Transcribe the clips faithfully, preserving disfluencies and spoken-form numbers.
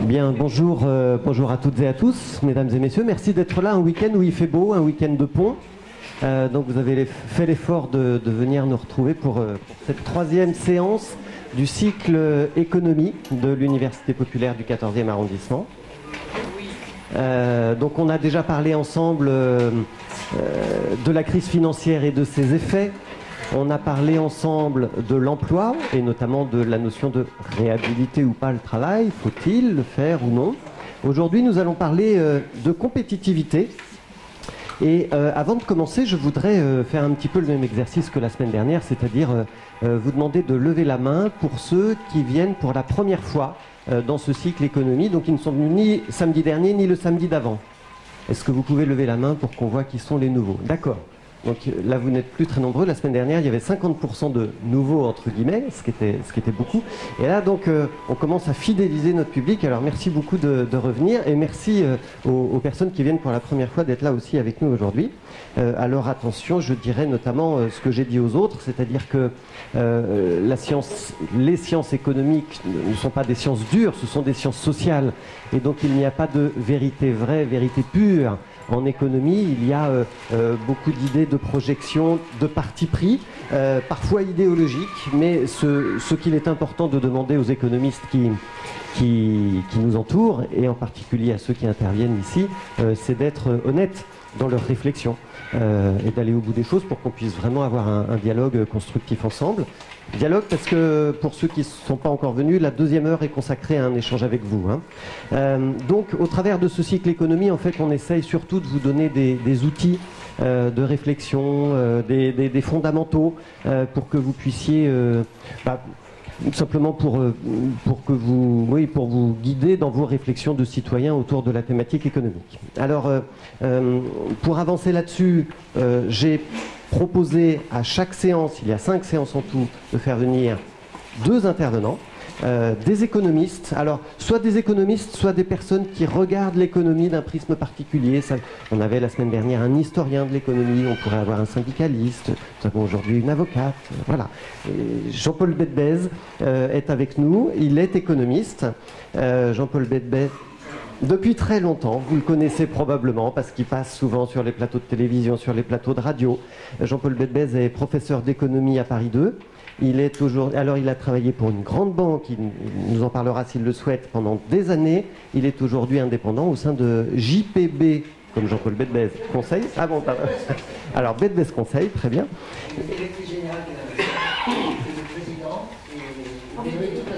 Bien, bonjour, euh, bonjour à toutes et à tous, mesdames et messieurs. Merci d'être là un week-end où il fait beau, un week-end de pont. Euh, donc vous avez fait l'effort de, de venir nous retrouver pour, euh, pour cette troisième séance du cycle économie de l'Université populaire du quatorzième arrondissement. Euh, donc on a déjà parlé ensemble euh, euh, de la crise financière et de ses effets. On a parlé ensemble de l'emploi et notamment de la notion de réhabiliter ou pas le travail, faut-il le faire ou non. Aujourd'hui, nous allons parler euh, de compétitivité. Et euh, avant de commencer, je voudrais euh, faire un petit peu le même exercice que la semaine dernière, c'est-à-dire euh, euh, vous demander de lever la main pour ceux qui viennent pour la première fois euh, dans ce cycle économie, donc ils ne sont venus ni samedi dernier ni le samedi d'avant. Est-ce que vous pouvez lever la main pour qu'on voit qui sont les nouveaux? D'accord. Donc là, vous n'êtes plus très nombreux. La semaine dernière, il y avait cinquante pour cent de nouveaux, entre guillemets, ce qui était, ce qui était beaucoup. Et là, donc, euh, on commence à fidéliser notre public. Alors, merci beaucoup de, de revenir. Et merci euh, aux, aux personnes qui viennent pour la première fois d'être là aussi avec nous aujourd'hui. Euh, alors, attention, je dirais notamment euh, ce que j'ai dit aux autres, c'est-à-dire que euh, la science, les sciences économiques ne sont pas des sciences dures, ce sont des sciences sociales. Et donc, il n'y a pas de vérité vraie, vérité pure. En économie, il y a euh, euh, beaucoup d'idées de projection, de parti pris, euh, parfois idéologiques, mais ce, ce qu'il est important de demander aux économistes qui, qui, qui nous entourent, et en particulier à ceux qui interviennent ici, euh, c'est d'être honnêtes dans leur réflexion euh, et d'aller au bout des choses pour qu'on puisse vraiment avoir un, un dialogue constructif ensemble. Dialogue parce que pour ceux qui ne sont pas encore venus, la deuxième heure est consacrée à un échange avec vous. Hein. Euh, donc au travers de ce cycle économie, en fait, on essaye surtout de vous donner des, des outils euh, de réflexion, euh, des, des, des fondamentaux euh, pour que vous puissiez... Euh, bah, simplement pour, pour, que vous, oui, pour vous guider dans vos réflexions de citoyens autour de la thématique économique. Alors, euh, euh, pour avancer là-dessus, euh, j'ai proposé à chaque séance, il y a cinq séances en tout, de faire venir deux intervenants, euh, des économistes. Alors, soit des économistes, soit des personnes qui regardent l'économie d'un prisme particulier. Ça, on avait la semaine dernière un historien de l'économie, on pourrait avoir un syndicaliste, nous avons aujourd'hui une avocate, euh, voilà. Jean-Paul Bedbez euh, est avec nous, il est économiste. Euh, Jean-Paul Bedbez, depuis très longtemps, vous le connaissez probablement parce qu'il passe souvent sur les plateaux de télévision, sur les plateaux de radio. Jean-Paul Bedbez est professeur d'économie à Paris deux. Il est aujourd'hui, alors il a travaillé pour une grande banque, il nous en parlera s'il le souhaite, pendant des années. Il est aujourd'hui indépendant au sein de J P B, comme Jean-Paul Bedbez, Conseil. Ah bon, pardon. Alors Bedbez Conseil, très bien. Le directeur général de la le président et toute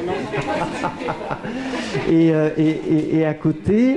la société. Et, euh, et, et, et à côté,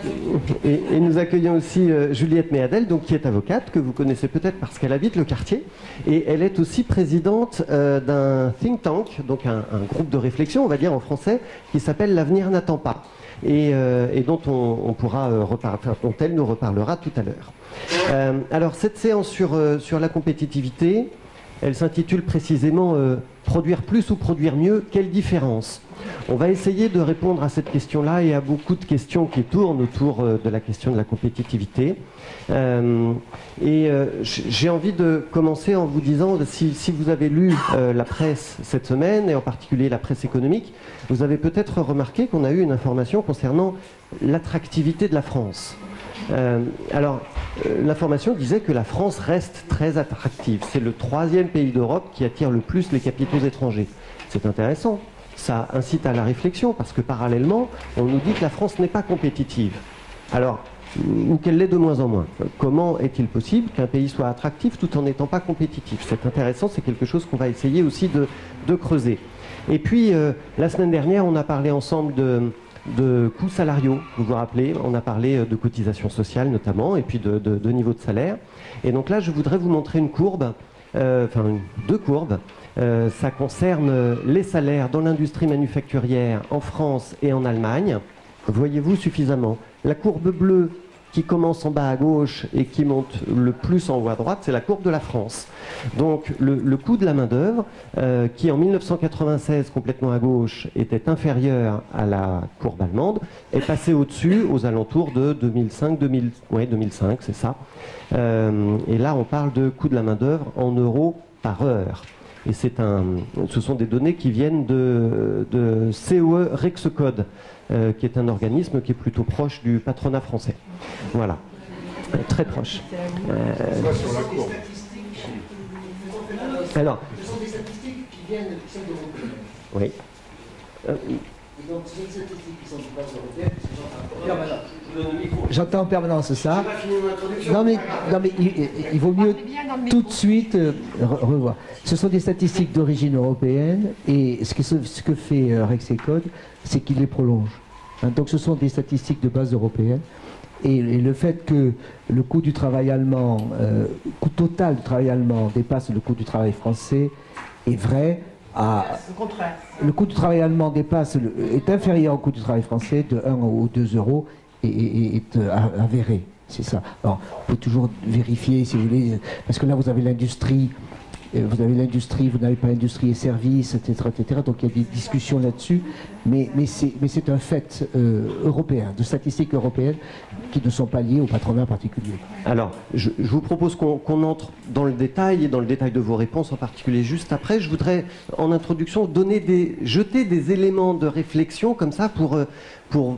et, et nous accueillons aussi euh, Juliette Méadel, donc, qui est avocate, que vous connaissez peut-être parce qu'elle habite le quartier. Et elle est aussi présidente euh, d'un think tank, donc un, un groupe de réflexion, on va dire en français, qui s'appelle L'Avenir n'attend pas. Et, euh, et dont on, on pourra euh, reparler, enfin, dont elle nous reparlera tout à l'heure. Euh, alors cette séance sur, euh, sur la compétitivité, elle s'intitule précisément euh, « Produire plus ou produire mieux, quelle différence ?» On va essayer de répondre à cette question-là et à beaucoup de questions qui tournent autour euh, de la question de la compétitivité. Euh, et euh, j'ai envie de commencer en vous disant, si, si vous avez lu euh, la presse cette semaine, et en particulier la presse économique, vous avez peut-être remarqué qu'on a eu une information concernant l'attractivité de la France. Euh, alors, euh, l'information disait que la France reste très attractive. C'est le troisième pays d'Europe qui attire le plus les capitaux étrangers. C'est intéressant. Ça incite à la réflexion parce que parallèlement, on nous dit que la France n'est pas compétitive. Alors, ou qu'elle l'est de moins en moins. Comment est-il possible qu'un pays soit attractif tout en n'étant pas compétitif? C'est intéressant, c'est quelque chose qu'on va essayer aussi de, de creuser. Et puis, euh, la semaine dernière, on a parlé ensemble de... de coûts salariaux, vous vous rappelez, on a parlé de cotisations sociales notamment, et puis de, de, de niveau de salaire. Et donc là, je voudrais vous montrer une courbe, euh, enfin deux courbes. Euh, ça concerne les salaires dans l'industrie manufacturière en France et en Allemagne. Voyez-vous suffisamment? La courbe bleue qui commence en bas à gauche et qui monte le plus en haut à droite, c'est la courbe de la France. Donc le, le coût de la main-d'œuvre, euh, qui en mille neuf cent quatre-vingt-seize, complètement à gauche, était inférieur à la courbe allemande, est passé au-dessus aux alentours de deux mille cinq, deux mille, ouais, deux mille cinq, c'est ça. Euh, et là, on parle de coût de la main-d'œuvre en euros par heure. Et c'est un, ce sont des données qui viennent de, de C O E Rexecode. euh, qui est un organisme qui est plutôt proche du patronat français. Voilà, euh, très proche. Euh, alors, ce sont des statistiques qui viennent de celles européennes. oui. Euh, Et donc, ces statistiques qui sont de base européenne, qui sont en permanence. J'entends en permanence ça. Non mais, non mais il, il vaut mieux tout de suite euh, re revoir. Ce sont des statistiques d'origine européenne et ce que, ce que fait euh, Rexecode, c'est qu'il les prolonge. Hein, donc ce sont des statistiques de base européenne. Et, et le fait que le coût du travail allemand, euh, le coût total du travail allemand dépasse le coût du travail français est vrai. À, le contraire. Le coût du travail allemand dépasse, le, est inférieur au coût du travail français de un ou deux euros et, et, et est euh, avéré. C'est ça. Alors, on peut toujours vérifier si vous voulez, parce que là vous avez l'industrie, vous avez l'industrie, vous n'avez pas l'industrie et services, et cetera, et cetera. Donc il y a des discussions là-dessus, mais, mais c'est un fait euh, européen, de statistiques européennes qui ne sont pas liées au patronat particulier. Alors, je, je vous propose qu'on qu'on entre dans le détail, et dans le détail de vos réponses en particulier juste après. Je voudrais, en introduction, donner des, jeter des éléments de réflexion comme ça pour, pour,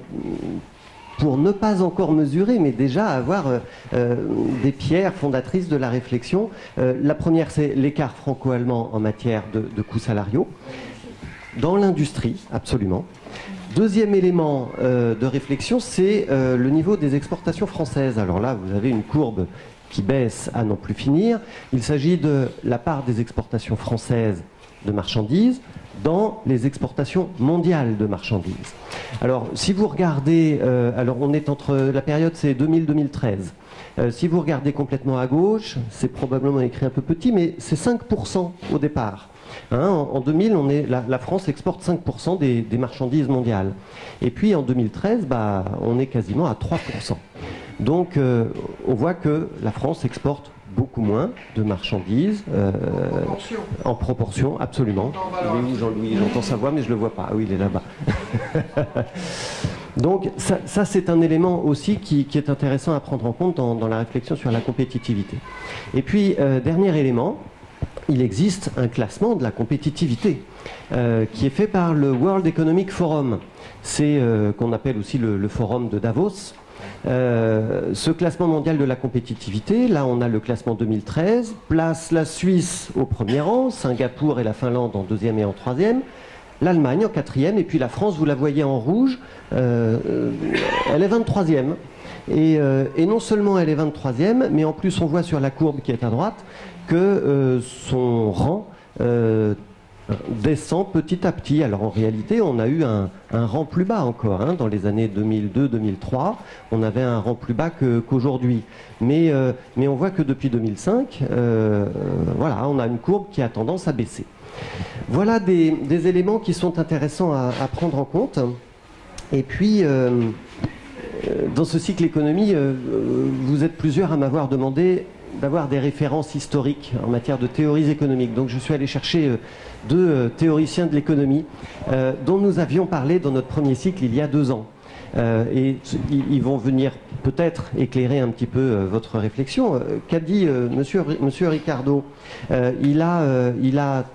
pour ne pas encore mesurer, mais déjà avoir euh, euh, des pierres fondatrices de la réflexion. Euh, la première, c'est l'écart franco-allemand en matière de, de coûts salariaux. Dans l'industrie, absolument. Deuxième élément euh, de réflexion, c'est euh, le niveau des exportations françaises. Alors là, vous avez une courbe qui baisse à n'en plus finir. Il s'agit de la part des exportations françaises de marchandises dans les exportations mondiales de marchandises. Alors, si vous regardez, euh, alors on est entre, la période c'est deux mille à deux mille treize. Euh, si vous regardez complètement à gauche, c'est probablement écrit un peu petit, mais c'est cinq pour cent au départ. Hein, en, en deux mille, on est, la, la France exporte cinq pour cent des, des marchandises mondiales. Et puis en deux mille treize, bah, on est quasiment à trois pour cent. Donc euh, on voit que la France exporte beaucoup moins de marchandises euh, en, proportion. en proportion, absolument. Il est où Jean-Louis? J'entends sa voix, mais je ne le vois pas. Ah oui, il est là-bas. Donc ça, ça c'est un élément aussi qui, qui est intéressant à prendre en compte dans, dans la réflexion sur la compétitivité. Et puis, euh, dernier élément, il existe un classement de la compétitivité euh, qui est fait par le World Economic Forum. C'est euh, qu'on appelle aussi le, le forum de Davos. Euh, ce classement mondial de la compétitivité, là on a le classement deux mille treize, place la Suisse au premier rang, Singapour et la Finlande en deuxième et en troisième, l'Allemagne en quatrième, et puis la France, vous la voyez en rouge, euh, elle est vingt-troisième. Et, euh, et non seulement elle est vingt-troisième, mais en plus on voit sur la courbe qui est à droite que euh, son rang euh, descend petit à petit. Alors en réalité, on a eu un, un rang plus bas encore. Hein, dans les années deux mille deux deux mille trois, on avait un rang plus bas qu'aujourd'hui. Mais, euh, mais on voit que depuis deux mille cinq, euh, voilà, on a une courbe qui a tendance à baisser. Voilà des, des éléments qui sont intéressants à, à prendre en compte. Et puis, euh, dans ce cycle économie, euh, vous êtes plusieurs à m'avoir demandé d'avoir des références historiques en matière de théories économiques. Donc je suis allé chercher euh, deux euh, théoriciens de l'économie euh, dont nous avions parlé dans notre premier cycle il y a deux ans. Euh, et ils vont venir peut-être éclairer un petit peu euh, votre réflexion. Euh, Qu'a dit euh, monsieur, monsieur Ricardo? euh, il, a, euh, il a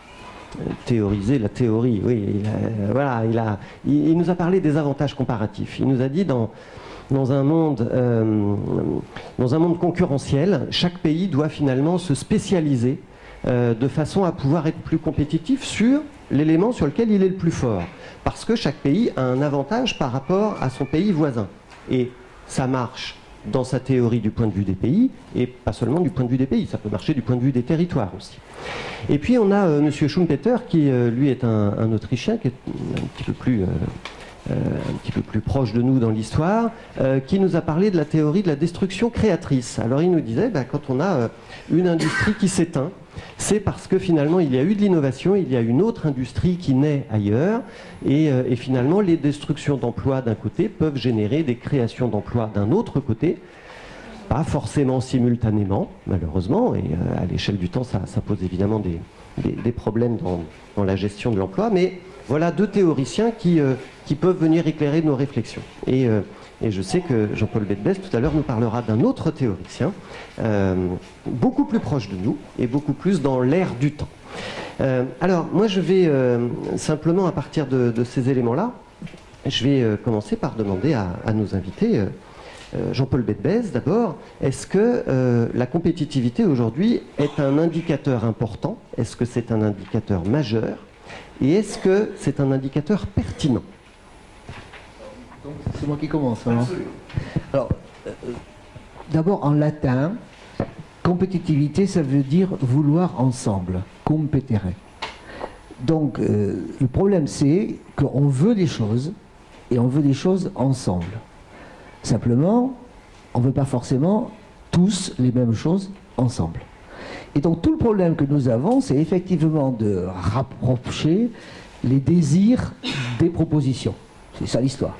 théorisé la théorie, oui. Il a, voilà, il, a, il, il nous a parlé des avantages comparatifs. Il nous a dit dans... Dans un, monde, euh, dans un monde concurrentiel, chaque pays doit finalement se spécialiser euh, de façon à pouvoir être plus compétitif sur l'élément sur lequel il est le plus fort. Parce que chaque pays a un avantage par rapport à son pays voisin. Et ça marche dans sa théorie du point de vue des pays, et pas seulement du point de vue des pays, ça peut marcher du point de vue des territoires aussi. Et puis on a euh, M. Schumpeter, qui euh, lui est un, un Autrichien, qui est un petit peu plus... Euh, Euh, un petit peu plus proche de nous dans l'histoire, euh, qui nous a parlé de la théorie de la destruction créatrice. Alors il nous disait, bah, quand on a euh, une industrie qui s'éteint, c'est parce que finalement il y a eu de l'innovation, il y a une autre industrie qui naît ailleurs, et, euh, et finalement les destructions d'emplois d'un côté peuvent générer des créations d'emplois d'un autre côté, pas forcément simultanément, malheureusement, et euh, à l'échelle du temps ça, ça pose évidemment des, des, des problèmes dans, dans la gestion de l'emploi, mais voilà deux théoriciens qui, euh, qui peuvent venir éclairer nos réflexions. Et, euh, et je sais que Jean-Paul Bedbès, tout à l'heure, nous parlera d'un autre théoricien, euh, beaucoup plus proche de nous et beaucoup plus dans l'ère du temps. Euh, alors, moi, je vais euh, simplement, à partir de, de ces éléments-là, je vais euh, commencer par demander à, à nos invités, euh, euh, Jean-Paul Bedbez d'abord, est-ce que euh, la compétitivité aujourd'hui est un indicateur important? Est-ce que c'est un indicateur majeur? Et est-ce que c'est un indicateur pertinent? C'est moi qui commence. Alors, alors euh, d'abord en latin, compétitivité, ça veut dire vouloir ensemble, competere. Donc euh, le problème c'est qu'on veut des choses et on veut des choses ensemble. Simplement, on ne veut pas forcément tous les mêmes choses ensemble. Et donc tout le problème que nous avons, c'est effectivement de rapprocher les désirs des propositions. C'est ça l'histoire.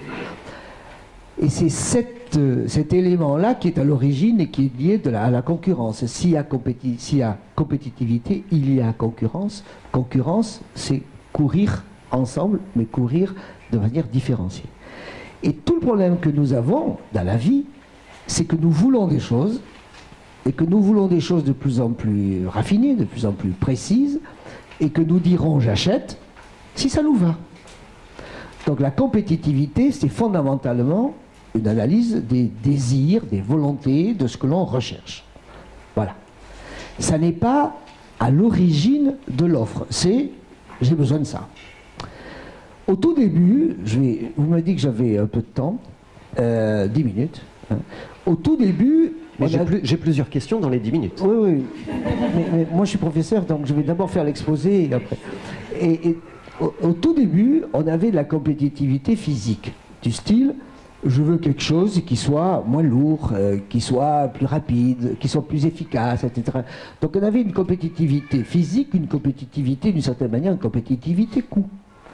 Et c'est cet, euh, cet élément-là qui est à l'origine et qui est lié de la, à la concurrence. S'il y a compéti- s'il y a compétitivité, il y a concurrence. Concurrence, c'est courir ensemble, mais courir de manière différenciée. Et tout le problème que nous avons dans la vie, c'est que nous voulons des choses, et que nous voulons des choses de plus en plus raffinées, de plus en plus précises, et que nous dirons j'achète si ça nous va. Donc la compétitivité, c'est fondamentalement une analyse des désirs, des volontés, de ce que l'on recherche. Voilà. Ça n'est pas à l'origine de l'offre, c'est j'ai besoin de ça. Au tout début, je vais, vous m'avez dit que j'avais un peu de temps, euh, dix minutes. Hein. Au tout début... J'ai a... plus, j'ai plusieurs questions dans les dix minutes. Oui, oui. mais, mais moi je suis professeur, donc je vais d'abord faire l'exposé et après. Et, et au, au tout début, on avait de la compétitivité physique, du style, je veux quelque chose qui soit moins lourd, euh, qui soit plus rapide, qui soit plus efficace, et cetera. Donc on avait une compétitivité physique, une compétitivité d'une certaine manière, une compétitivité coût.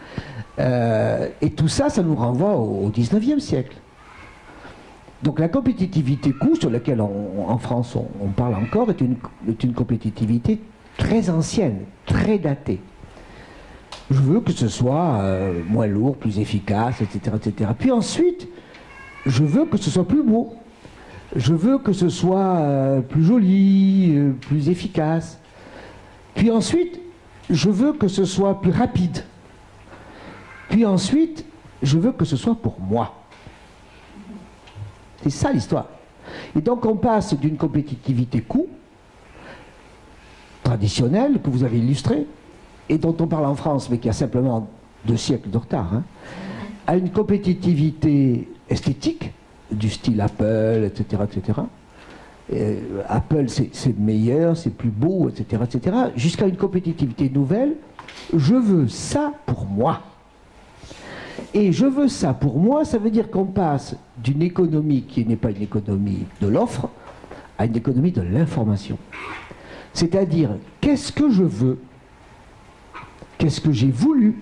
Euh, et tout ça, ça nous renvoie au, au dix-neuvième siècle. Donc la compétitivité coût, sur laquelle on, en France on, on parle encore, est une, est une compétitivité très ancienne, très datée. Je veux que ce soit euh, moins lourd, plus efficace, et cetera, et cetera. Puis ensuite, je veux que ce soit plus beau. Je veux que ce soit euh, plus joli, euh, plus efficace. Puis ensuite, je veux que ce soit plus rapide. Puis ensuite, je veux que ce soit pour moi. C'est ça l'histoire. Et donc on passe d'une compétitivité coût, traditionnelle, que vous avez illustrée, et dont on parle en France, mais qui a simplement deux siècles de retard, hein, à une compétitivité esthétique, du style Apple, et cetera, et cetera. Et Apple, c'est meilleur, c'est plus beau, et cetera, et cetera, jusqu'à une compétitivité nouvelle. Je veux ça pour moi. Et je veux ça pour moi, ça veut dire qu'on passe d'une économie qui n'est pas une économie de l'offre à une économie de l'information. C'est-à-dire, qu'est-ce que je veux? Qu'est-ce que j'ai voulu?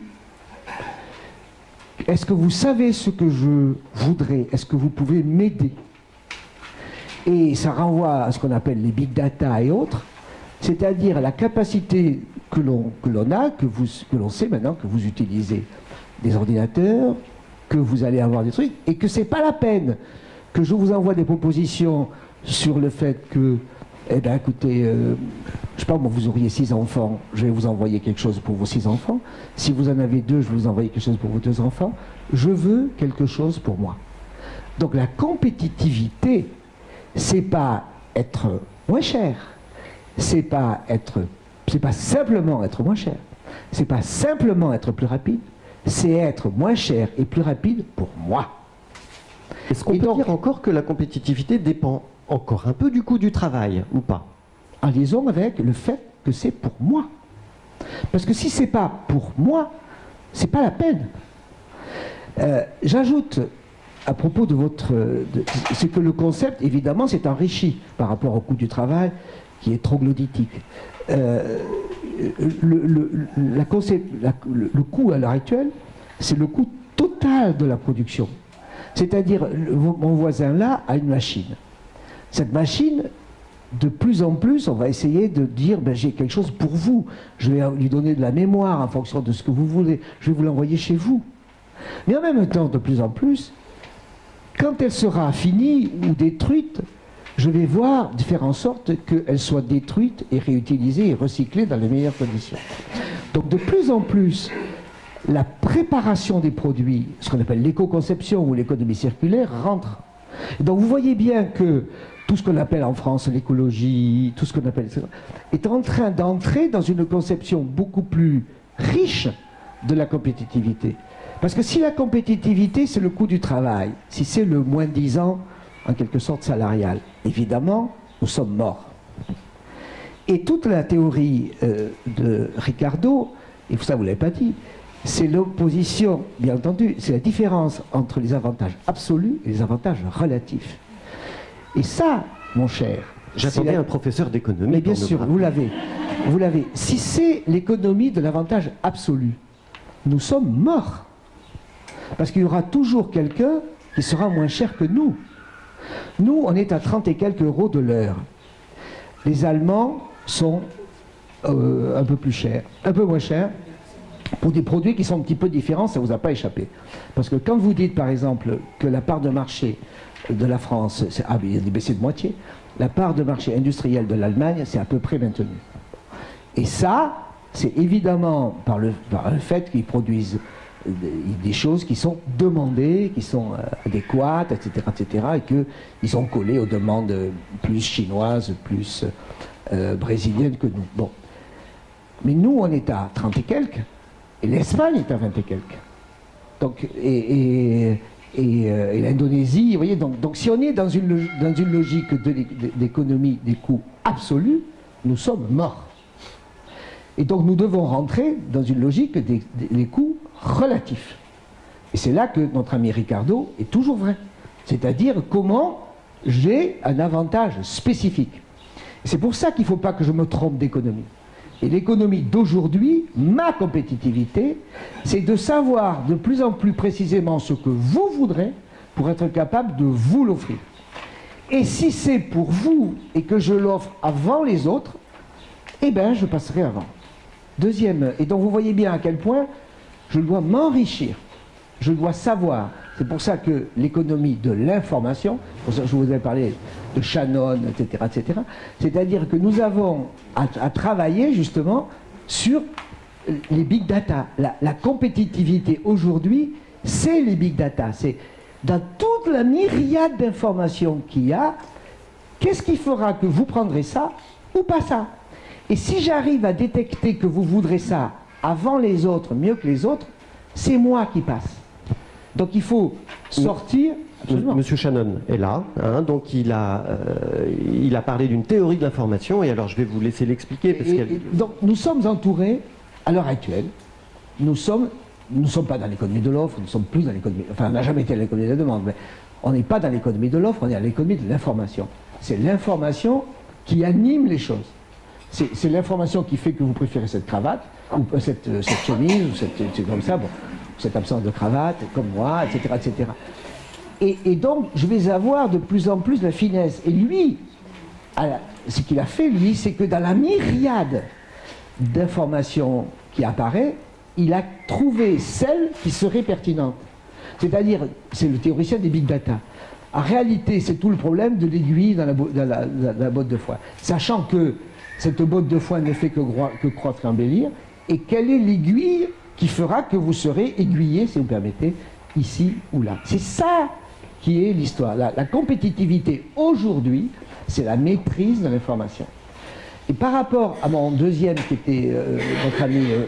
Est-ce que vous savez ce que je voudrais? Est-ce que vous pouvez m'aider? Et ça renvoie à ce qu'on appelle les big data et autres, c'est-à-dire la capacité que l'on que l'on a, que vous que l'on sait maintenant, que vous utilisez des ordinateurs, que vous allez avoir des trucs, et que c'est pas la peine que je vous envoie des propositions sur le fait que, eh bien écoutez, euh, je sais pas, moi vous auriez six enfants, je vais vous envoyer quelque chose pour vos six enfants. Si vous en avez deux, je vais vous envoyer quelque chose pour vos deux enfants. Je veux quelque chose pour moi. Donc la compétitivité, c'est pas être moins cher, c'est pas être, c'est pas simplement être moins cher, c'est pas simplement être plus rapide, c'est être moins cher et plus rapide pour moi. Est-ce qu'on peut donc dire encore que la compétitivité dépend encore un peu du coût du travail, ou pas? En liaison avec le fait que c'est pour moi. Parce que si c'est pas pour moi, c'est pas la peine. Euh, J'ajoute, à propos de votre... c'est que le concept, évidemment, s'est enrichi par rapport au coût du travail, qui est troglodytique. Euh, le, le, la concept, la, le, le coût à l'heure actuelle, c'est le coût total de la production. C'est-à-dire, mon voisin là a une machine. Cette machine, de plus en plus, on va essayer de dire, ben, j'ai quelque chose pour vous. Je vais lui donner de la mémoire en fonction de ce que vous voulez. Je vais vous l'envoyer chez vous. Mais en même temps, de plus en plus, quand elle sera finie ou détruite, je vais voir de faire en sorte qu'elle soit détruite et réutilisée et recyclée dans les meilleures conditions. Donc de plus en plus, la préparation des produits, ce qu'on appelle l'éco-conception ou l'économie circulaire, rentre. Et donc vous voyez bien que tout ce qu'on appelle en France l'écologie, tout ce qu'on appelle, est en train d'entrer dans une conception beaucoup plus riche de la compétitivité. Parce que si la compétitivité, c'est le coût du travail, si c'est le moins dix ans, en quelque sorte salarial, évidemment, nous sommes morts. Et toute la théorie euh, de Ricardo, et ça vous ne l'avez pas dit, c'est l'opposition, bien entendu, c'est la différence entre les avantages absolus et les avantages relatifs. Et ça, mon cher... J'attendais la... un professeur d'économie. Mais bien sûr, vous l'avez. Vous l'avez. Si c'est l'économie de l'avantage absolu, nous sommes morts. Parce qu'il y aura toujours quelqu'un qui sera moins cher que nous. Nous, on est à trente et quelques euros de l'heure. Les Allemands sont euh, un peu plus chers, un peu moins chers, pour des produits qui sont un petit peu différents, ça ne vous a pas échappé. Parce que quand vous dites, par exemple, que la part de marché de la France, ah, il a baissé de moitié, la part de marché industriel de l'Allemagne, c'est à peu près maintenu. Et ça, c'est évidemment par le, par le fait qu'ils produisent des, des choses qui sont demandées, qui sont euh, adéquates, et cetera, et cetera, et qu'ils sont collés aux demandes plus chinoises, plus euh, brésiliennes que nous. Bon. Mais nous, on est à trente et quelques, et l'Espagne est à vingt et quelques. Donc, et, et, et, euh, et l'Indonésie, vous voyez, donc, donc si on est dans une, dans une logique d'économie des coûts absolus, nous sommes morts. Et donc nous devons rentrer dans une logique des, des, des coûts relatifs. Et c'est là que notre ami Ricardo est toujours vrai. C'est-à-dire comment j'ai un avantage spécifique. C'est pour ça qu'il ne faut pas que je me trompe d'économie. Et l'économie d'aujourd'hui, ma compétitivité, c'est de savoir de plus en plus précisément ce que vous voudrez pour être capable de vous l'offrir. Et si c'est pour vous et que je l'offre avant les autres, eh bien je passerai avant. Deuxième, et donc vous voyez bien à quel point je dois m'enrichir, je dois savoir. C'est pour ça que l'économie de l'information, pour ça que je vous ai parlé de Shannon, et cetera, et cetera, c'est-à-dire que nous avons à, à travailler justement sur les big data. La, la compétitivité aujourd'hui, c'est les big data. C'est dans toute la myriade d'informations qu'il y a, qu'est-ce qui fera que vous prendrez ça ou pas ça? Et si j'arrive à détecter que vous voudrez ça avant les autres, mieux que les autres, c'est moi qui passe. Donc il faut sortir... Absolument. Monsieur Shannon est là, hein, donc il a, euh, il a parlé d'une théorie de l'information, et alors je vais vous laisser l'expliquer. Parce et, et, donc nous sommes entourés, à l'heure actuelle, nous sommes, nous ne sommes pas dans l'économie de l'offre, nous ne sommes plus dans l'économie... Enfin, on n'a jamais été dans l'économie de la demande, mais on n'est pas dans l'économie de l'offre, on est dans l'économie de l'information. C'est l'information qui anime les choses. C'est l'information qui fait que vous préférez cette cravate, ou cette, cette chemise, ou cette, c'est comme ça, bon, cette absence de cravate, comme moi, et cetera, et cetera. Et, et donc, je vais avoir de plus en plus de finesse. Et lui, la, ce qu'il a fait, lui, c'est que dans la myriade d'informations qui apparaît, il a trouvé celle qui serait pertinente. C'est-à-dire, c'est le théoricien des big data. En réalité, c'est tout le problème de l'aiguille dans la, dans la, la, la botte de foin. Sachant que cette botte de foin ne fait que, que croître et embellir, et quelle est l'aiguille qui fera que vous serez aiguillé, si vous permettez, ici ou là. C'est ça qui est l'histoire. La, la compétitivité aujourd'hui, c'est la maîtrise de l'information. Et par rapport à mon deuxième, qui était euh, notre ami euh,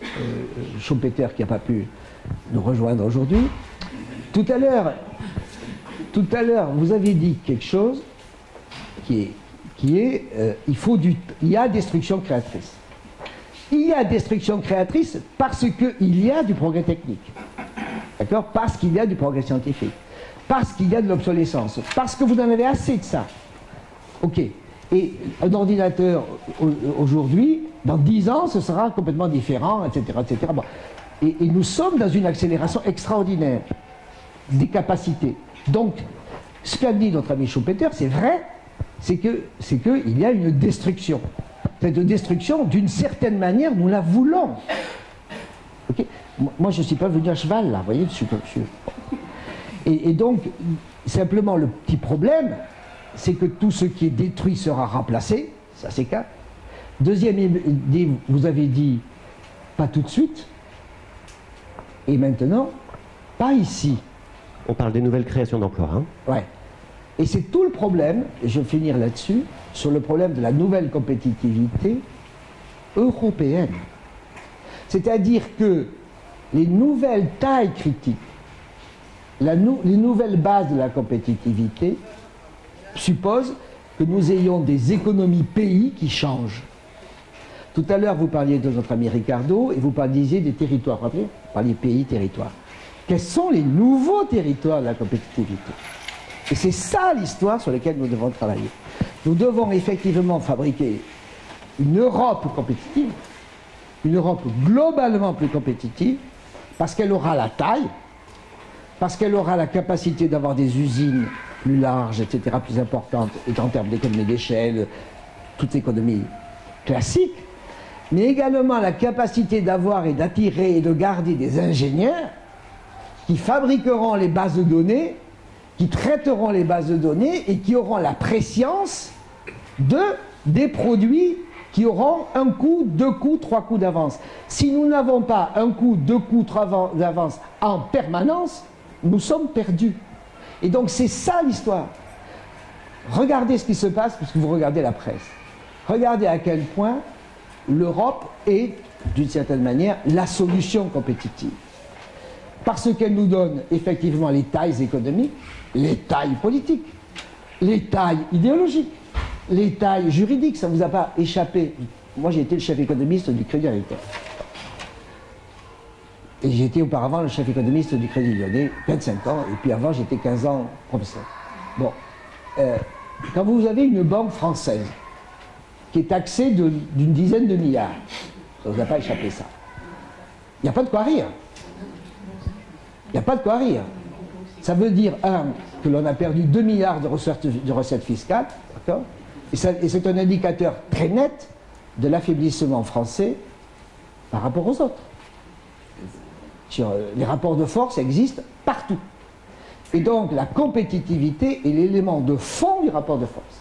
euh, Schumpeter, qui n'a pas pu nous rejoindre aujourd'hui, tout à l'heure, tout à l'heure, vous avez dit quelque chose qui est, qui est euh, il faut du, il y a destruction créatrice. Il y a destruction créatrice parce qu'il y a du progrès technique. D'accord? Parce qu'il y a du progrès scientifique. Parce qu'il y a de l'obsolescence. Parce que vous en avez assez de ça. Ok. Et un ordinateur, aujourd'hui, dans dix ans, ce sera complètement différent, et cetera, et cetera. Bon. Et, et nous sommes dans une accélération extraordinaire des capacités. Donc, ce qu'a dit notre ami Schumpeter, c'est vrai, c'est que, c'est qu'il y a une destruction. Cette destruction, d'une certaine manière, nous la voulons. Okay. Moi, je ne suis pas venu à cheval, là, vous voyez, je suis, je suis... Et, et donc, simplement, le petit problème, c'est que tout ce qui est détruit sera remplacé, ça c'est clair. Deuxième idée, vous avez dit, pas tout de suite. Et maintenant, pas ici. On parle des nouvelles créations d'emplois. Hein. Ouais. Et c'est tout le problème, et je vais finir là-dessus, sur le problème de la nouvelle compétitivité européenne. C'est-à-dire que les nouvelles tailles critiques, la nou les nouvelles bases de la compétitivité supposent que nous ayons des économies pays qui changent. Tout à l'heure, vous parliez de notre ami Ricardo et vous parliez des territoires. Vous rappelez ? Vous parliez pays, territoires. Quels sont les nouveaux territoires de la compétitivité? Et c'est ça l'histoire sur laquelle nous devons travailler. Nous devons effectivement fabriquer une Europe compétitive, une Europe globalement plus compétitive, parce qu'elle aura la taille, parce qu'elle aura la capacité d'avoir des usines plus larges, et cetera, plus importantes, et en termes d'économie d'échelle, toute économie classique, mais également la capacité d'avoir et d'attirer et de garder des ingénieurs qui fabriqueront les bases de données, qui traiteront les bases de données et qui auront la prescience de des produits qui auront un coup, deux coups, trois coups d'avance. Si nous n'avons pas un coup, deux coups, trois d'avance en permanence, nous sommes perdus. Et donc c'est ça l'histoire. Regardez ce qui se passe, parce que vous regardez la presse. Regardez à quel point l'Europe est, d'une certaine manière, la solution compétitive. Parce qu'elle nous donne effectivement les tailles économiques, les tailles politiques, les tailles idéologiques, les tailles juridiques. Ça ne vous a pas échappé. Moi, j'ai été le chef économiste du Crédit Agricole. Et j'ai été auparavant le chef économiste du Crédit Lyonnais, vingt-cinq ans, et puis avant, j'étais quinze ans professeur. Bon, euh, quand vous avez une banque française qui est taxée d'une dizaine de milliards, ça ne vous a pas échappé ça. Il n'y a pas de quoi rire. Il n'y a pas de quoi rire. Ça veut dire, un, que l'on a perdu deux milliards de recettes, de recettes fiscales, d'accord ? Et c'est un indicateur très net de l'affaiblissement français par rapport aux autres. Sur, euh, les rapports de force existent partout. Et donc la compétitivité est l'élément de fond du rapport de force.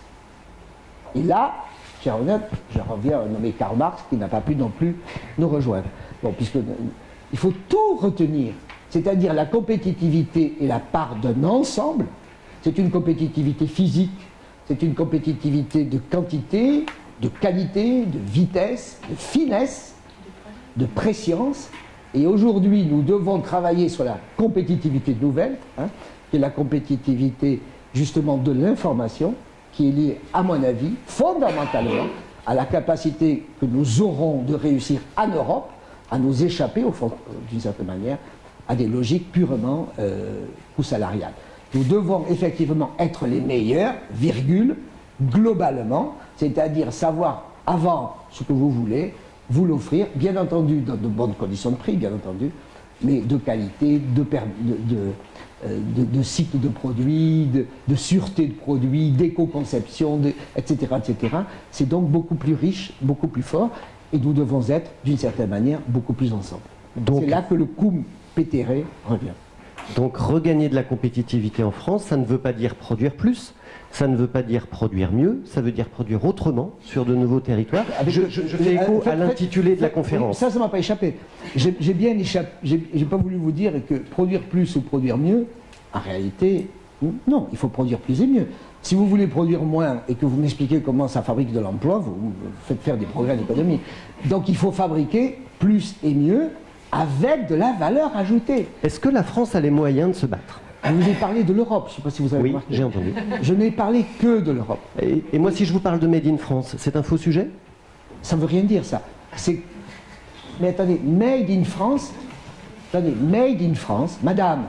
Et là, cher honnête, je reviens à nommer Karl Marx qui n'a pas pu non plus nous rejoindre. Bon, puisque euh, il faut tout retenir. C'est-à-dire la compétitivité est la part d'un ensemble. C'est une compétitivité physique, c'est une compétitivité de quantité, de qualité, de vitesse, de finesse, de prescience. Et aujourd'hui, nous devons travailler sur la compétitivité nouvelle, hein, qui est la compétitivité justement de l'information, qui est liée, à mon avis, fondamentalement à la capacité que nous aurons de réussir en Europe à nous échapper, au fond, d'une certaine manière, à des logiques purement euh, coût salarial. Nous devons effectivement être les meilleurs, virgule, globalement, c'est-à-dire savoir avant ce que vous voulez, vous l'offrir, bien entendu dans de bonnes conditions de prix, bien entendu, mais de qualité, de, de, de, de, de cycle de produits, de, de sûreté de produits, d'éco-conception, et cetera, et cetera. C'est donc beaucoup plus riche, beaucoup plus fort, et nous devons être, d'une certaine manière, beaucoup plus ensemble. C'est là que le coup pétéré revient. Donc regagner de la compétitivité en France, ça ne veut pas dire produire plus, ça ne veut pas dire produire mieux, ça veut dire produire autrement sur de nouveaux territoires. Avec je, je, je fais écho à l'intitulé de la conférence. Ça, ça ne m'a pas échappé. J'ai bien échappé, j'ai pas voulu vous dire que produire plus ou produire mieux, en réalité, non, il faut produire plus et mieux. Si vous voulez produire moins et que vous m'expliquez comment ça fabrique de l'emploi, vous, vous faites faire des progrès en économie. Donc il faut fabriquer plus et mieux avec de la valeur ajoutée. Est-ce que la France a les moyens de se battre? Je vous ai parlé de l'Europe, je ne sais pas si vous avez Oui, remarqué. j'ai entendu. Je n'ai parlé que de l'Europe. Et, et moi, si je vous parle de Made in France, c'est un faux sujet? Ça ne veut rien dire, ça. Mais attendez, Made in France, attendez, Made in France, madame,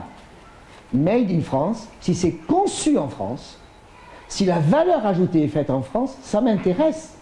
Made in France, si c'est conçu en France, si la valeur ajoutée est faite en France, ça m'intéresse.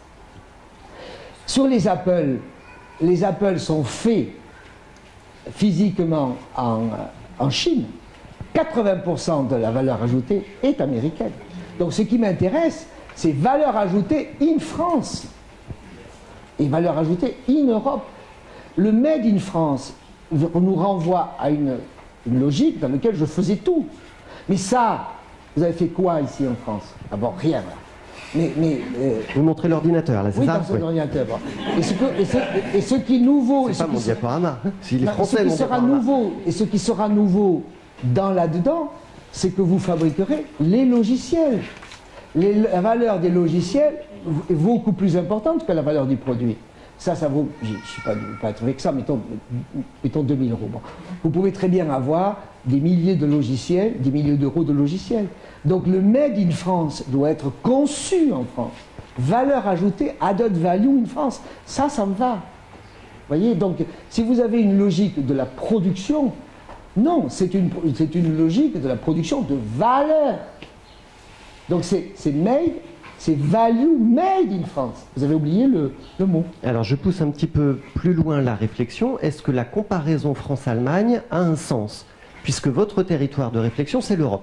Sur les Apple, les Apple sont faits physiquement en, en Chine. quatre-vingts pour cent de la valeur ajoutée est américaine. Donc ce qui m'intéresse, c'est valeur ajoutée in France et valeur ajoutée in Europe. Le Made in France nous renvoie à une, une logique dans laquelle je faisais tout. Mais ça, vous avez fait quoi ici en France? D'abord, rien. Mais, mais, euh, Vous montrez l'ordinateur, là, c'est oui, ça? dans son Oui. ordinateur. Et ce, que, et, ce, et ce qui est nouveau... et C'est ce pas mon qui- diaporama. S'il est non, français, ce qui mon sera diaporama. nouveau, et ce qui sera nouveau dans là-dedans, c'est que vous fabriquerez les logiciels. Les- la valeur des logiciels est beaucoup plus importante que la valeur du produit. Ça, ça vaut, je ne suis pas, pas être avec ça, mettons, mettons deux mille euros. Bon. Vous pouvez très bien avoir des milliers de logiciels, des milliers d'euros de logiciels. Donc le Made in France doit être conçu en France. Valeur ajoutée, added value in France. Ça, ça me va. Vous voyez, donc si vous avez une logique de la production, non, c'est une, c'est une logique de la production de valeur. Donc c'est c'est made, c'est value made in France. Vous avez oublié le, le mot. Alors je pousse un petit peu plus loin la réflexion. Est-ce que la comparaison France-Allemagne a un sens? Puisque votre territoire de réflexion, c'est l'Europe.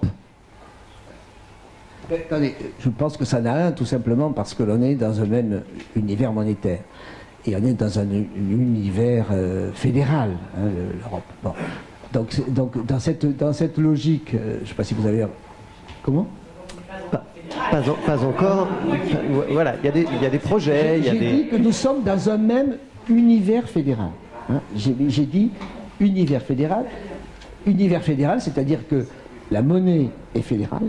Mais, attendez, je pense que ça n'a un, tout simplement parce que l'on est dans un même univers monétaire. Et on est dans un, un univers euh, fédéral, hein, l'Europe. Bon. Donc, c'est- donc dans, cette, dans cette logique, euh, je ne sais pas si vous avez... Comment? Pas, pas en- pas encore. Voilà, il y, a des- il y a des projets, il y a J'ai des... dit que nous sommes dans un même univers fédéral. hein. J'ai j'ai dit univers fédéral. Univers fédéral, c'est-à-dire que la monnaie est fédérale.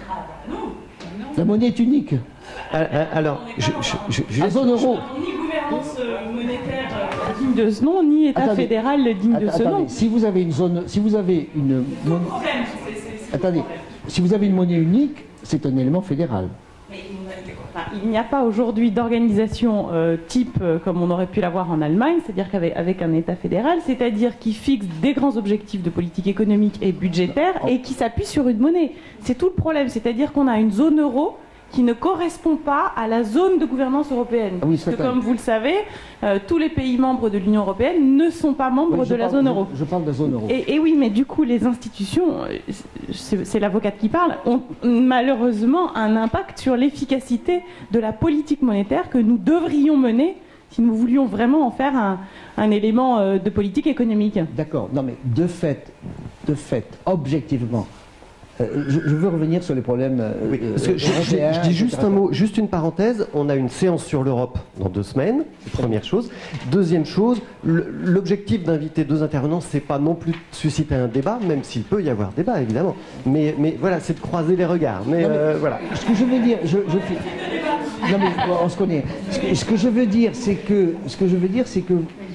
La monnaie est unique. Ah, ah, Alors, je, je, je- je- La zone euro. Ni gouvernance euh, monétaire euh, digne de ce nom, ni État Attendez. fédéral digne de Att- ce nom. Attendez, si vous avez une zone, si vous avez une monnaie, Problème, c'est- c'est- c'est le attendez, problème. si vous avez une monnaie unique, c'est un élément fédéral. Mais il n'y a- enfin, il n'y a pas aujourd'hui d'organisation euh, type euh, comme on aurait pu l'avoir en Allemagne, c'est-à-dire qu'avec avec un État fédéral, c'est-à-dire qui fixe des grands objectifs de politique économique et budgétaire et qui s'appuie sur une monnaie. C'est tout le problème, c'est-à-dire qu'on a une zone euro qui ne correspond pas à la zone de gouvernance européenne. Ah oui, Parce que, c'est vrai. comme vous le savez, euh, tous les pays membres de l'Union européenne ne sont pas membres Oui, je de la parle- zone je- euro. Je, parle de la zone euro. Et, et oui, mais du coup, les institutions, euh, c'est c'est l'avocate qui parle, ont malheureusement un impact sur l'efficacité de la politique monétaire que nous devrions mener si nous voulions vraiment en faire un, un élément euh, de politique économique. D'accord. Non, mais de fait, de fait, objectivement, euh, je, je veux revenir sur les problèmes. euh, Oui, parce que je, je- européens, je dis juste et cetera. un mot, juste une parenthèse. On a une séance sur l'Europe dans deux semaines, première chose. Deuxième chose, le- l'objectif d'inviter deux intervenants, c'est pas non plus de susciter un débat, même s'il peut y avoir débat évidemment. Mais, mais voilà, c'est de croiser les regards. Mais, Non, mais- euh, voilà. Ce que je veux dire, je, je fais- non mais bon, on se connaît. Ce que, ce que je veux dire, c'est que, ce que je veux dire, c'est que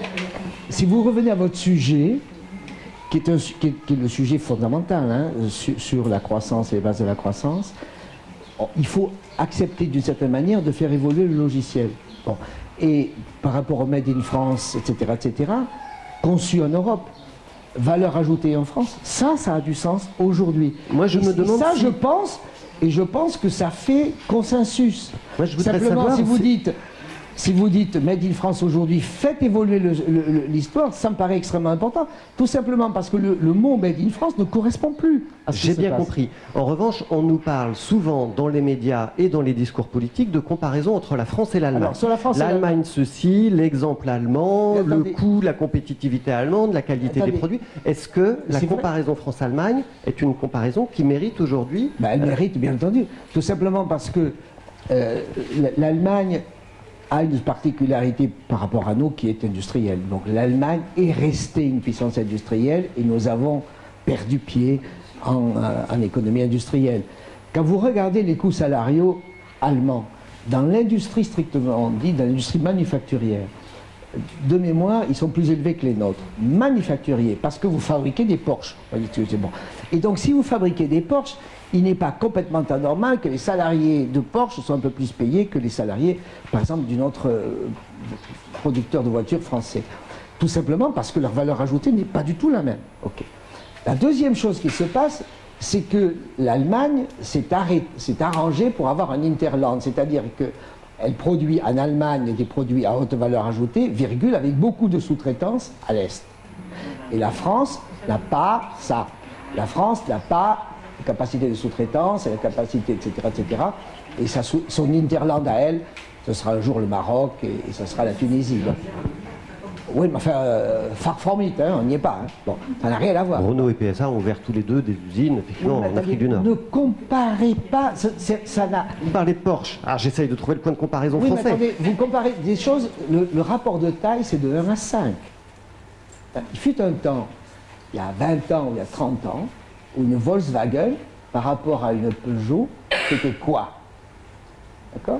si vous revenez à votre sujet, qui est, un su- qui est- qui est le sujet fondamental hein, sur, sur la croissance et les bases de la croissance, on- il faut accepter d'une certaine manière de faire évoluer le logiciel. Bon. Et par rapport au Made in France, et cetera, et cetera, conçu en Europe, valeur ajoutée en France, ça, ça a du sens aujourd'hui. Moi, je Et me c'est- demande ça, si- je pense, et je pense que ça fait consensus. Moi, je voudrais Simplement, savoir si vous si- dites, si vous dites Made in France aujourd'hui, faites évoluer le- le- le- l'histoire, ça me paraît extrêmement important. Tout simplement parce que le, le mot Made in France ne correspond plus à ce qui J'ai se bien passe. compris. En revanche, on nous parle souvent dans les médias et dans les discours politiques de comparaison entre la France et l'Allemagne. Alors, sur la France et L'Allemagne, ceci, l'exemple allemand, Mais le attendez. coût, la compétitivité allemande, la qualité Attendez. des produits. Est-ce que la C'est vrai. comparaison France-Allemagne est une comparaison qui mérite aujourd'hui Ben, elle mérite, bien entendu. Tout simplement parce que euh, l'Allemagne a une particularité par rapport à nous qui est industrielle. Donc l'Allemagne est restée une puissance industrielle et nous avons perdu pied en, euh, en économie industrielle. Quand vous regardez les coûts salariaux allemands, dans l'industrie strictement dit, dans l'industrie manufacturière, de mémoire, ils sont plus élevés que les nôtres. Manufacturiers, parce que vous fabriquez des Porsche. C'est bon. Et donc, si vous fabriquez des Porsche, il n'est pas complètement anormal que les salariés de Porsche soient un peu plus payés que les salariés, par exemple, d'un autre euh, producteur de voitures français. Tout simplement parce que leur valeur ajoutée n'est pas du tout la même. Ok. La deuxième chose qui se passe, c'est que l'Allemagne s'est arrêt- s'est arrangée pour avoir un interland, c'est-à-dire qu'elle produit en Allemagne des produits à haute valeur ajoutée, virgule, avec beaucoup de sous-traitance à l'Est. Et la France n'a pas ça. La France n'a pas la capacité de sous-traitance, la capacité, et cetera, et cetera. Et sa sous- son interland à elle, ce sera un jour le Maroc et, et ce sera la Tunisie. Bon. oui, mais enfin, euh, far from it, hein, on n'y est pas. Hein. Bon, ça n'a rien à voir. Renault et P S A ont ouvert tous les deux des usines, effectivement, Oui, en Afrique du Nord. Ne comparez pas, ça, ça n'a... Vous parlez de Porsche. Alors j'essaye de trouver le point de comparaison Oui, français. mais attendez, vous comparez des choses, le, le rapport de taille, c'est de un à cinq. Il fut un temps, il y a vingt ans ou il y a trente ans, où une Volkswagen, par rapport à une Peugeot, c'était quoi? D'accord?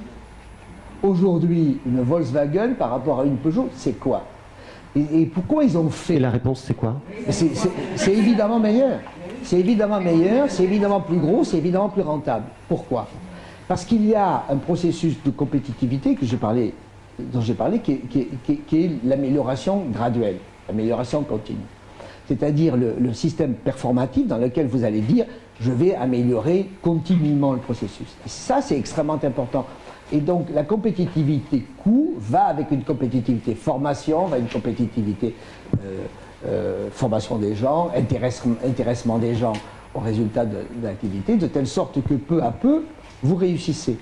Aujourd'hui, une Volkswagen, par rapport à une Peugeot, c'est quoi? et, et pourquoi ils ont fait... Et la réponse, c'est quoi? C'est évidemment meilleur. C'est évidemment meilleur, c'est évidemment plus gros, c'est évidemment plus rentable. Pourquoi? Parce qu'il y a un processus de compétitivité que j'ai parlé, dont j'ai parlé, qui est, qui est, qui est l'amélioration graduelle, l'amélioration continue. C'est-à-dire le, le système performatif dans lequel vous allez dire « je vais améliorer continuellement le processus ». Et ça, c'est extrêmement important. Et donc, la compétitivité coût va avec une compétitivité formation, va avec une compétitivité euh, euh, formation des gens, intéressement, intéressement des gens au résultat de, de l'activité, de telle sorte que peu à peu, vous réussissez.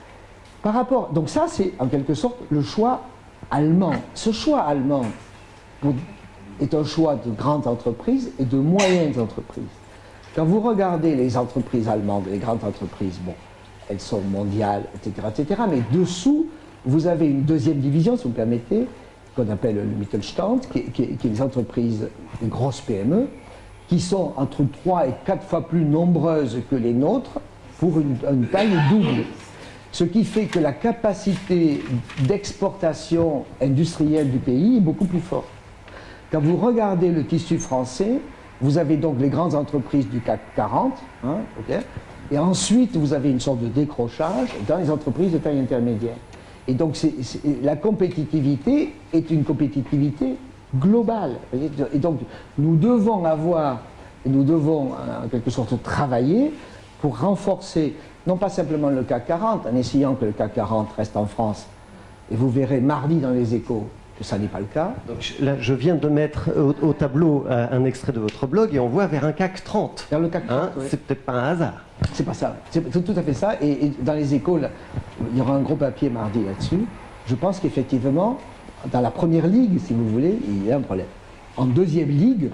Par rapport, donc ça, c'est en quelque sorte le choix allemand. Ce choix allemand pour, est un choix de grandes entreprises et de moyennes entreprises. Quand vous regardez les entreprises allemandes, les grandes entreprises, bon, elles sont mondiales, et cetera, et cetera. Mais dessous, vous avez une deuxième division, si vous me permettez, qu'on appelle le Mittelstand, qui, qui, qui est des entreprises, des grosses P M E, qui sont entre trois et quatre fois plus nombreuses que les nôtres pour une, une taille double. Ce qui fait que la capacité d'exportation industrielle du pays est beaucoup plus forte. Quand vous regardez le tissu français, vous avez donc les grandes entreprises du C A C quarante, hein, okay, et ensuite vous avez une sorte de décrochage dans les entreprises de taille intermédiaire. Et donc c'est, c'est, la compétitivité est une compétitivité globale. Et donc nous devons avoir, nous devons en quelque sorte travailler pour renforcer non pas simplement le C A C quarante, en essayant que le C A C quarante reste en France. Et vous verrez mardi dans les Échos que ça n'est pas le cas. Donc, là, je viens de mettre au, au tableau euh, un extrait de votre blog et on voit vers un C A C trente. Vers le C A C trente, hein, oui. C'est peut-être pas un hasard. C'est pas ça. C'est tout à fait ça. Et, et dans les Échos, là, il y aura un gros papier mardi là-dessus. Je pense qu'effectivement, dans la première ligue, si vous voulez, il y a un problème. En deuxième ligue,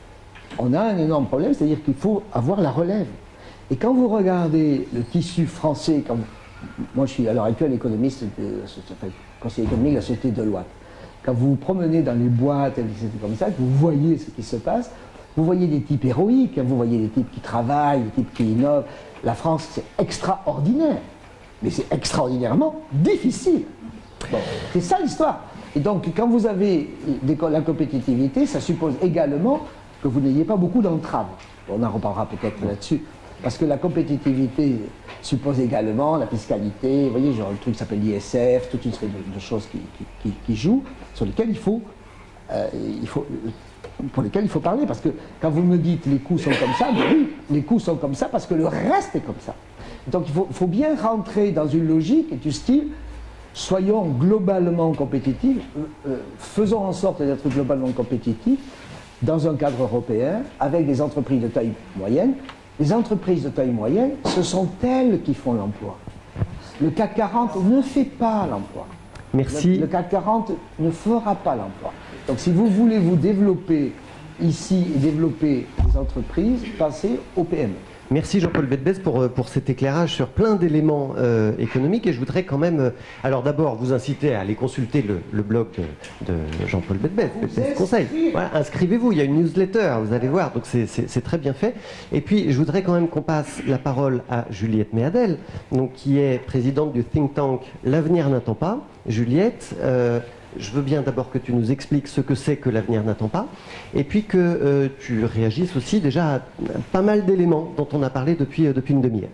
on a un énorme problème, c'est-à-dire qu'il faut avoir la relève. Et quand vous regardez le tissu français, quand vous, moi je suis à l'heure actuelle économiste, de, conseiller économique de la société Deloitte. Quand vous vous promenez dans les boîtes, et comme ça, que vous voyez ce qui se passe, vous voyez des types héroïques, vous voyez des types qui travaillent, des types qui innovent. La France, c'est extraordinaire, mais c'est extraordinairement difficile. Bon, c'est ça l'histoire. Et donc, quand vous avez des, la compétitivité, ça suppose également que vous n'ayez pas beaucoup d'entraves. On en reparlera peut-être là-dessus. Parce que la compétitivité suppose également la fiscalité, vous voyez, genre le truc qui s'appelle l'I S F, toute une série de, de choses qui, qui, qui, qui jouent, sur lesquelles il faut, euh, il faut, pour lesquelles il faut parler. Parce que quand vous me dites les coûts sont comme ça, mais oui, les coûts sont comme ça parce que le reste est comme ça. Donc il faut, faut bien rentrer dans une logique du style, soyons globalement compétitifs, euh, euh, faisons en sorte d'être globalement compétitifs dans un cadre européen, avec des entreprises de taille moyenne. Les entreprises de taille moyenne, ce sont elles qui font l'emploi. Le C A C quarante ne fait pas l'emploi. Merci. Le, le C A C quarante ne fera pas l'emploi. Donc si vous voulez vous développer ici et développer des entreprises, passez au P M E. Merci Jean-Paul Bedbez pour, pour cet éclairage sur plein d'éléments euh, économiques. Et je voudrais quand même, euh, alors d'abord vous inciter à aller consulter le, le blog de, de Jean-Paul Bedbez, Bedbez Conseil. Voilà, inscrivez-vous, il y a une newsletter, vous allez voir, donc c'est très bien fait. Et puis je voudrais quand même qu'on passe la parole à Juliette Méadel, donc, qui est présidente du think tank L'avenir n'attend pas. Juliette, euh, je veux bien d'abord que tu nous expliques ce que c'est que l'avenir n'attend pas, et puis que euh, tu réagisses aussi déjà à pas mal d'éléments dont on a parlé depuis, euh, depuis une demi-heure.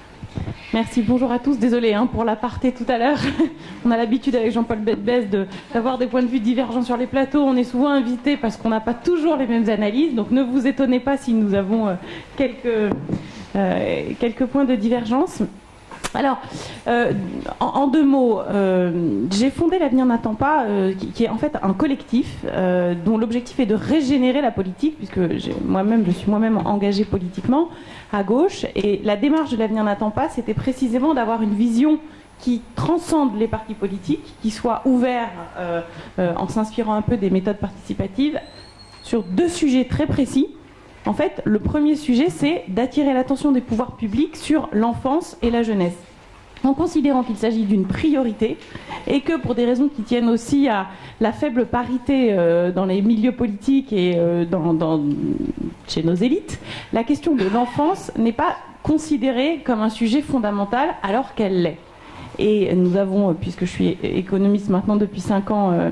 Merci, bonjour à tous. Désolée hein, pour l'aparté tout à l'heure. On a l'habitude avec Jean-Paul Bedbez d'avoir des points de vue divergents sur les plateaux. On est souvent invité parce qu'on n'a pas toujours les mêmes analyses, donc ne vous étonnez pas si nous avons euh, quelques, euh, quelques points de divergence. Alors, euh, en, en deux mots, euh, j'ai fondé L'Avenir n'attend pas, euh, qui, qui est en fait un collectif euh, dont l'objectif est de régénérer la politique, puisque moi-même, je suis moi-même engagée politiquement à gauche, et la démarche de L'Avenir n'attend pas, c'était précisément d'avoir une vision qui transcende les partis politiques, qui soit ouvert euh, euh, en s'inspirant un peu des méthodes participatives sur deux sujets très précis. En fait, le premier sujet, c'est d'attirer l'attention des pouvoirs publics sur l'enfance et la jeunesse, en considérant qu'il s'agit d'une priorité et que pour des raisons qui tiennent aussi à la faible parité euh, dans les milieux politiques et euh, dans, dans, chez nos élites, la question de l'enfance n'est pas considérée comme un sujet fondamental alors qu'elle l'est. Et nous avons, puisque je suis économiste maintenant depuis cinq ans, euh,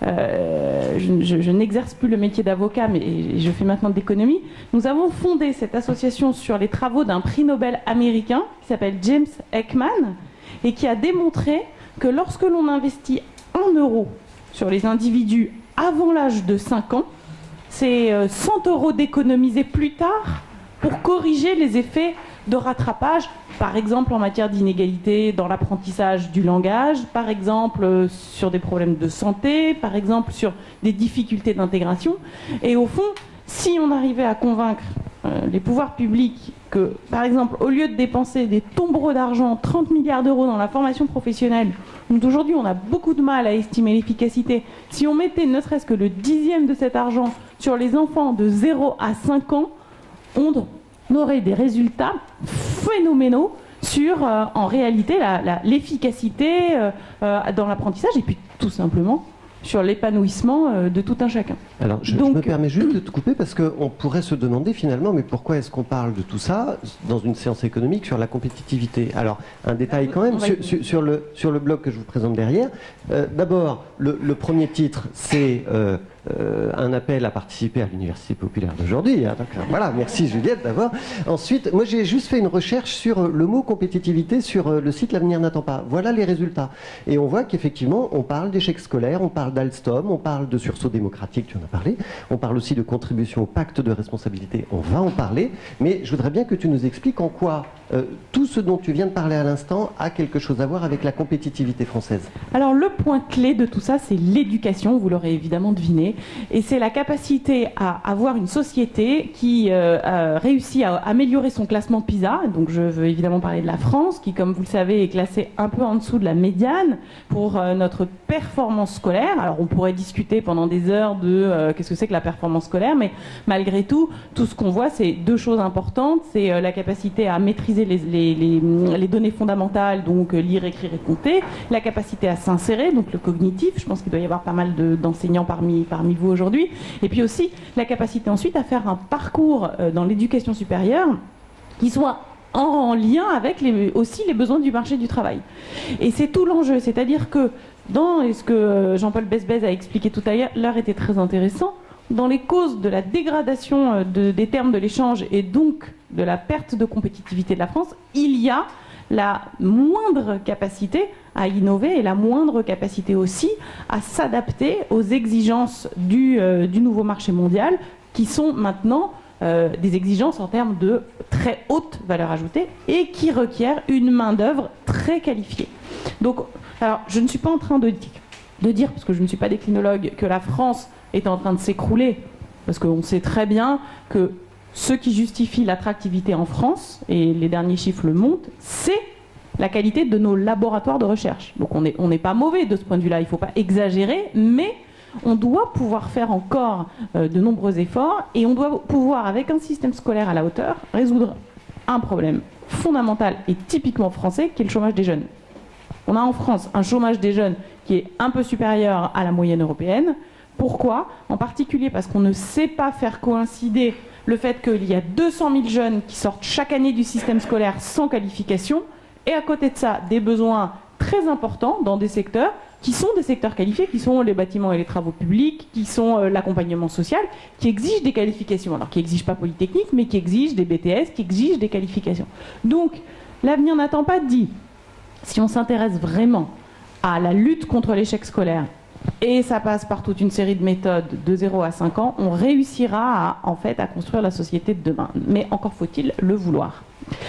euh, je, je, je n'exerce plus le métier d'avocat, mais je fais maintenant de l'économie. Nous avons fondé cette association sur les travaux d'un prix Nobel américain qui s'appelle James Heckman et qui a démontré que lorsque l'on investit un euro sur les individus avant l'âge de cinq ans, c'est cent euros d'économiser plus tard pour corriger les effets de rattrapage, par exemple en matière d'inégalité dans l'apprentissage du langage, par exemple euh, sur des problèmes de santé, par exemple sur des difficultés d'intégration. Et au fond, si on arrivait à convaincre euh, les pouvoirs publics que, par exemple, au lieu de dépenser des tombereaux d'argent, trente milliards d'euros dans la formation professionnelle, dont aujourd'hui on a beaucoup de mal à estimer l'efficacité, si on mettait ne serait-ce que le dixième de cet argent sur les enfants de zéro à cinq ans, on aurait des résultats phénoménaux sur, euh, en réalité, la, la, l'efficacité euh, euh, dans l'apprentissage et puis tout simplement sur l'épanouissement euh, de tout un chacun. Alors, je, Donc, je me permets juste de te couper parce qu'on pourrait se demander finalement, mais pourquoi est-ce qu'on parle de tout ça dans une séance économique sur la compétitivité? Alors, un détail quand même sur, sur, sur, le, sur le blog que je vous présente derrière. Euh, D'abord, le, le premier titre, c'est euh, euh, un appel à participer à l'Université populaire d'aujourd'hui. Hein, donc, voilà, merci Juliette d'abord. Ensuite, moi j'ai juste fait une recherche sur le mot compétitivité sur le site L'Avenir n'attend pas. Voilà les résultats. Et on voit qu'effectivement, on parle d'échec scolaire, on parle d'Alstom, on parle de sursaut démocratique, tu en as parlé, on parle aussi de contribution au pacte de responsabilité, on va en parler, mais je voudrais bien que tu nous expliques en quoi euh, tout ce dont tu viens de parler à l'instant a quelque chose à voir avec la compétitivité française. Alors le point clé de tout ça, c'est l'éducation, vous l'aurez évidemment deviné, et c'est la capacité à avoir une société qui euh, a réussi à améliorer son classement PISA. Donc je veux évidemment parler de la France, qui comme vous le savez est classée un peu en dessous de la médiane pour euh, notre performance scolaire. Alors on pourrait discuter pendant des heures de euh, qu'est-ce que c'est que la performance scolaire, mais malgré tout, tout ce qu'on voit, c'est deux choses importantes. C'est euh, la capacité à maîtriser les, les, les, les données fondamentales, donc euh, lire, écrire et compter, la capacité à s'insérer, donc le cognitif. Je pense qu'il doit y avoir pas mal de, d'enseignants parmi, parmi vous aujourd'hui. Et puis aussi la capacité ensuite à faire un parcours euh, dans l'éducation supérieure qui soit en lien avec les, aussi les besoins du marché du travail. Et c'est tout l'enjeu, c'est-à-dire que dans, et ce que Jean-Paul Besbez a expliqué tout à l'heure était très intéressant, dans les causes de la dégradation de, des termes de l'échange et donc de la perte de compétitivité de la France, il y a la moindre capacité à innover et la moindre capacité aussi à s'adapter aux exigences du, euh, du nouveau marché mondial qui sont maintenant euh, des exigences en termes de très haute valeur ajoutée et qui requièrent une main-d'œuvre très qualifiée. Donc, alors, je ne suis pas en train de, de dire, parce que je ne suis pas déclinologue, que la France est en train de s'écrouler, parce qu'on sait très bien que ce qui justifie l'attractivité en France, et les derniers chiffres le montrent, c'est la qualité de nos laboratoires de recherche. Donc on n'est on n'est pas mauvais de ce point de vue-là, il ne faut pas exagérer, mais on doit pouvoir faire encore euh, de nombreux efforts, et on doit pouvoir, avec un système scolaire à la hauteur, résoudre un problème fondamental et typiquement français, qui est le chômage des jeunes. On a en France un chômage des jeunes qui est un peu supérieur à la moyenne européenne. Pourquoi? En particulier parce qu'on ne sait pas faire coïncider le fait qu'il y a deux cent mille jeunes qui sortent chaque année du système scolaire sans qualification, et à côté de ça, des besoins très importants dans des secteurs qui sont des secteurs qualifiés, qui sont les bâtiments et les travaux publics, qui sont euh, l'accompagnement social, qui exigent des qualifications. Alors qui n'exigent pas Polytechnique, mais qui exigent des B T S, qui exigent des qualifications. Donc, l'avenir n'attend pas dit, si on s'intéresse vraiment à la lutte contre l'échec scolaire, et ça passe par toute une série de méthodes de zéro à cinq ans, on réussira à, en fait, à construire la société de demain. Mais encore faut-il le vouloir.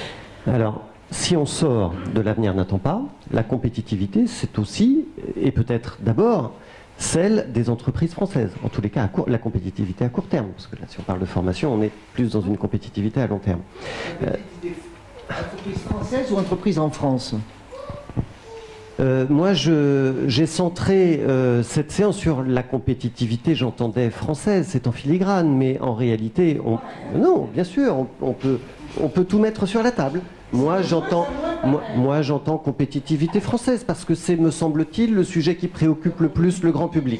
Alors, si on sort de l'avenir n'attend pas, la compétitivité, c'est aussi, et peut-être d'abord, celle des entreprises françaises. En tous les cas, à court, la compétitivité à court terme. Parce que là, si on parle de formation, on est plus dans une compétitivité à long terme. Euh, entreprise française ou entreprise en France? Euh, moi, j'ai centré euh, cette séance sur la compétitivité, j'entendais française, c'est en filigrane, mais en réalité, on, non, bien sûr, on, on, peut, on peut tout mettre sur la table. Moi, j'entends moi, moi, j'entends compétitivité française, parce que c'est, me semble-t-il, le sujet qui préoccupe le plus le grand public.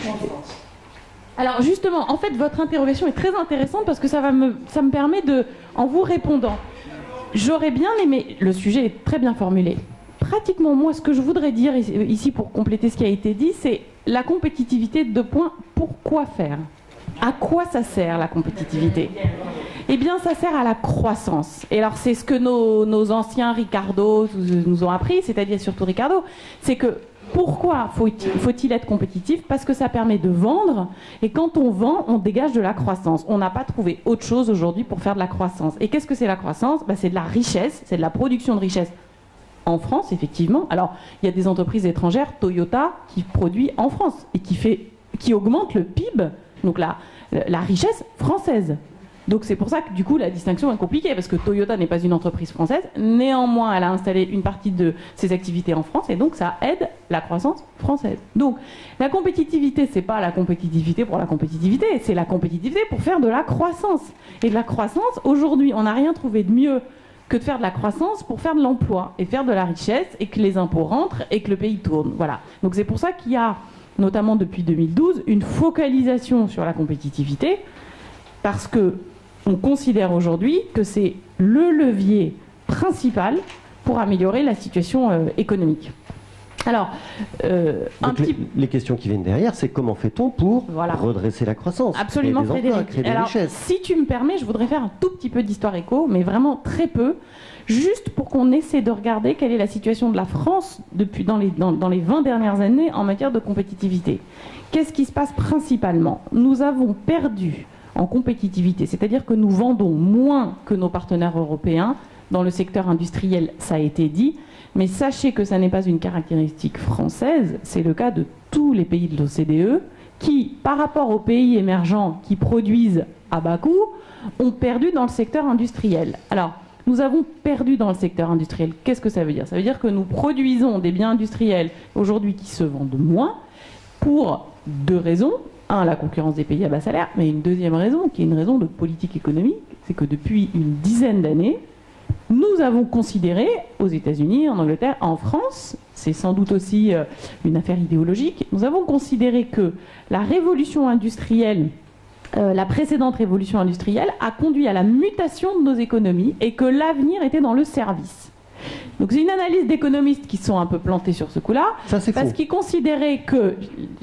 Alors justement, en fait, votre interrogation est très intéressante, parce que ça, va me, ça me permet de, en vous répondant, j'aurais bien aimé, le sujet est très bien formulé. Pratiquement, moi, ce que je voudrais dire ici pour compléter ce qui a été dit, c'est la compétitivité, deux points, pourquoi faire? À quoi ça sert la compétitivité? Eh bien, ça sert à la croissance. Et alors, c'est ce que nos, nos anciens Ricardo nous ont appris, c'est-à-dire surtout Ricardo, c'est que pourquoi faut-il faut-il être compétitif? Parce que ça permet de vendre, et quand on vend, on dégage de la croissance. On n'a pas trouvé autre chose aujourd'hui pour faire de la croissance. Et qu'est-ce que c'est la croissance? Ben, c'est de la richesse, c'est de la production de richesse. En France, effectivement. Alors, il y a des entreprises étrangères, Toyota, qui produit en France et qui, fait, qui augmente le P I B, donc la, la richesse française. Donc c'est pour ça que du coup la distinction est compliquée, parce que Toyota n'est pas une entreprise française, néanmoins elle a installé une partie de ses activités en France et donc ça aide la croissance française. Donc la compétitivité, c'est pas la compétitivité pour la compétitivité, c'est la compétitivité pour faire de la croissance. Et de la croissance, aujourd'hui on n'a rien trouvé de mieux que de faire de la croissance pour faire de l'emploi et faire de la richesse et que les impôts rentrent et que le pays tourne. Voilà. Donc c'est pour ça qu'il y a, notamment depuis deux mille douze, une focalisation sur la compétitivité, parce que on considère aujourd'hui que c'est le levier principal pour améliorer la situation euh, économique. Alors, euh, un Donc petit... les, les questions qui viennent derrière, c'est comment fait-on pour voilà. redresser la croissance? Absolument, créer des emplois, Frédéric. créer des Alors, richesses. si tu me permets, je voudrais faire un tout petit peu d'histoire éco, mais vraiment très peu, juste pour qu'on essaie de regarder quelle est la situation de la France depuis dans les, dans, dans les vingt dernières années en matière de compétitivité. Qu'est-ce qui se passe principalement? Nous avons perdu en compétitivité, c'est-à-dire que nous vendons moins que nos partenaires européens dans le secteur industriel, ça a été dit, mais sachez que ça n'est pas une caractéristique française, c'est le cas de tous les pays de l'O C D E qui, par rapport aux pays émergents qui produisent à bas coût, ont perdu dans le secteur industriel. Alors, nous avons perdu dans le secteur industriel. Qu'est-ce que ça veut dire? Ça veut dire que nous produisons des biens industriels aujourd'hui qui se vendent moins pour deux raisons. Un, la concurrence des pays à bas salaire, mais une deuxième raison, qui est une raison de politique économique, c'est que depuis une dizaine d'années, nous avons considéré, aux États-Unis, en Angleterre, en France, c'est sans doute aussi euh, une affaire idéologique, nous avons considéré que la révolution industrielle, euh, la précédente révolution industrielle, a conduit à la mutation de nos économies et que l'avenir était dans le service. Donc c'est une analyse d'économistes qui sont un peu plantés sur ce coup-là, parce qu'ils considéraient que,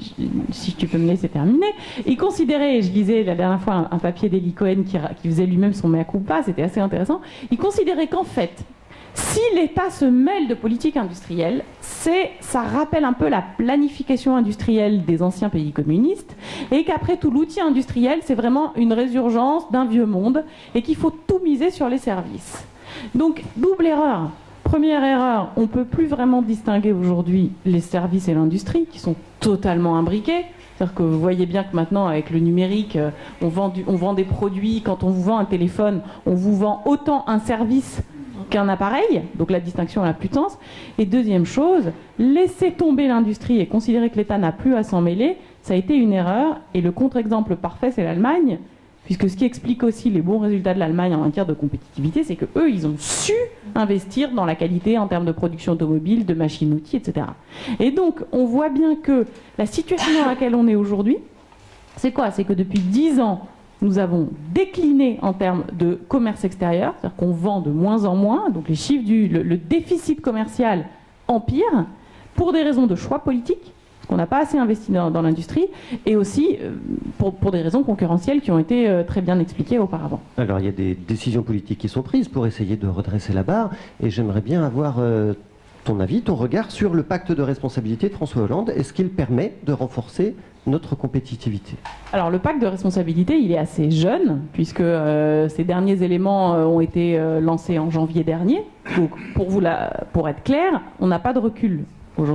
si tu peux me laisser terminer, ils considéraient, je lisais la dernière fois un, un papier d'Eli Cohen qui, qui faisait lui-même son mea culpa, c'était assez intéressant, ils considéraient qu'en fait, si l'État se mêle de politique industrielle, c'est, ça rappelle un peu la planification industrielle des anciens pays communistes, et qu'après tout, l'outil industriel, c'est vraiment une résurgence d'un vieux monde, et qu'il faut tout miser sur les services. Donc, double erreur. Première erreur, on ne peut plus vraiment distinguer aujourd'hui les services et l'industrie qui sont totalement imbriqués. C'est-à-dire que vous voyez bien que maintenant, avec le numérique, on vend, du, on vend des produits. Quand on vous vend un téléphone, on vous vend autant un service qu'un appareil. Donc la distinction n'a plus de sens. Et deuxième chose, laisser tomber l'industrie et considérer que l'État n'a plus à s'en mêler, ça a été une erreur. Et le contre-exemple parfait, c'est l'Allemagne. Puisque ce qui explique aussi les bons résultats de l'Allemagne en matière de compétitivité, c'est qu'eux, ils ont su investir dans la qualité en termes de production automobile, de machines-outils, et cetera. Et donc, on voit bien que la situation dans laquelle on est aujourd'hui, c'est quoi? C'est que depuis dix ans, nous avons décliné en termes de commerce extérieur, c'est-à-dire qu'on vend de moins en moins, donc les chiffres du le, le déficit commercial empire, pour des raisons de choix politiques, qu'on n'a pas assez investi dans, dans l'industrie, et aussi euh, pour, pour des raisons concurrentielles qui ont été euh, très bien expliquées auparavant. Alors il y a des décisions politiques qui sont prises pour essayer de redresser la barre, et j'aimerais bien avoir euh, ton avis, ton regard sur le pacte de responsabilité de François Hollande. Est-ce qu'il permet de renforcer notre compétitivité? Alors le pacte de responsabilité, il est assez jeune, puisque euh, ces derniers éléments euh, ont été euh, lancés en janvier dernier. Donc pour, vous la, pour être clair, on n'a pas de recul aujourd'hui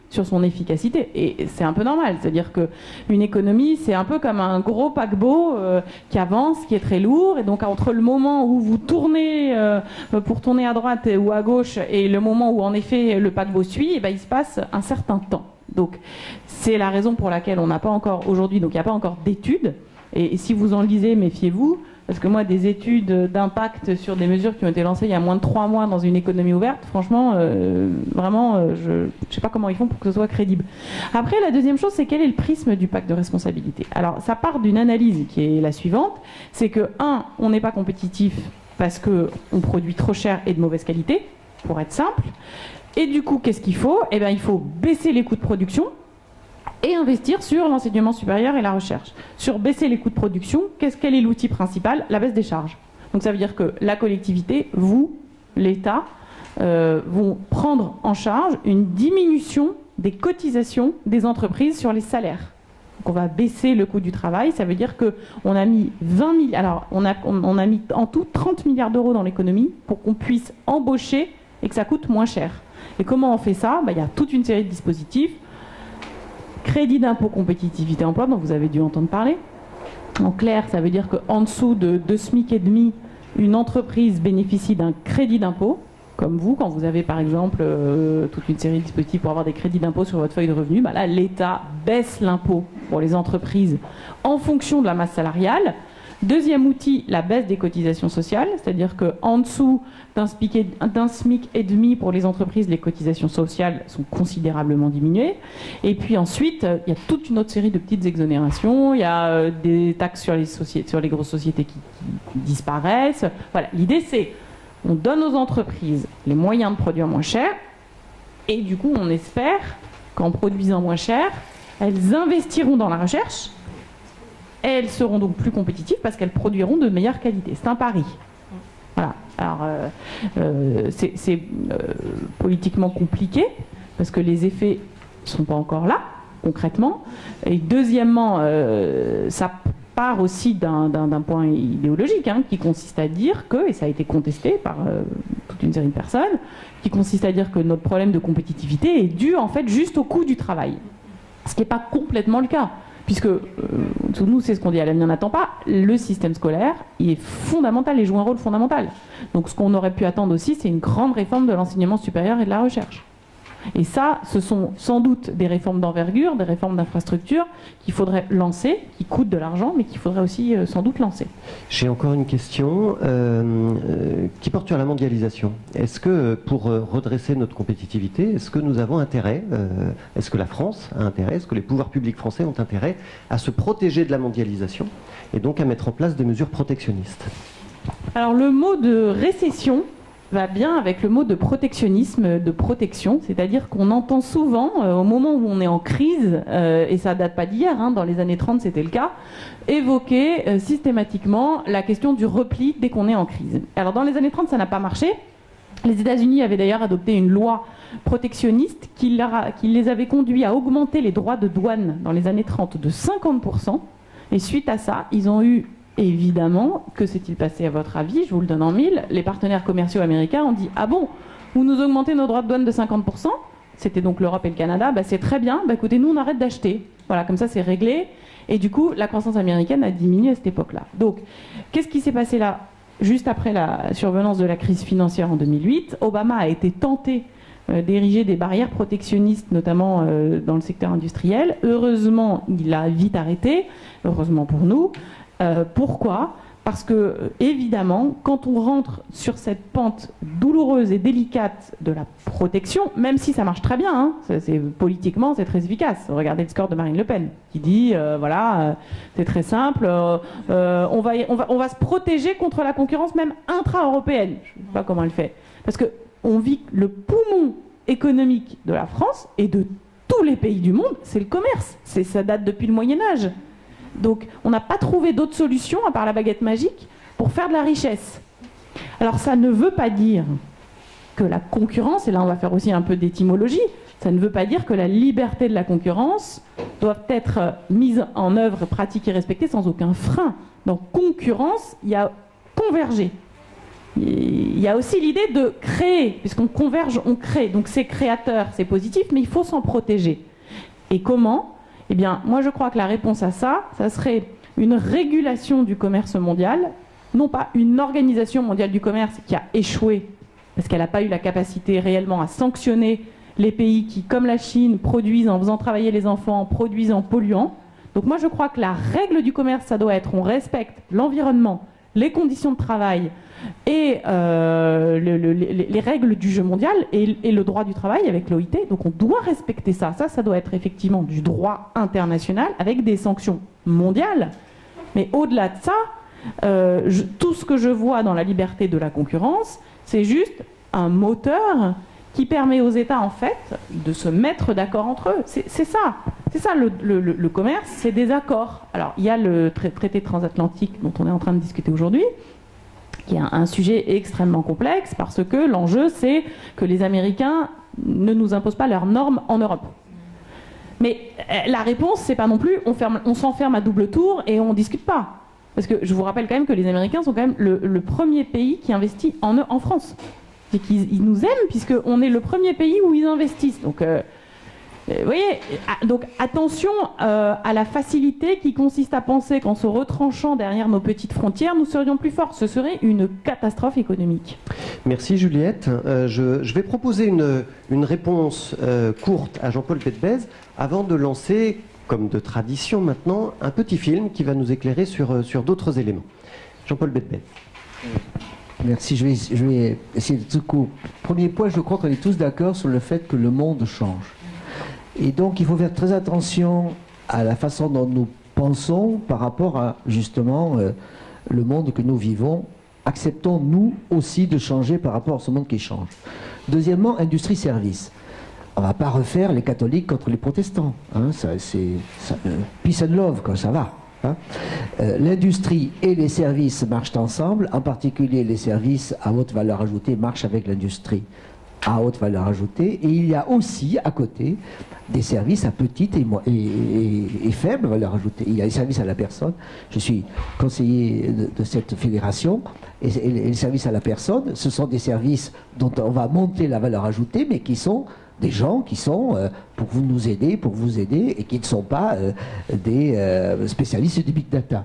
sur son efficacité. Et c'est un peu normal, c'est-à-dire qu'une économie, c'est un peu comme un gros paquebot euh, qui avance, qui est très lourd, et donc entre le moment où vous tournez euh, pour tourner à droite ou à gauche et le moment où en effet le paquebot suit, et ben, il se passe un certain temps. Donc c'est la raison pour laquelle on n'a pas encore aujourd'hui, donc il n'y a pas encore d'études, et, et si vous en lisez, méfiez-vous. Parce que moi, des études d'impact sur des mesures qui ont été lancées il y a moins de trois mois dans une économie ouverte, franchement, euh, vraiment, euh, je ne sais pas comment ils font pour que ce soit crédible. Après, la deuxième chose, c'est quel est le prisme du pacte de responsabilité. Alors, ça part d'une analyse qui est la suivante, c'est que, un, on n'est pas compétitif parce qu'on produit trop cher et de mauvaise qualité, pour être simple. Et du coup, qu'est-ce qu'il faut? Eh bien, il faut baisser les coûts de production, et investir sur l'enseignement supérieur et la recherche. Sur baisser les coûts de production, qu'est-ce quel est l'outil principal? La baisse des charges. Donc ça veut dire que la collectivité, vous, l'État, euh, vont prendre en charge une diminution des cotisations des entreprises sur les salaires. Donc on va baisser le coût du travail, ça veut dire qu'on a mis vingt milliards, alors on a, on, on a mis en tout trente milliards d'euros dans l'économie pour qu'on puisse embaucher et que ça coûte moins cher. Et comment on fait ça? Ben, il y a toute une série de dispositifs. Crédit d'impôt compétitivité emploi, dont vous avez dû entendre parler. En clair, ça veut dire qu'en dessous de deux SMIC et demi, une entreprise bénéficie d'un crédit d'impôt, comme vous, quand vous avez par exemple euh, toute une série de dispositifs pour avoir des crédits d'impôt sur votre feuille de revenu, bah là l'État baisse l'impôt pour les entreprises en fonction de la masse salariale. Deuxième outil, la baisse des cotisations sociales, c'est-à-dire qu'en dessous d'un SMIC et demi pour les entreprises, les cotisations sociales sont considérablement diminuées. Et puis ensuite, il y a toute une autre série de petites exonérations, il y a des taxes sur les, sociétés, sur les grosses sociétés qui, qui disparaissent. Voilà, l'idée c'est, on donne aux entreprises les moyens de produire moins cher, et du coup on espère qu'en produisant moins cher, elles investiront dans la recherche, et elles seront donc plus compétitives parce qu'elles produiront de meilleure qualité. C'est un pari. Voilà. Alors, euh, euh, c'est euh, politiquement compliqué parce que les effets ne sont pas encore là, concrètement. Et deuxièmement, euh, ça part aussi d'un point idéologique hein, qui consiste à dire que, et ça a été contesté par euh, toute une série de personnes, qui consiste à dire que notre problème de compétitivité est dû en fait juste au coût du travail. Ce qui n'est pas complètement le cas. Puisque, euh, nous, c'est ce qu'on dit à l'avenir n'attend pas, le système scolaire, il est fondamental et joue un rôle fondamental. Donc ce qu'on aurait pu attendre aussi, c'est une grande réforme de l'enseignement supérieur et de la recherche. Et ça, ce sont sans doute des réformes d'envergure, des réformes d'infrastructure qu'il faudrait lancer, qui coûtent de l'argent, mais qu'il faudrait aussi euh, sans doute lancer. J'ai encore une question euh, euh, qui porte sur la mondialisation. Est-ce que pour euh, redresser notre compétitivité, est-ce que nous avons intérêt, euh, est-ce que la France a intérêt, est-ce que les pouvoirs publics français ont intérêt à se protéger de la mondialisation et donc à mettre en place des mesures protectionnistes? Alors le mot de récession va bien avec le mot de protectionnisme, de protection, c'est-à-dire qu'on entend souvent, euh, au moment où on est en crise, euh, et ça date pas d'hier, hein, dans les années trente c'était le cas, évoquer euh, systématiquement la question du repli dès qu'on est en crise. Alors dans les années trente ça n'a pas marché, les États-Unis avaient d'ailleurs adopté une loi protectionniste qui, leur a, qui les avait conduits à augmenter les droits de douane dans les années trente de cinquante pour cent, et suite à ça, ils ont eu évidemment, que s'est-il passé à votre avis? Je vous le donne en mille. Les partenaires commerciaux américains ont dit « Ah bon, vous nous augmentez nos droits de douane de cinquante pour cent ?» C'était donc l'Europe et le Canada. Bah, c'est très bien. Bah, écoutez, nous, on arrête d'acheter. Voilà, comme ça, c'est réglé. Et du coup, la croissance américaine a diminué à cette époque-là. Donc, qu'est-ce qui s'est passé là? Juste après la survenance de la crise financière en deux mille huit, Obama a été tenté euh, d'ériger des barrières protectionnistes, notamment euh, dans le secteur industriel. Heureusement, il a vite arrêté. Heureusement pour nous. Euh, pourquoi? Parce que, évidemment, quand on rentre sur cette pente douloureuse et délicate de la protection, même si ça marche très bien, hein, c'est, politiquement c'est très efficace. Regardez le score de Marine Le Pen, qui dit, euh, voilà, euh, c'est très simple, euh, euh, on, va, on, va, on va se protéger contre la concurrence même intra-européenne. Je ne sais pas comment elle fait. Parce qu'on vit le poumon économique de la France et de tous les pays du monde, c'est le commerce. C'est, ça date depuis le Moyen-Âge. Donc on n'a pas trouvé d'autre solution à part la baguette magique pour faire de la richesse. Alors ça ne veut pas dire que la concurrence, et là on va faire aussi un peu d'étymologie, ça ne veut pas dire que la liberté de la concurrence doit être mise en œuvre, pratiquée et respectée sans aucun frein. Dans concurrence, il y a converger. il y a aussi l'idée de créer, puisqu'on converge, on crée. Donc c'est créateur, c'est positif, mais il faut s'en protéger. Et comment? Eh bien, moi je crois que la réponse à ça, ça serait une régulation du commerce mondial, non pas une organisation mondiale du commerce qui a échoué, parce qu'elle n'a pas eu la capacité réellement à sanctionner les pays qui, comme la Chine, produisent en faisant travailler les enfants, produisent en polluant. Donc moi je crois que la règle du commerce, ça doit être on respecte l'environnement, les conditions de travail et euh, le, le, les, les règles du jeu mondial et, et le droit du travail avec l'O I T. Donc on doit respecter ça. Ça, ça doit être effectivement du droit international avec des sanctions mondiales. Mais au-delà de ça, euh, je, tout ce que je vois dans la liberté de la concurrence, c'est juste un moteur qui permet aux États, en fait, de se mettre d'accord entre eux. C'est ça. C'est ça, le, le, le commerce, c'est des accords. Alors, il y a le traité transatlantique dont on est en train de discuter aujourd'hui, qui est un, un sujet extrêmement complexe, parce que l'enjeu, c'est que les Américains ne nous imposent pas leurs normes en Europe. Mais la réponse, c'est pas non plus on, ferme, on s'enferme à double tour et on discute pas. Parce que je vous rappelle quand même que les Américains sont quand même le, le premier pays qui investit en, en France. C'est qu'ils ils nous aiment puisqu'on est le premier pays où ils investissent. Donc, euh, vous voyez, donc attention euh, à la facilité qui consiste à penser qu'en se retranchant derrière nos petites frontières, nous serions plus forts. Ce serait une catastrophe économique. Merci Juliette. Euh, je, je vais proposer une, une réponse euh, courte à Jean-Paul Bedbez avant de lancer, comme de tradition maintenant, un petit film qui va nous éclairer sur, sur d'autres éléments. Jean-Paul Bedbez. Merci, je vais, je vais essayer de tout coup. Premier point, je crois qu'on est tous d'accord sur le fait que le monde change. Et donc il faut faire très attention à la façon dont nous pensons par rapport à justement euh, le monde que nous vivons. Acceptons nous aussi de changer par rapport à ce monde qui change. Deuxièmement, industrie-service. On ne va pas refaire les catholiques contre les protestants. Hein, ça, c'est, ça, euh, peace and love, quoi, ça va. Hein. Euh, l'industrie et les services marchent ensemble, en particulier les services à haute valeur ajoutée marchent avec l'industrie à haute valeur ajoutée, et il y a aussi à côté des services à petite et, et, et, et faible valeur ajoutée. Il y a les services à la personne. Je suis conseiller de, de cette fédération, et, et les services à la personne, ce sont des services dont on va monter la valeur ajoutée, mais qui sont des gens qui sont euh, pour vous nous aider, pour vous aider, et qui ne sont pas euh, des euh, spécialistes du big data.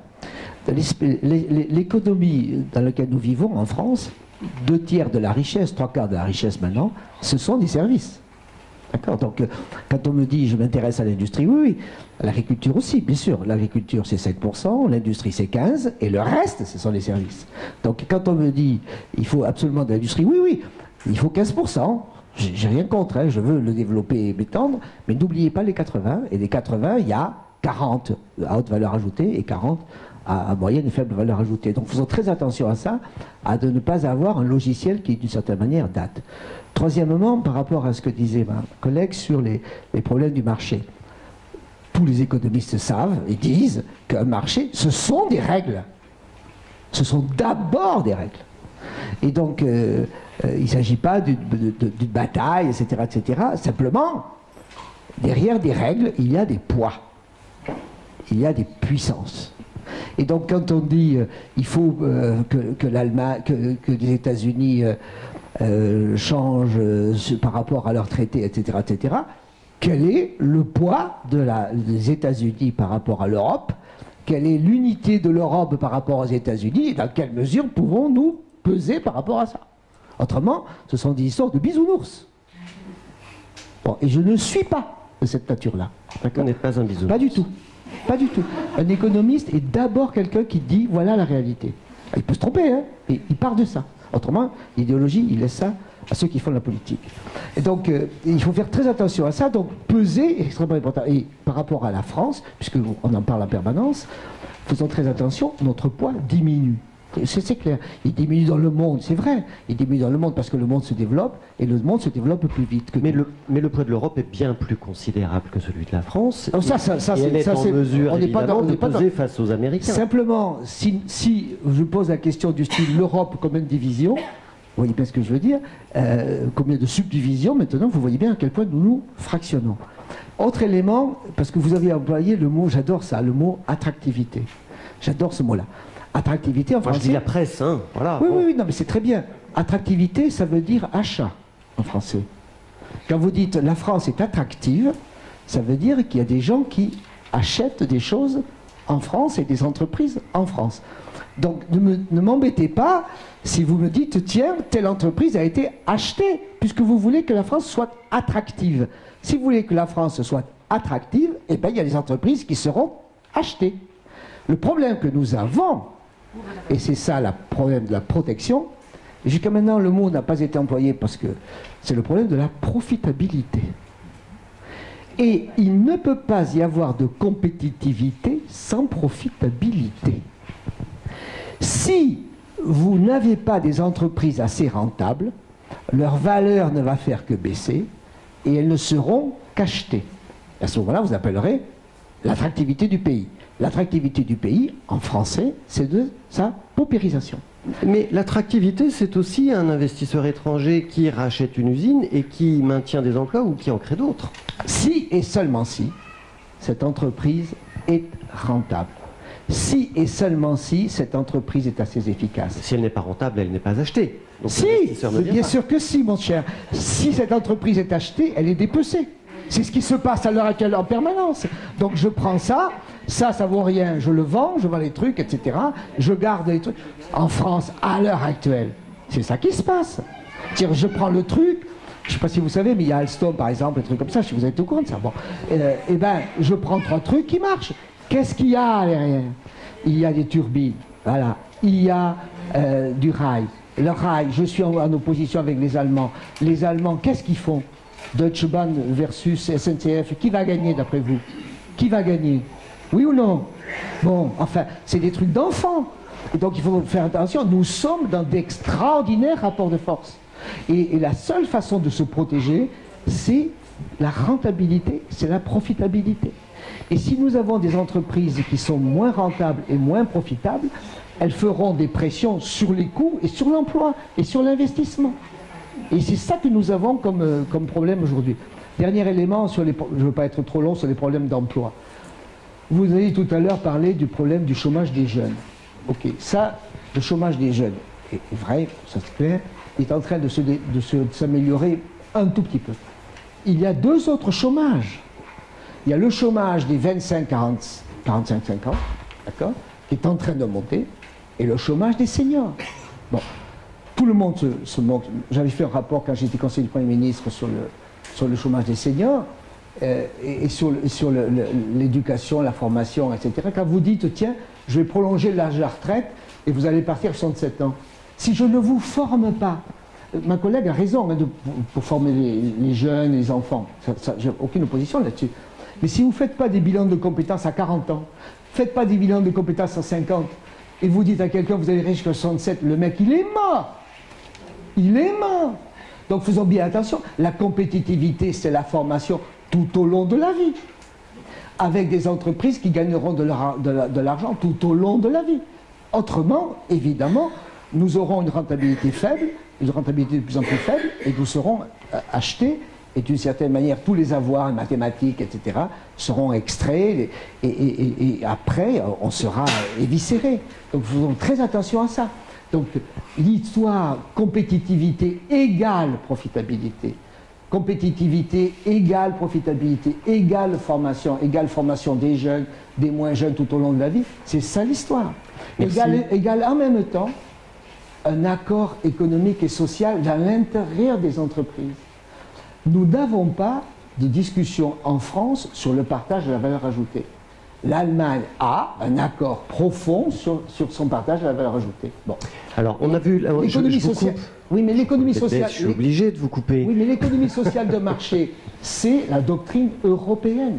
L'économie dans laquelle nous vivons en France, deux tiers de la richesse, trois quarts de la richesse maintenant, ce sont des services. D'accord. Donc, euh, quand on me dit je m'intéresse à l'industrie, oui, oui. L'agriculture aussi, bien sûr. L'agriculture, c'est sept pour cent, l'industrie, c'est quinze pour cent, et le reste, ce sont les services. Donc, quand on me dit il faut absolument de l'industrie, oui, oui, il faut quinze pour cent. J'ai rien contre, hein, je veux le développer et m'étendre, mais n'oubliez pas les quatre-vingts, et les quatre-vingts, il y a quarante à haute valeur ajoutée et quarante à, à moyenne et faible valeur ajoutée. Donc faisons très attention à ça, à de ne pas avoir un logiciel qui d'une certaine manière date. Troisièmement, par rapport à ce que disait ma collègue sur les, les problèmes du marché. Tous les économistes savent et disent qu'un marché, ce sont des règles. Ce sont d'abord des règles. Et donc, euh, euh, il ne s'agit pas d'une de, de, bataille, et cetera, et cetera. Simplement, derrière des règles, il y a des poids. Il y a des puissances. Et donc, quand on dit euh, il faut euh, que, que l'Allemagne, que, que les États-Unis euh, euh, changent euh, par rapport à leurs traités, et cetera, et cetera, quel est le poids de la, des États-Unis par rapport à l'Europe? Quelle est l'unité de l'Europe par rapport aux États-Unis? Et dans quelle mesure pouvons-nous peser par rapport à ça? Autrement, ce sont des histoires de bisounours. Bon, et je ne suis pas de cette nature-là. Vous n'êtes pas un bisounours. Pas du tout. Pas du tout. Un économiste est d'abord quelqu'un qui dit voilà la réalité. Il peut se tromper, hein, mais il part de ça. Autrement, l'idéologie, il laisse ça à ceux qui font la politique. Et donc, euh, il faut faire très attention à ça. Donc, peser est extrêmement important. Et par rapport à la France, puisqu'on en parle en permanence, faisons très attention, notre poids diminue. C'est clair. Il diminue dans le monde, c'est vrai. Il diminue dans le monde parce que le monde se développe et le monde se développe plus vite que mais le, mais le poids de l'Europe est bien plus considérable que celui de la France. Alors ça, ça, ça, et elle est ça, en mesure, on n'est pas dans, de pas peser dans... face aux Américains. Simplement, si, si je pose la question du style l'Europe comme une division, vous voyez bien ce que je veux dire, euh, combien de subdivisions maintenant, vous voyez bien à quel point nous nous fractionnons. Autre élément, parce que vous avez employé le mot, j'adore ça, le mot attractivité. J'adore ce mot-là. Attractivité en Moi, français. je dis la presse, hein, voilà. Oui, bon. oui, oui, non, mais c'est très bien. Attractivité, ça veut dire achat en français. Quand vous dites la France est attractive, ça veut dire qu'il y a des gens qui achètent des choses en France et des entreprises en France. Donc ne me- ne m'embêtez pas si vous me dites, tiens, telle entreprise a été achetée, puisque vous voulez que la France soit attractive. Si vous voulez que la France soit attractive, eh bien, il y a des entreprises qui seront achetées. Le problème que nous avons, et c'est ça le problème de la protection, jusqu'à maintenant le mot n'a pas été employé parce que c'est le problème de la profitabilité. Et il ne peut pas y avoir de compétitivité sans profitabilité. Si vous n'avez pas des entreprises assez rentables, leur valeur ne va faire que baisser et elles ne seront qu'achetées. À ce moment-là, vous appellerez l'attractivité du pays. L'attractivité du pays, en français, c'est de sa paupérisation. Mais l'attractivité, c'est aussi un investisseur étranger qui rachète une usine et qui maintient des emplois ou qui en crée d'autres. Si et seulement si cette entreprise est rentable. Si et seulement si cette entreprise est assez efficace. Si elle n'est pas rentable, elle n'est pas achetée. Donc Si, l'investisseur ne vient bien pas. sûr que si, mon cher. Si cette entreprise est achetée, elle est dépecée. C'est ce qui se passe à l'heure actuelle en permanence. Donc je prends ça, ça, ça vaut rien, je le vends, je vends les trucs, et cetera. Je garde les trucs. En France, à l'heure actuelle, c'est ça qui se passe. C'est-à-dire, je prends le truc, je ne sais pas si vous savez, mais il y a Alstom par exemple, des trucs comme ça, si vous êtes au courant de ça. Bon, euh, eh ben, je prends trois trucs qui marchent. Qu'est-ce qu'il y a derrière? Il y a des turbines, voilà. Il y a euh, du rail. Le rail, je suis en, en opposition avec les Allemands. Les Allemands, qu'est-ce qu'ils font? Deutsche Bahn versus S N C F, qui va gagner d'après vous? Qui va gagner? Oui ou non? Bon, enfin, c'est des trucs d'enfants. Et donc il faut faire attention, nous sommes dans d'extraordinaires rapports de force. Et, et la seule façon de se protéger, c'est la rentabilité, c'est la profitabilité. Et si nous avons des entreprises qui sont moins rentables et moins profitables, elles feront des pressions sur les coûts et sur l'emploi et sur l'investissement. Et c'est ça que nous avons comme, euh, comme problème aujourd'hui. Dernier élément, sur les, je ne veux pas être trop long sur les problèmes d'emploi. Vous avez tout à l'heure parlé du problème du chômage des jeunes. Ok, ça, le chômage des jeunes est, est vrai, ça c'est clair, est en train de se dé- de se- de s'améliorer un tout petit peu. Il y a deux autres chômages. Il y a le chômage des vingt-cinq à quarante-cinq cinquante, d'accord, qui est en train de monter, et le chômage des seniors. Bon, tout le monde se, se montre. J'avais fait un rapport quand j'étais conseiller du Premier ministre sur le, sur le chômage des seniors euh, et, et sur, le- sur le- le- l'éducation, la formation, et cetera. Quand vous dites, tiens, je vais prolonger l'âge de la retraite et vous allez partir à soixante-sept ans. Si je ne vous forme pas, euh, ma collègue a raison hein, de, pour, pour former les, les jeunes, les enfants. Ça, ça, j'ai aucune opposition là-dessus. Mais si vous ne faites pas des bilans de compétences à quarante ans, faites pas des bilans de compétences à cinquante, et vous dites à quelqu'un, vous allez rester jusqu'à soixante-sept, le mec, il est mort. Il est mort. Donc faisons bien attention. La compétitivité, c'est la formation tout au long de la vie. Avec des entreprises qui gagneront de leur- de la- de l'argent tout au long de la vie. Autrement, évidemment, nous aurons une rentabilité faible, une rentabilité de plus en plus faible, et nous serons euh, achetés, et d'une certaine manière, tous les avoirs, les mathématiques, et cetera, seront extraits, et, et- et- et après, on sera éviscéré. Donc faisons très attention à ça. Donc l'histoire compétitivité égale profitabilité. Compétitivité égale profitabilité, égale formation, égale formation des jeunes, des moins jeunes tout au long de la vie. C'est ça l'histoire. Merci. Égale, égale en même temps un accord économique et social dans l'intérieur des entreprises. Nous n'avons pas de discussion en France sur le partage de la valeur ajoutée. L'Allemagne a un accord profond sur, sur son partage de la valeur ajoutée. Bon. Alors, on a vu... je- L'économie je vous sociale. coupe. Oui, mais l'économie Peut-être, sociale. Je suis obligé de vous couper. Oui, mais l'économie sociale de marché, c'est la doctrine européenne.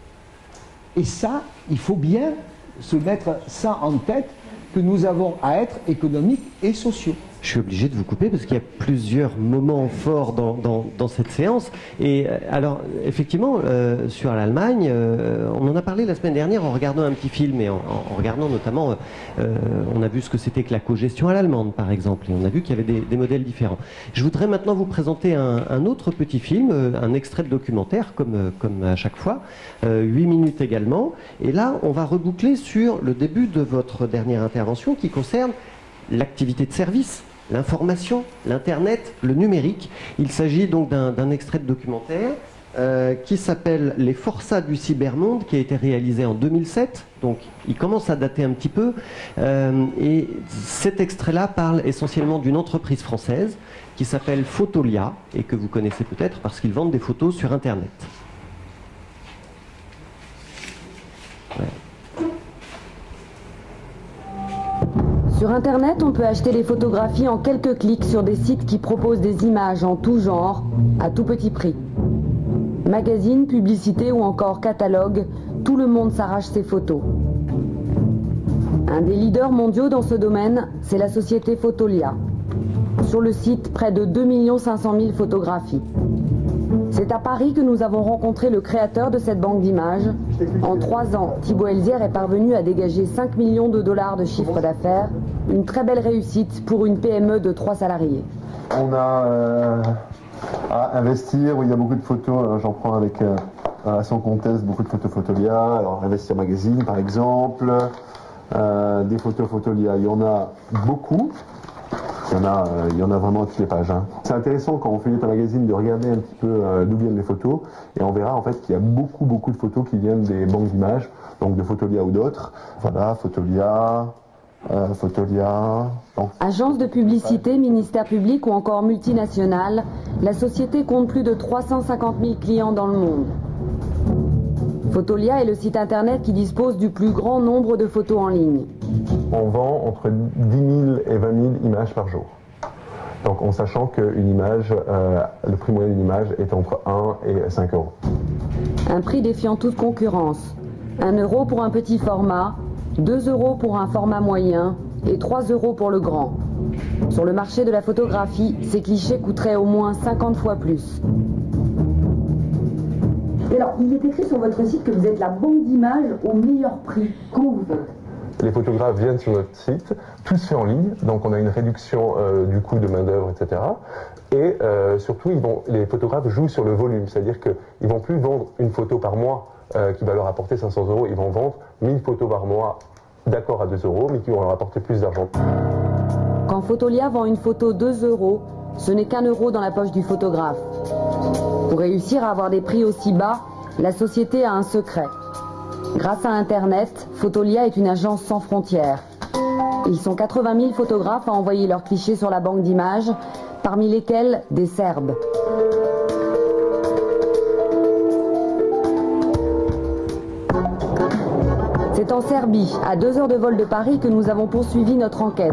Et ça, il faut bien se mettre ça en tête, que nous avons à être économiques et sociaux. je suis obligé de vous couper parce qu'il y a plusieurs moments forts dans, dans, dans cette séance. Et alors, effectivement, euh, sur l'Allemagne, euh, on en a parlé la semaine dernière en regardant un petit film et en, en regardant notamment, euh, on a vu ce que c'était que la cogestion à l'allemande, par exemple, et on a vu qu'il y avait des, des modèles différents. Je voudrais maintenant vous présenter un, un autre petit film, euh, un extrait de documentaire, comme, euh, comme à chaque fois, euh, huit minutes également. Et là, on va reboucler sur le début de votre dernière intervention qui concerne l'activité de service, l'information, l'Internet, le numérique. Il s'agit donc d'un extrait de documentaire euh, qui s'appelle « Les forçats du cybermonde » qui a été réalisé en deux mille sept. Donc il commence à dater un petit peu. Euh, et cet extrait-là parle essentiellement d'une entreprise française qui s'appelle Photolia et que vous connaissez peut-être parce qu'ils vendent des photos sur Internet. Ouais. Sur Internet, on peut acheter les photographies en quelques clics sur des sites qui proposent des images en tout genre, à tout petit prix. Magazines, publicités ou encore catalogues, tout le monde s'arrache ses photos. Un des leaders mondiaux dans ce domaine, c'est la société Photolia. Sur le site, près de deux millions cinq cent mille photographies. C'est à Paris que nous avons rencontré le créateur de cette banque d'images. En trois ans, Thibaut Elzière est parvenu à dégager cinq millions de dollars de chiffre d'affaires. Une très belle réussite pour une P M E de trois salariés. On a euh, à investir, où il y a beaucoup de photos, j'en prends avec euh, à son contest beaucoup de photos Photolia. Alors Investir Magazine par exemple, euh, des photos Photolia, il y en a beaucoup. Il y en a, euh, il y en a vraiment à toutes les pages. Hein. C'est intéressant quand on feuillette un magazine de regarder un petit peu euh, d'où viennent les photos. Et on verra en fait qu'il y a beaucoup beaucoup de photos qui viennent des banques d'images, donc de Photolia ou d'autres. Voilà, Photolia, euh, Photolia. Bon. Agence de publicité, ministère public ou encore multinationale, la société compte plus de trois cent cinquante mille clients dans le monde. Photolia est le site internet qui dispose du plus grand nombre de photos en ligne. On vend entre dix mille et vingt mille images par jour. Donc en sachant qu'une image, euh, le prix moyen d'une image est entre un et cinq euros. Un prix défiant toute concurrence. un euro pour un petit format, deux euros pour un format moyen et trois euros pour le grand. Sur le marché de la photographie, ces clichés coûteraient au moins cinquante fois plus. Et alors, il est écrit sur votre site que vous êtes la banque d'images au meilleur prix. Comment vous faites ? Les photographes viennent sur notre site, tout se fait en ligne, donc on a une réduction euh, du coût de main-d'œuvre, et cetera. Et euh, surtout, ils vont, les photographes jouent sur le volume, c'est-à-dire qu'ils ne vont plus vendre une photo par mois euh, qui va leur apporter cinq cents euros, ils vont vendre mille photos par mois, d'accord à deux euros, mais qui vont leur apporter plus d'argent. Quand Photolia vend une photo deux euros, ce n'est qu'un euro dans la poche du photographe. Pour réussir à avoir des prix aussi bas, la société a un secret. Grâce à Internet, Photolia est une agence sans frontières. Ils sont quatre-vingt mille photographes à envoyer leurs clichés sur la banque d'images, parmi lesquels des Serbes. C'est en Serbie, à deux heures de vol de Paris, que nous avons poursuivi notre enquête.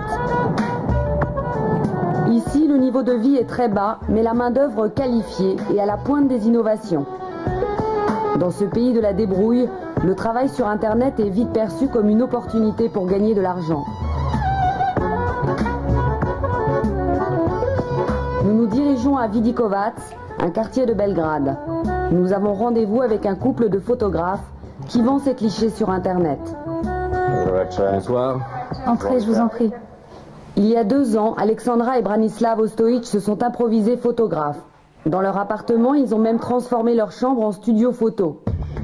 Ici, le niveau de vie est très bas, mais la main-d'œuvre qualifiée et à la pointe des innovations. Dans ce pays de la débrouille, le travail sur Internet est vite perçu comme une opportunité pour gagner de l'argent. Nous nous dirigeons à Vidikovac, un quartier de Belgrade. Nous avons rendez-vous avec un couple de photographes qui vend ses clichés sur Internet. Bonsoir. Entrez, je vous en prie. Il y a deux ans, Alexandra et Branislav Ostojic se sont improvisés photographes. Dans leur appartement, ils ont même transformé leur chambre en studio photo.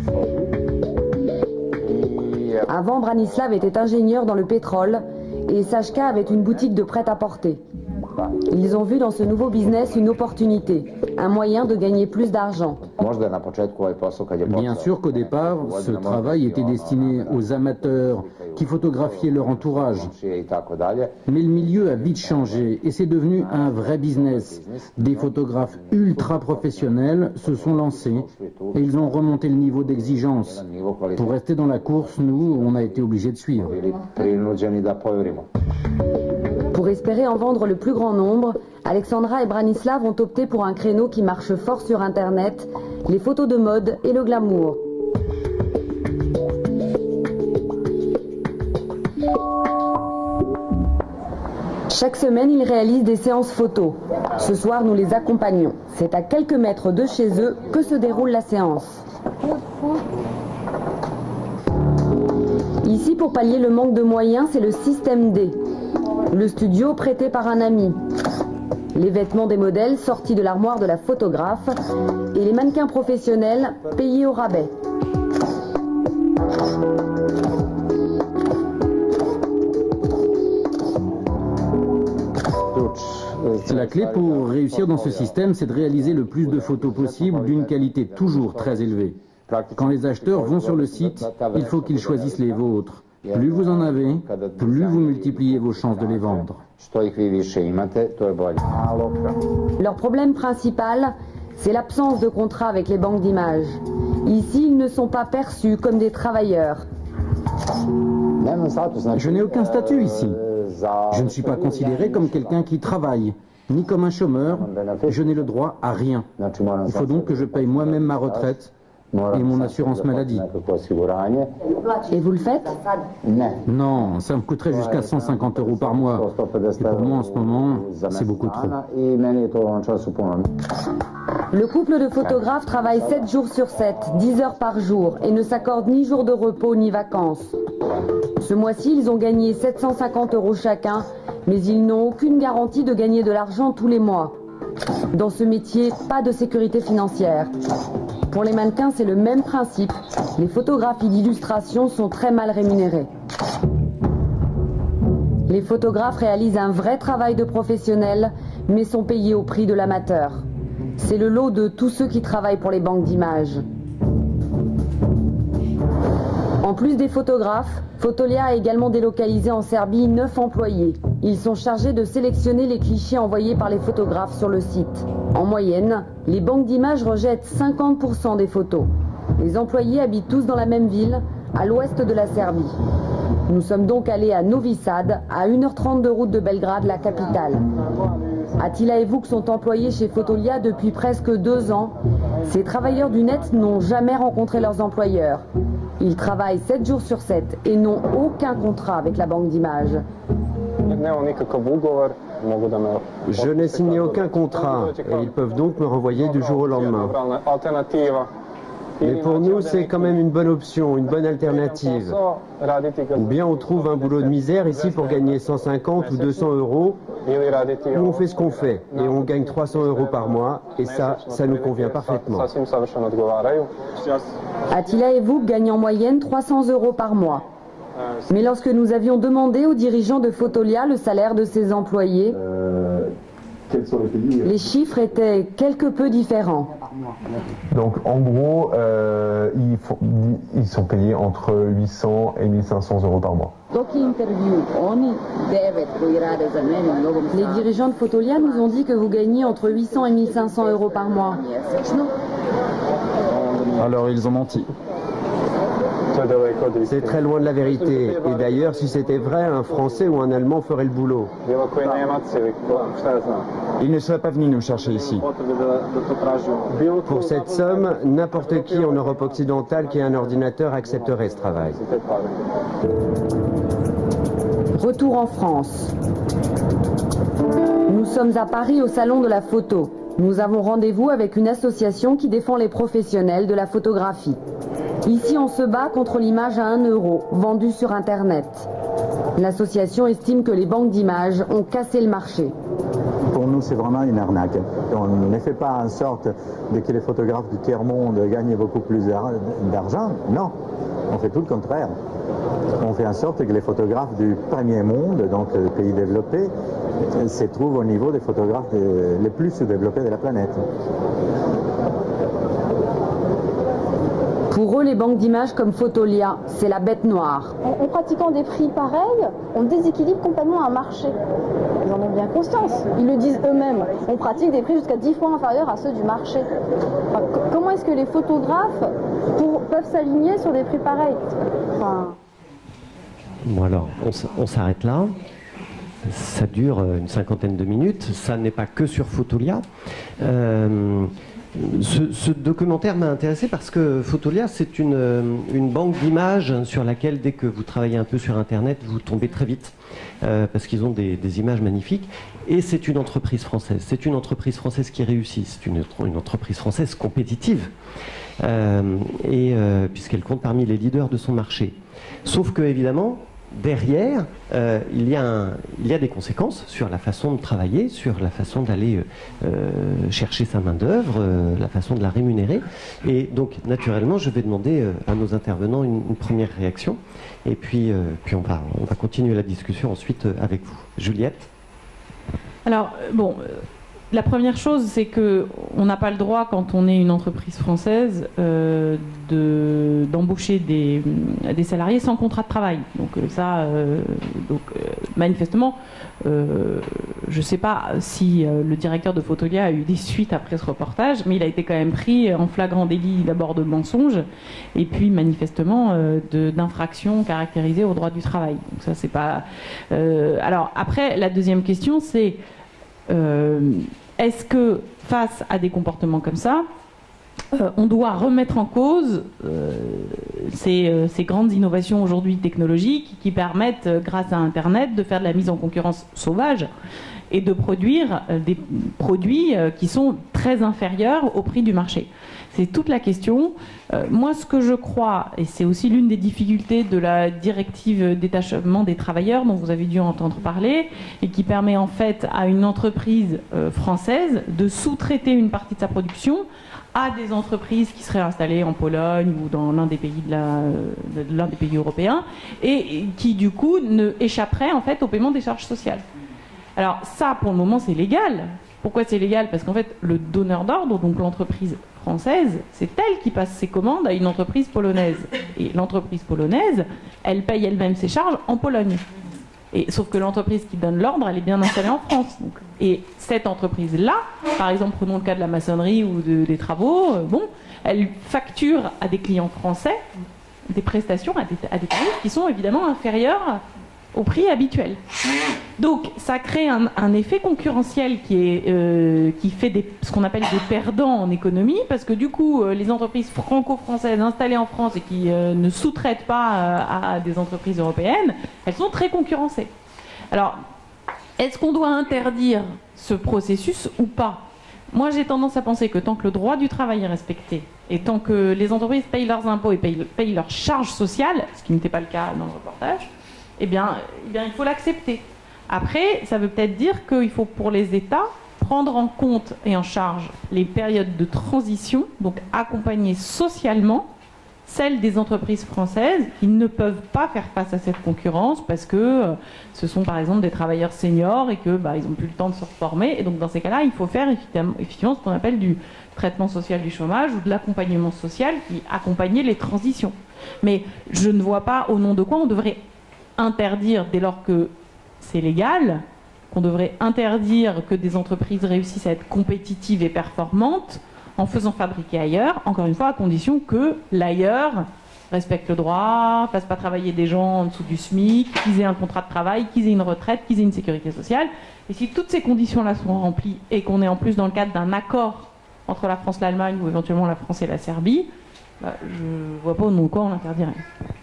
Avant, Branislav était ingénieur dans le pétrole et Sashka avait une boutique de prêt-à-porter. Ils ont vu dans ce nouveau business une opportunité, un moyen de gagner plus d'argent. Bien sûr qu'au départ, ce travail était destiné aux amateurs qui photographiaient leur entourage. Mais le milieu a vite changé et c'est devenu un vrai business. Des photographes ultra professionnels se sont lancés et ils ont remonté le niveau d'exigence. Pour rester dans la course, nous, on a été obligés de suivre. Pour espérer en vendre le plus grand nombre, Alexandra et Branislav ont opté pour un créneau qui marche fort sur Internet, les photos de mode et le glamour. Chaque semaine, ils réalisent des séances photos. Ce soir, nous les accompagnons. C'est à quelques mètres de chez eux que se déroule la séance. Ici, pour pallier le manque de moyens, c'est le système D. Le studio prêté par un ami. Les vêtements des modèles sortis de l'armoire de la photographe et les mannequins professionnels payés au rabais. La clé pour réussir dans ce système, c'est de réaliser le plus de photos possible d'une qualité toujours très élevée. Quand les acheteurs vont sur le site, il faut qu'ils choisissent les vôtres. Plus vous en avez, plus vous multipliez vos chances de les vendre. Leur problème principal, c'est l'absence de contrat avec les banques d'images. Ici, ils ne sont pas perçus comme des travailleurs. Je n'ai aucun statut ici. Je ne suis pas considéré comme quelqu'un qui travaille, ni comme un chômeur. Je n'ai le droit à rien. Il faut donc que je paye moi-même ma retraite et mon assurance maladie. Et vous le faites? Non, ça me coûterait jusqu'à cent cinquante euros par mois. Et pour moi, en ce moment, c'est beaucoup trop. Le couple de photographes travaille sept jours sur sept, dix heures par jour, et ne s'accorde ni jour de repos ni vacances. Ce mois-ci, ils ont gagné sept cent cinquante euros chacun, mais ils n'ont aucune garantie de gagner de l'argent tous les mois. Dans ce métier, pas de sécurité financière. Pour les mannequins, c'est le même principe. Les photographies d'illustration sont très mal rémunérées. Les photographes réalisent un vrai travail de professionnel, mais sont payés au prix de l'amateur. C'est le lot de tous ceux qui travaillent pour les banques d'images. En plus des photographes, Fotolia a également délocalisé en Serbie neuf employés. Ils sont chargés de sélectionner les clichés envoyés par les photographes sur le site. En moyenne, les banques d'images rejettent cinquante pour cent des photos. Les employés habitent tous dans la même ville, à l'ouest de la Serbie. Nous sommes donc allés à Novi Sad, à une heure trente de route de Belgrade, la capitale. Attila et Vuk sont employés chez Fotolia depuis presque deux ans. Ces travailleurs du net n'ont jamais rencontré leurs employeurs. Ils travaillent sept jours sur sept et n'ont aucun contrat avec la banque d'images. Je n'ai signé aucun contrat et ils peuvent donc me renvoyer du jour au lendemain. Mais pour nous, c'est quand même une bonne option, une bonne alternative. Ou bien on trouve un boulot de misère ici pour gagner cent cinquante ou deux cents euros, ou on fait ce qu'on fait et on gagne trois cents euros par mois, et ça, ça nous convient parfaitement. Attila et Vuk gagnent en moyenne trois cents euros par mois. Mais lorsque nous avions demandé aux dirigeants de Fotolia le salaire de ses employés, euh, les chiffres étaient quelque peu différents. Donc en gros, euh, ils, font, ils sont payés entre huit cents et mille cinq cents euros par mois. Les dirigeants de Fotolia nous ont dit que vous gagnez entre huit cents et mille cinq cents euros par mois. Alors ils ont menti. C'est très loin de la vérité. Et d'ailleurs, si c'était vrai, un Français ou un Allemand ferait le boulot. Ils ne seraient pas venus nous chercher ici. Pour cette somme, n'importe qui en Europe occidentale qui a un ordinateur accepterait ce travail. Retour en France. Nous sommes à Paris au Salon de la Photo. Nous avons rendez-vous avec une association qui défend les professionnels de la photographie. Ici, on se bat contre l'image à un euro, vendue sur Internet. L'association estime que les banques d'images ont cassé le marché. Pour nous, c'est vraiment une arnaque. On ne fait pas en sorte de que les photographes du tiers-monde gagnent beaucoup plus d'argent. Non, on fait tout le contraire. On fait en sorte que les photographes du premier monde, donc les pays développés, se trouvent au niveau des photographes les plus sous-développés de la planète. Pour eux, les banques d'images comme Fotolia, c'est la bête noire. En, en pratiquant des prix pareils, on déséquilibre complètement un marché. Ils en ont bien conscience. Ils le disent eux-mêmes. On pratique des prix jusqu'à dix fois inférieurs à ceux du marché. Enfin, comment est-ce que les photographes pour, peuvent s'aligner sur des prix pareils? Enfin... Bon alors, on s'arrête là. Ça dure une cinquantaine de minutes. Ça n'est pas que sur Fotolia. Euh, Ce, ce documentaire m'a intéressé parce que Fotolia, c'est une, une banque d'images sur laquelle, dès que vous travaillez un peu sur Internet, vous tombez très vite, euh, parce qu'ils ont des, des images magnifiques. Et c'est une entreprise française. C'est une entreprise française qui réussit. C'est une, une entreprise française compétitive, euh, et euh, puisqu'elle compte parmi les leaders de son marché. Sauf que, évidemment, derrière, euh, il, y a un, il y a des conséquences sur la façon de travailler, sur la façon d'aller euh, chercher sa main-d'œuvre, euh, la façon de la rémunérer. Et donc, naturellement, je vais demander euh, à nos intervenants une, une première réaction. Et puis, euh, puis on, va, on va continuer la discussion ensuite euh, avec vous. Juliette? Alors, bon, euh, la première chose, c'est qu'on n'a pas le droit, quand on est une entreprise française, euh, de, d'embaucher des, des salariés sans contrat de travail. Donc euh, ça, euh, donc, euh, manifestement, euh, je ne sais pas si euh, le directeur de Fotolia a eu des suites après ce reportage, mais il a été quand même pris en flagrant délit d'abord de mensonge, et puis manifestement euh, de, d'infraction caractérisée au droit du travail. Donc ça, c'est pas... Euh, alors après, la deuxième question, c'est... Euh, est-ce que, face à des comportements comme ça, euh, on doit remettre en cause euh, ces, euh, ces grandes innovations aujourd'hui technologiques qui permettent, euh, grâce à Internet, de faire de la mise en concurrence sauvage et de produire euh, des produits euh, qui sont très inférieurs au prix du marché? C'est toute la question. Euh, moi, ce que je crois, et c'est aussi l'une des difficultés de la directive détachement des travailleurs dont vous avez dû entendre parler, et qui permet en fait à une entreprise euh, française de sous-traiter une partie de sa production à des entreprises qui seraient installées en Pologne ou dans l'un des pays de la, de l'un des pays européens, et, et qui du coup ne échapperaient en fait au paiement des charges sociales. Alors ça, pour le moment, c'est légal. Pourquoi c'est légal? Parce qu'en fait, le donneur d'ordre, donc l'entreprise française, c'est elle qui passe ses commandes à une entreprise polonaise. Et l'entreprise polonaise, elle paye elle-même ses charges en Pologne. Et, sauf que l'entreprise qui donne l'ordre, elle est bien installée en France. Donc. Et cette entreprise-là, par exemple, prenons le cas de la maçonnerie ou de, des travaux, euh, bon, elle facture à des clients français des prestations, à des, à des tarifs qui sont évidemment inférieurs au prix habituel. Donc ça crée un, un effet concurrentiel qui, est, euh, qui fait des, ce qu'on appelle des perdants en économie, parce que du coup euh, les entreprises franco-françaises installées en France et qui euh, ne sous-traitent pas euh, à, à des entreprises européennes, elles sont très concurrencées. Alors, est-ce qu'on doit interdire ce processus ou pas? Moi j'ai tendance à penser que tant que le droit du travail est respecté, et tant que les entreprises payent leurs impôts et payent, payent leurs charges sociales, ce qui n'était pas le cas dans le reportage, Eh bien, eh bien, il faut l'accepter. Après, ça veut peut-être dire qu'il faut, pour les États, prendre en compte et en charge les périodes de transition, donc accompagner socialement celles des entreprises françaises qui ne peuvent pas faire face à cette concurrence parce que euh, ce sont par exemple des travailleurs seniors et que bah, ils n'ont plus le temps de se reformer. Et donc dans ces cas-là, il faut faire effectivement, effectivement ce qu'on appelle du traitement social du chômage ou de l'accompagnement social qui accompagnait les transitions. Mais je ne vois pas au nom de quoi on devrait interdire, dès lors que c'est légal, qu'on devrait interdire que des entreprises réussissent à être compétitives et performantes en faisant fabriquer ailleurs, encore une fois à condition que l'ailleurs respecte le droit, fasse pas travailler des gens en dessous du SMIC, qu'ils aient un contrat de travail, qu'ils aient une retraite, qu'ils aient une sécurité sociale. Et si toutes ces conditions-là sont remplies et qu'on est en plus dans le cadre d'un accord entre la France, l'Allemagne ou éventuellement la France et la Serbie, bah, je vois pas au nom de quoi on l'interdirait.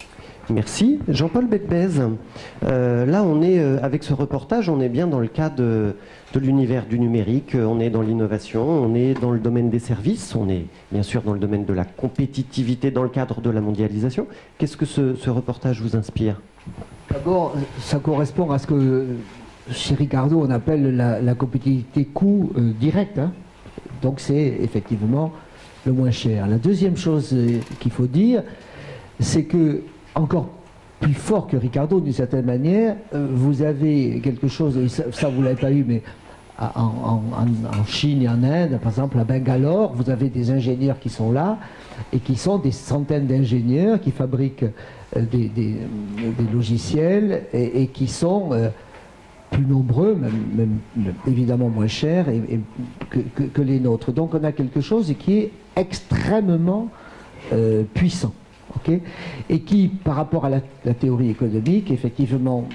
Merci. Jean-Paul Betbez, euh, là on est, euh, avec ce reportage, on est bien dans le cas de, de l'univers du numérique, on est dans l'innovation, on est dans le domaine des services, on est bien sûr dans le domaine de la compétitivité dans le cadre de la mondialisation. Qu'est-ce que ce, ce reportage vous inspire? D'abord, ça correspond à ce que chez Ricardo on appelle la, la compétitivité coût euh, direct, hein. Donc c'est effectivement le moins cher. La deuxième chose euh, qu'il faut dire, c'est que encore plus fort que Ricardo d'une certaine manière, euh, vous avez quelque chose, et ça, ça vous ne l'avez pas eu, mais en, en, en Chine et en Inde, par exemple à Bangalore, vous avez des ingénieurs qui sont là, et qui sont des centaines d'ingénieurs qui fabriquent euh, des, des, des logiciels, et, et qui sont euh, plus nombreux, même, même, même évidemment moins chers et, et que, que, que les nôtres. Donc on a quelque chose qui est extrêmement euh, puissant. Okay, et qui, par rapport à la, la théorie économique, effectivement,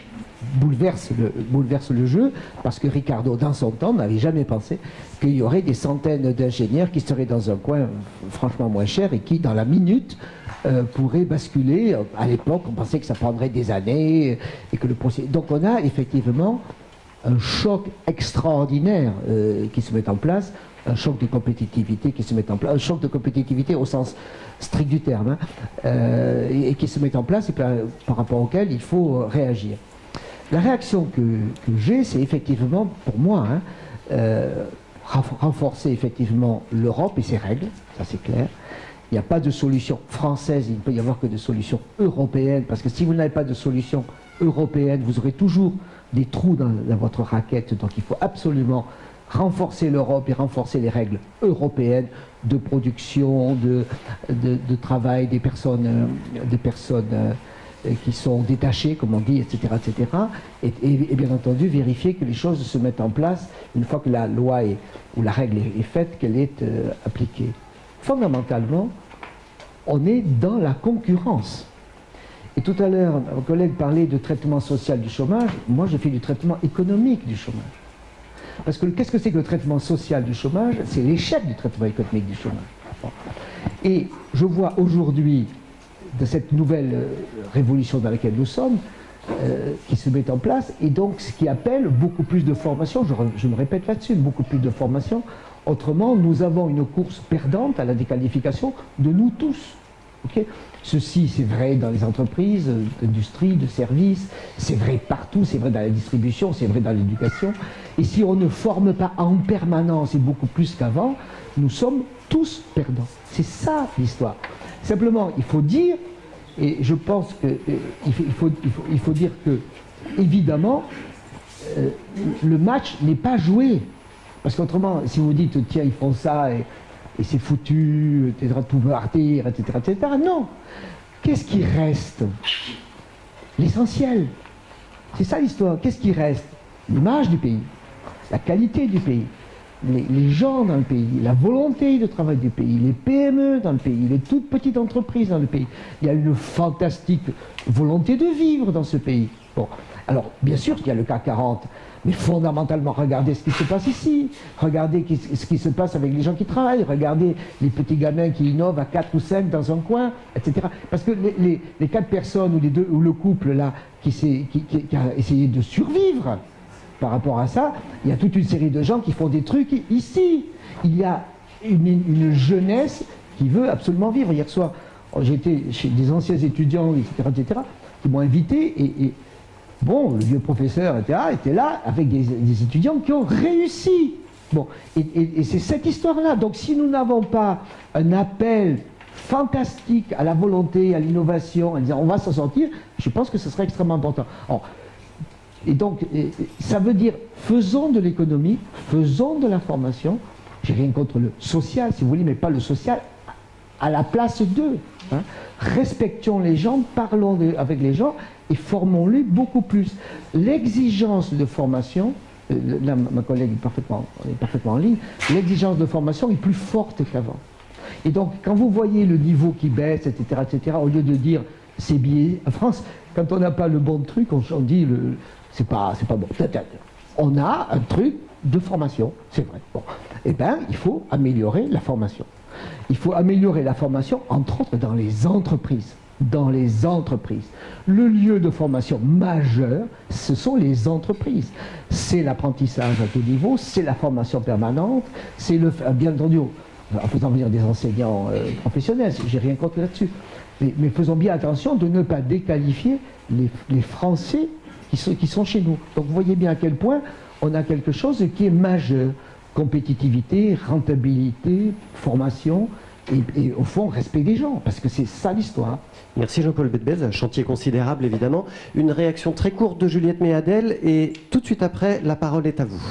bouleverse le, bouleverse le jeu, parce que Ricardo, dans son temps, n'avait jamais pensé qu'il y aurait des centaines d'ingénieurs qui seraient dans un coin franchement moins cher et qui, dans la minute, euh, pourraient basculer. À l'époque, on pensait que ça prendrait des années et que le processus... Donc on a effectivement un choc extraordinaire euh, qui se met en place, un choc de compétitivité qui se met en place, un choc de compétitivité au sens strict du terme, hein, euh, et, et qui se met en place et par, par rapport auquel il faut réagir. La réaction que, que j'ai, c'est effectivement, pour moi, hein, euh, renforcer effectivement l'Europe et ses règles, ça c'est clair. Il n'y a pas de solution française, il ne peut y avoir que de solutions européennes, parce que si vous n'avez pas de solution européenne, vous aurez toujours des trous dans, dans votre raquette, donc il faut absolument renforcer l'Europe et renforcer les règles européennes de production, de, de, de travail des personnes, des personnes euh, qui sont détachées, comme on dit, et cetera, et cetera. Et, et, et bien entendu, vérifier que les choses se mettent en place une fois que la loi est, ou la règle est, est faite, qu'elle est euh, appliquée. Fondamentalement, on est dans la concurrence. Et tout à l'heure, un collègue parlait de traitement social du chômage. Moi, je fais du traitement économique du chômage. Parce que qu'est-ce que c'est que le traitement social du chômage? C'est l'échec du traitement économique du chômage. Bon. Et je vois aujourd'hui, de cette nouvelle euh, révolution dans laquelle nous sommes, euh, qui se met en place, et donc ce qui appelle beaucoup plus de formation, je, je me répète là-dessus, beaucoup plus de formation. Autrement, nous avons une course perdante à la déqualification de nous tous. Okay. Ceci, c'est vrai dans les entreprises, d'industrie, de services, c'est vrai partout, c'est vrai dans la distribution, c'est vrai dans l'éducation. Et si on ne forme pas en permanence et beaucoup plus qu'avant, nous sommes tous perdants. C'est ça l'histoire. Simplement, il faut dire, et je pense qu'il il faut, il faut, il faut, il faut dire que, évidemment, euh, le match n'est pas joué. Parce qu'autrement, si vous dites, tiens, ils font ça, et, et c'est foutu, tu vas tout partir, et cetera, et cetera. Non. Qu'est-ce qui reste? L'essentiel. C'est ça l'histoire. Qu'est-ce qui reste? L'image du pays, la qualité du pays, les, les gens dans le pays, la volonté de travail du pays, les P M E dans le pays, les toutes petites entreprises dans le pays. Il y a une fantastique volonté de vivre dans ce pays. Bon. Alors, bien sûr qu'il y a le C A C quarante, mais fondamentalement, regardez ce qui se passe ici, regardez ce qui se passe avec les gens qui travaillent, regardez les petits gamins qui innovent à quatre ou cinq dans un coin, et cetera. Parce que les, les, les quatre personnes ou, les deux, ou le couple là qui, qui, qui, qui a essayé de survivre par rapport à ça, il y a toute une série de gens qui font des trucs ici. Il y a une, une jeunesse qui veut absolument vivre. Hier soir, j'étais chez des anciens étudiants, et cetera, et cetera, qui m'ont invité et, et bon, le vieux professeur était là, était là avec des, des étudiants qui ont réussi. Bon, et, et, et c'est cette histoire-là. Donc si nous n'avons pas un appel fantastique à la volonté, à l'innovation, à dire on va s'en sortir, je pense que ce serait extrêmement important. Alors, et donc, et, ça veut dire faisons de l'économie, faisons de la formation. J'ai rien contre le social, si vous voulez, mais pas le social à la place d'eux. Hein. Respectons les gens, parlons de, avec les gens et formons-les beaucoup plus. L'exigence de formation, euh, là ma collègue est parfaitement, est parfaitement en ligne, l'exigence de formation est plus forte qu'avant. Et donc quand vous voyez le niveau qui baisse, et cetera, et cetera, au lieu de dire c'est biais, en France, quand on n'a pas le bon truc, on, on dit le, c'est pas, c'est pas bon. On a un truc de formation, c'est vrai. Bon. Eh bien, il faut améliorer la formation. Il faut améliorer la formation, entre autres, dans les entreprises. Dans les entreprises. Le lieu de formation majeur, ce sont les entreprises. C'est l'apprentissage à tout niveau, c'est la formation permanente, c'est le, bien entendu, en faisant venir des enseignants euh, professionnels, j'ai rien contre là-dessus. Mais, mais faisons bien attention de ne pas déqualifier les, les Français qui sont, qui sont chez nous. Donc vous voyez bien à quel point on a quelque chose qui est majeur. Compétitivité, rentabilité, formation et, et au fond respect des gens, parce que c'est ça l'histoire. Merci Jean-Paul Bedbez, un chantier considérable évidemment. Une réaction très courte de Juliette Méadel et tout de suite après, la parole est à vous.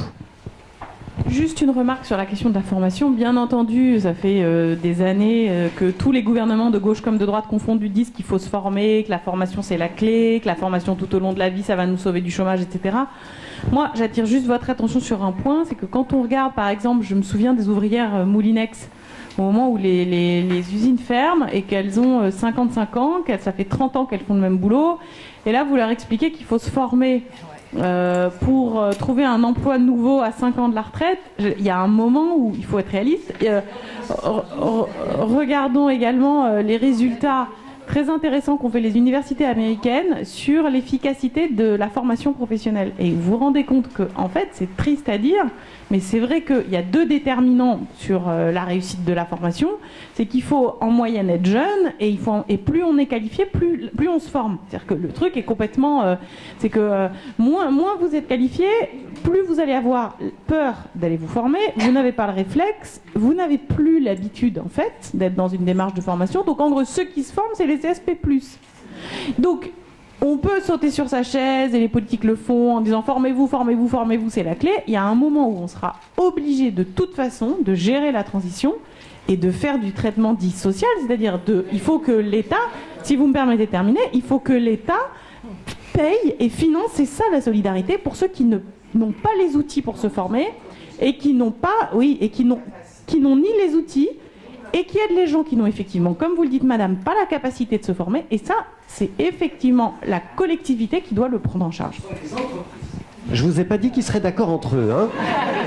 Juste une remarque sur la question de la formation. Bien entendu, ça fait euh, des années euh, que tous les gouvernements de gauche comme de droite confondus disent qu'il faut se former, que la formation c'est la clé, que la formation tout au long de la vie ça va nous sauver du chômage, et cetera. Moi, j'attire juste votre attention sur un point, c'est que quand on regarde, par exemple, je me souviens des ouvrières euh, Moulinex, au moment où les, les, les usines ferment et qu'elles ont cinquante-cinq ans, qu'elles, ça fait trente ans qu'elles font le même boulot. Et là, vous leur expliquez qu'il faut se former euh, pour euh, trouver un emploi nouveau à cinq ans de la retraite. Il y a un moment où il faut être réaliste. Euh, re, regardons également euh, les résultats très intéressant qu'ont fait les universités américaines sur l'efficacité de la formation professionnelle. Et vous vous rendez compte que, en fait, c'est triste à dire, mais c'est vrai qu'il y a deux déterminants sur euh, la réussite de la formation. C'est qu'il faut en moyenne être jeune, et, il faut, et plus on est qualifié, plus, plus on se forme. C'est-à-dire que le truc est complètement... Euh, c'est que euh, moins, moins vous êtes qualifié, plus vous allez avoir peur d'aller vous former, vous n'avez pas le réflexe, vous n'avez plus l'habitude, en fait, d'être dans une démarche de formation. Donc, en gros, ceux qui se forment, c'est les C S P plus. Donc, on peut sauter sur sa chaise, et les politiques le font, en disant formez-vous, formez-vous, formez-vous, c'est la clé. Il y a un moment où on sera obligé, de toute façon, de gérer la transition et de faire du traitement dit social, c'est-à-dire de, il faut que l'État, si vous me permettez de terminer, il faut que l'État paye et finance, c'est ça la solidarité, pour ceux qui ne, n'ont pas les outils pour se former et qui n'ont pas, oui, et qui n'ont, qui n'ont ni les outils, et qui aident les gens qui n'ont effectivement, comme vous le dites madame, pas la capacité de se former, et ça, c'est effectivement la collectivité qui doit le prendre en charge. Je vous ai pas dit qu'ils seraient d'accord entre eux, hein.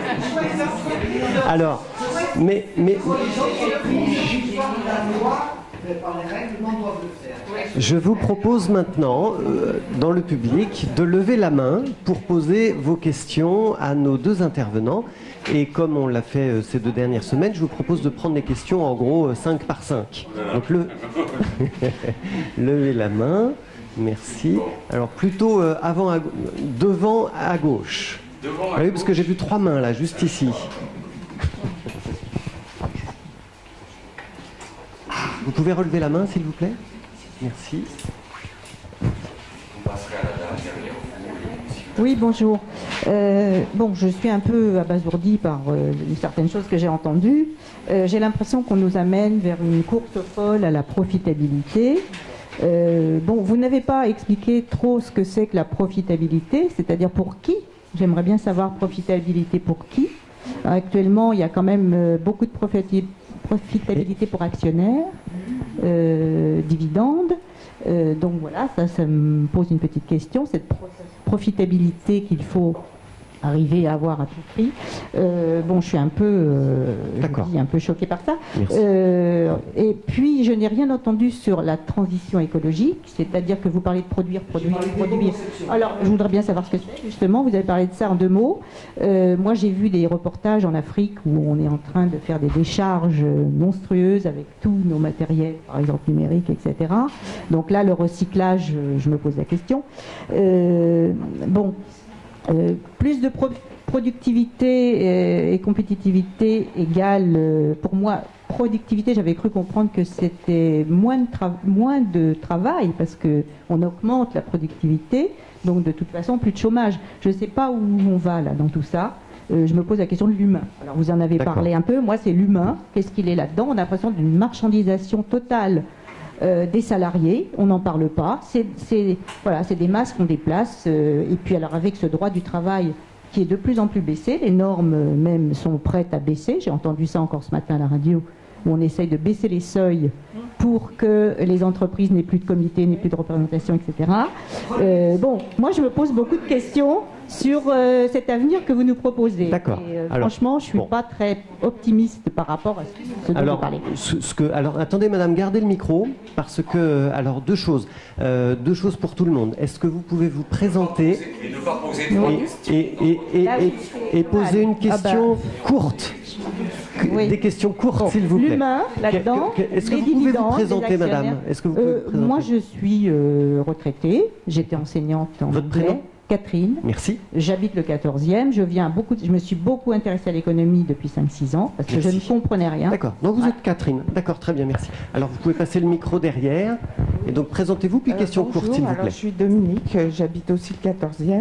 Alors, mais... mais... Je vous propose maintenant, euh, dans le public, de lever la main pour poser vos questions à nos deux intervenants. Et comme on l'a fait euh, ces deux dernières semaines, je vous propose de prendre les questions en gros euh, cinq par cinq. Donc le... levez la main, merci. Alors plutôt euh, avant à... devant à gauche. Devant à ah oui, parce que j'ai vu trois mains là, juste ici. Vous pouvez relever la main, s'il vous plaît? Merci. Oui, bonjour. Euh, bon, je suis un peu abasourdie par euh, certaines choses que j'ai entendues. Euh, j'ai l'impression qu'on nous amène vers une course folle à la profitabilité. Euh, bon, vous n'avez pas expliqué trop ce que c'est que la profitabilité, c'est-à-dire pour qui? J'aimerais bien savoir profitabilité pour qui. Actuellement, il y a quand même euh, beaucoup de profitabilité. Profitabilité pour actionnaires, euh, dividendes. Euh, donc voilà, ça, ça me pose une petite question. Cette profitabilité qu'il faut arriver à avoir à tout prix. Euh, bon, je suis un peu, euh, je dis, un peu choquée par ça. Euh, et puis, je n'ai rien entendu sur la transition écologique, c'est-à-dire que vous parlez de produire, produire, produire. Alors, je voudrais bien savoir ce que c'est, justement. Vous avez parlé de ça en deux mots. Euh, moi, j'ai vu des reportages en Afrique où on est en train de faire des décharges monstrueuses avec tous nos matériels, par exemple numériques, et cetera. Donc là, le recyclage, je me pose la question. Euh, bon. Euh, plus de pro productivité et, et compétitivité égale, euh, pour moi, productivité, j'avais cru comprendre que c'était moins, moins de travail, parce qu'on augmente la productivité, donc de toute façon, plus de chômage. Je ne sais pas où on va là dans tout ça. Euh, je me pose la question de l'humain. Alors vous en avez parlé un peu, moi c'est l'humain, qu'est-ce qu'il est là-dedans? On a l'impression d'une marchandisation totale Euh, des salariés, on n'en parle pas, c'est voilà, des masses qu'on déplace, euh, et puis alors avec ce droit du travail qui est de plus en plus baissé, les normes euh, même sont prêtes à baisser, j'ai entendu ça encore ce matin à la radio, où on essaye de baisser les seuils pour que les entreprises n'aient plus de comité, n'aient plus de représentation, et cetera. Euh, bon, moi je me pose beaucoup de questions sur euh, cet avenir que vous nous proposez. D'accord. Euh, franchement, je ne suis bon. pas très optimiste par rapport à ce dont alors, vous parlez. Ce, ce que, alors, attendez, madame, gardez le micro, parce que, alors, deux choses. Euh, deux choses pour tout le monde. Est-ce que vous pouvez vous présenter et, ne pas poser et, et, et, et, et, et poser une question ah bah. courte oui. Des questions courtes, bon, s'il vous plaît. L'humain, là-dedans, Est-ce que vous pouvez vous présenter, madame? Est-ce que vous pouvez euh, vous présenter? Moi, je suis euh, retraitée. J'étais enseignante en Votre anglais. prénom? Catherine. Merci. J'habite le quatorzième. Je, viens beaucoup, je me suis beaucoup intéressée à l'économie depuis cinq six ans, parce que merci. Je ne comprenais rien. D'accord. Donc vous ouais. êtes Catherine. D'accord, très bien, merci. Alors vous pouvez passer le micro derrière. Et donc présentez-vous, puis euh, question bonjour, courte, s'il vous plaît. Alors, je suis Dominique, j'habite aussi le quatorzième.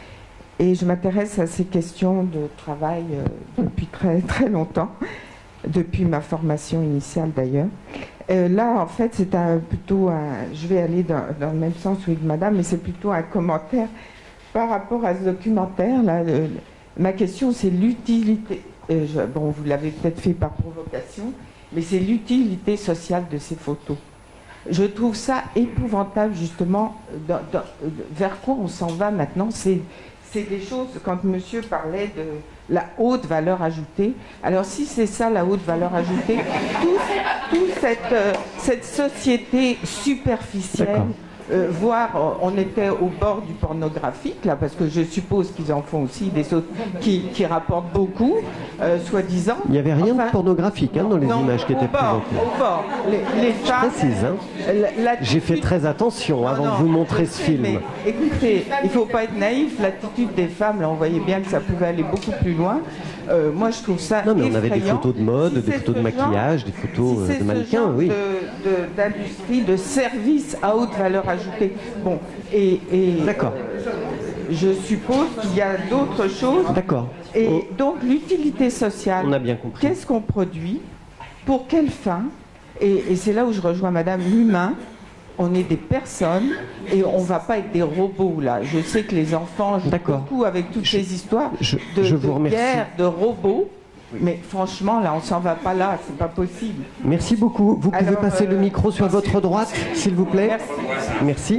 Et je m'intéresse à ces questions de travail euh, depuis très, très longtemps, depuis ma formation initiale d'ailleurs. Euh, là, en fait, c'est un, plutôt un... Je vais aller dans, dans le même sens oui, que madame, mais c'est plutôt un commentaire par rapport à ce documentaire. Là, le, le, ma question, c'est l'utilité. Euh, bon, vous l'avez peut-être fait par provocation, mais c'est l'utilité sociale de ces photos. Je trouve ça épouvantable, justement, dans, dans, vers quoi on s'en va maintenant. C'est des choses, quand monsieur parlait de la haute valeur ajoutée, alors si c'est ça la haute valeur ajoutée, toute tout cette, euh, cette société superficielle, euh, voire on était au bord du pornographique, là, parce que je suppose qu'ils en font aussi des autres qui, qui rapportent beaucoup, euh, soi-disant. Il n'y avait rien enfin, de pornographique hein, dans les non, images qui étaient bord, présentées. Au bord, les, les Je femmes, précise, hein. J'ai fait très attention non, avant non, de vous montrer ce film. Mais, écoutez, il ne faut pas être naïf, l'attitude des femmes, là on voyait bien que ça pouvait aller beaucoup plus loin. Euh, moi je trouve ça Non mais effrayant. On avait des photos de mode, si des photos de maquillage, genre, des photos si de mannequins, oui. D'industrie, de, de, de services à haute valeur ajoutée. Bon, et, et d'accord. Je suppose qu'il y a d'autres choses. D'accord. Et oh. donc l'utilité sociale. On a bien compris. Qu'est-ce qu'on produit? Pour quelle fin? Et, et c'est là où je rejoins Madame, l'humain. On est des personnes et on ne va pas être des robots là. Je sais que les enfants jouent beaucoup avec toutes je, ces histoires je, de, je de guerre, de robots. Mais franchement, là, on s'en va pas là, c'est pas possible. Merci beaucoup. Vous pouvez Alors, passer euh, le micro sur merci. Votre droite, s'il vous plaît. Merci. Merci.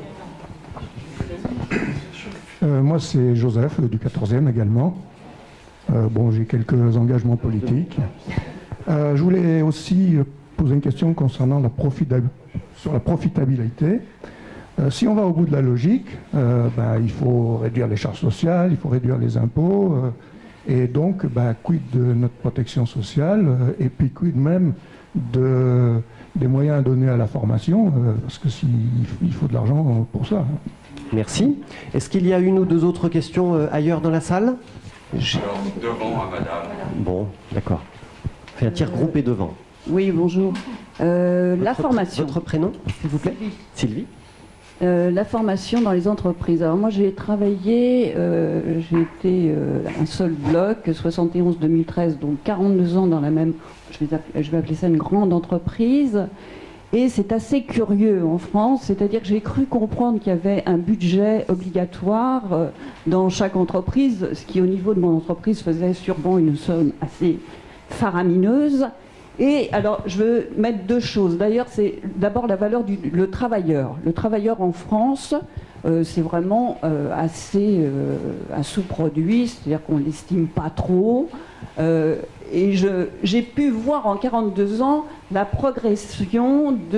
Euh, moi, c'est Joseph, du quatorzième également. Euh, bon, j'ai quelques engagements politiques. Euh, je voulais aussi poser une question concernant la profitabilité. Sur la profitabilité. Euh, si on va au bout de la logique, euh, ben, il faut réduire les charges sociales, il faut réduire les impôts, euh, et donc, ben, quid de notre protection sociale, euh, et puis quid même de, des moyens à donner à la formation, euh, parce que si, il faut de l'argent pour ça. Hein. Merci. Est-ce qu'il y a une ou deux autres questions euh, ailleurs dans la salle? Alors, devant à madame. Bon, d'accord. Fait un tir groupé devant. Oui, bonjour. Euh, votre, la formation. Votre prénom, s'il vous plaît? Sylvie. Sylvie. Euh, la formation dans les entreprises. Alors moi j'ai travaillé, euh, j'ai été euh, un seul bloc, soixante et onze deux mille treize, donc quarante-deux ans dans la même, je vais, appeler, je vais appeler ça une grande entreprise. Et c'est assez curieux en France, c'est-à-dire que j'ai cru comprendre qu'il y avait un budget obligatoire euh, dans chaque entreprise, ce qui au niveau de mon entreprise faisait sûrement une somme assez faramineuse. Et alors, je veux mettre deux choses. D'ailleurs, c'est d'abord la valeur du le travailleur. Le travailleur en France, euh, c'est vraiment euh, assez euh, un sous-produit, c'est-à-dire qu'on ne l'estime pas trop. Euh, et j'ai pu voir en quarante-deux ans la progression de,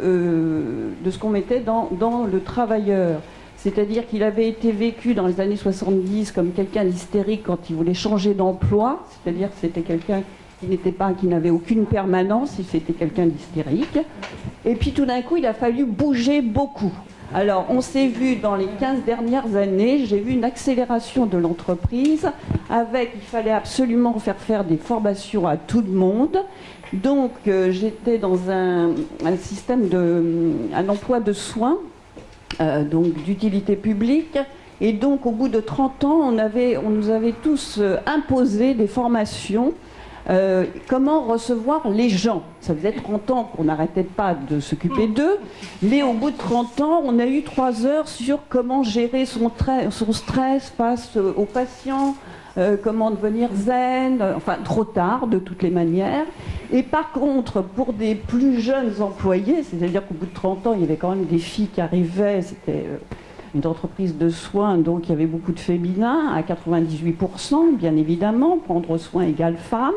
euh, de ce qu'on mettait dans, dans le travailleur. C'est-à-dire qu'il avait été vécu dans les années soixante-dix comme quelqu'un d'hystérique quand il voulait changer d'emploi, c'est-à-dire que c'était quelqu'un qui n'était pas, qui n'avait aucune permanence, il c'était quelqu'un d'hystérique. Et puis tout d'un coup, il a fallu bouger beaucoup. Alors, on s'est vu dans les quinze dernières années, j'ai vu une accélération de l'entreprise avec, il fallait absolument faire faire des formations à tout le monde. Donc, euh, j'étais dans un, un système de, un emploi de soins, euh, donc d'utilité publique. Et donc, au bout de trente ans, on, avait, on nous avait tous euh, imposé des formations. Euh, comment recevoir les gens. Ça faisait trente ans qu'on n'arrêtait pas de s'occuper d'eux, mais au bout de trente ans, on a eu trois heures sur comment gérer son, son stress face aux patients, euh, comment devenir zen, enfin trop tard de toutes les manières. Et par contre, pour des plus jeunes employés, c'est-à-dire qu'au bout de trente ans, il y avait quand même des filles qui arrivaient, c'était... Euh, une entreprise de soins, donc il y avait beaucoup de féminins, à quatre-vingt-dix-huit pour cent, bien évidemment, prendre soin égale femme.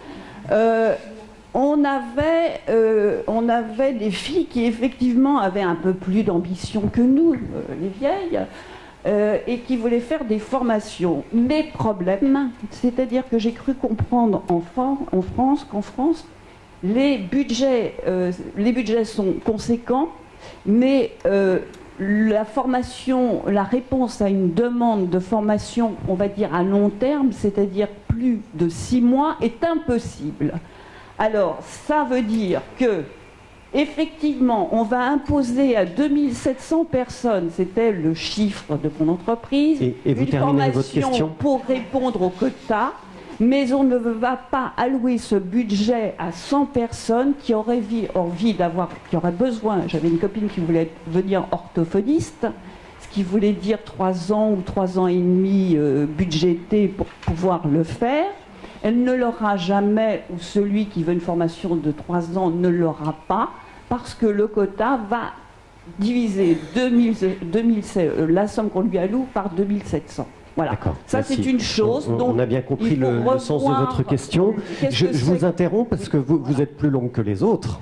Euh, on, avait, euh, on avait des filles qui effectivement avaient un peu plus d'ambition que nous, euh, les vieilles, euh, et qui voulaient faire des formations. Mais problème, c'est-à-dire que j'ai cru comprendre en, en France qu'en France, les budgets, euh, les budgets sont conséquents, mais... Euh, la formation, la réponse à une demande de formation, on va dire à long terme, c'est-à-dire plus de six mois, est impossible. Alors, ça veut dire que, effectivement, on va imposer à deux mille sept cents personnes, c'était le chiffre de mon entreprise, et, et vous une formation votre question pour répondre aux quotas. Mais on ne va pas allouer ce budget à cent personnes qui auraient envie d'avoir, qui auraient besoin. J'avais une copine qui voulait devenir orthophoniste, ce qui voulait dire trois ans ou trois ans et demi euh, budgétés pour pouvoir le faire. elle ne l'aura jamais, ou celui qui veut une formation de trois ans ne l'aura pas, parce que le quota va diviser deux mille, deux mille, la somme qu'on lui alloue par deux mille sept cents. Voilà, ça c'est une chose. On, on a bien compris le, le sens de votre question. Je, je vous interromps parce que vous, vous êtes plus long que les autres.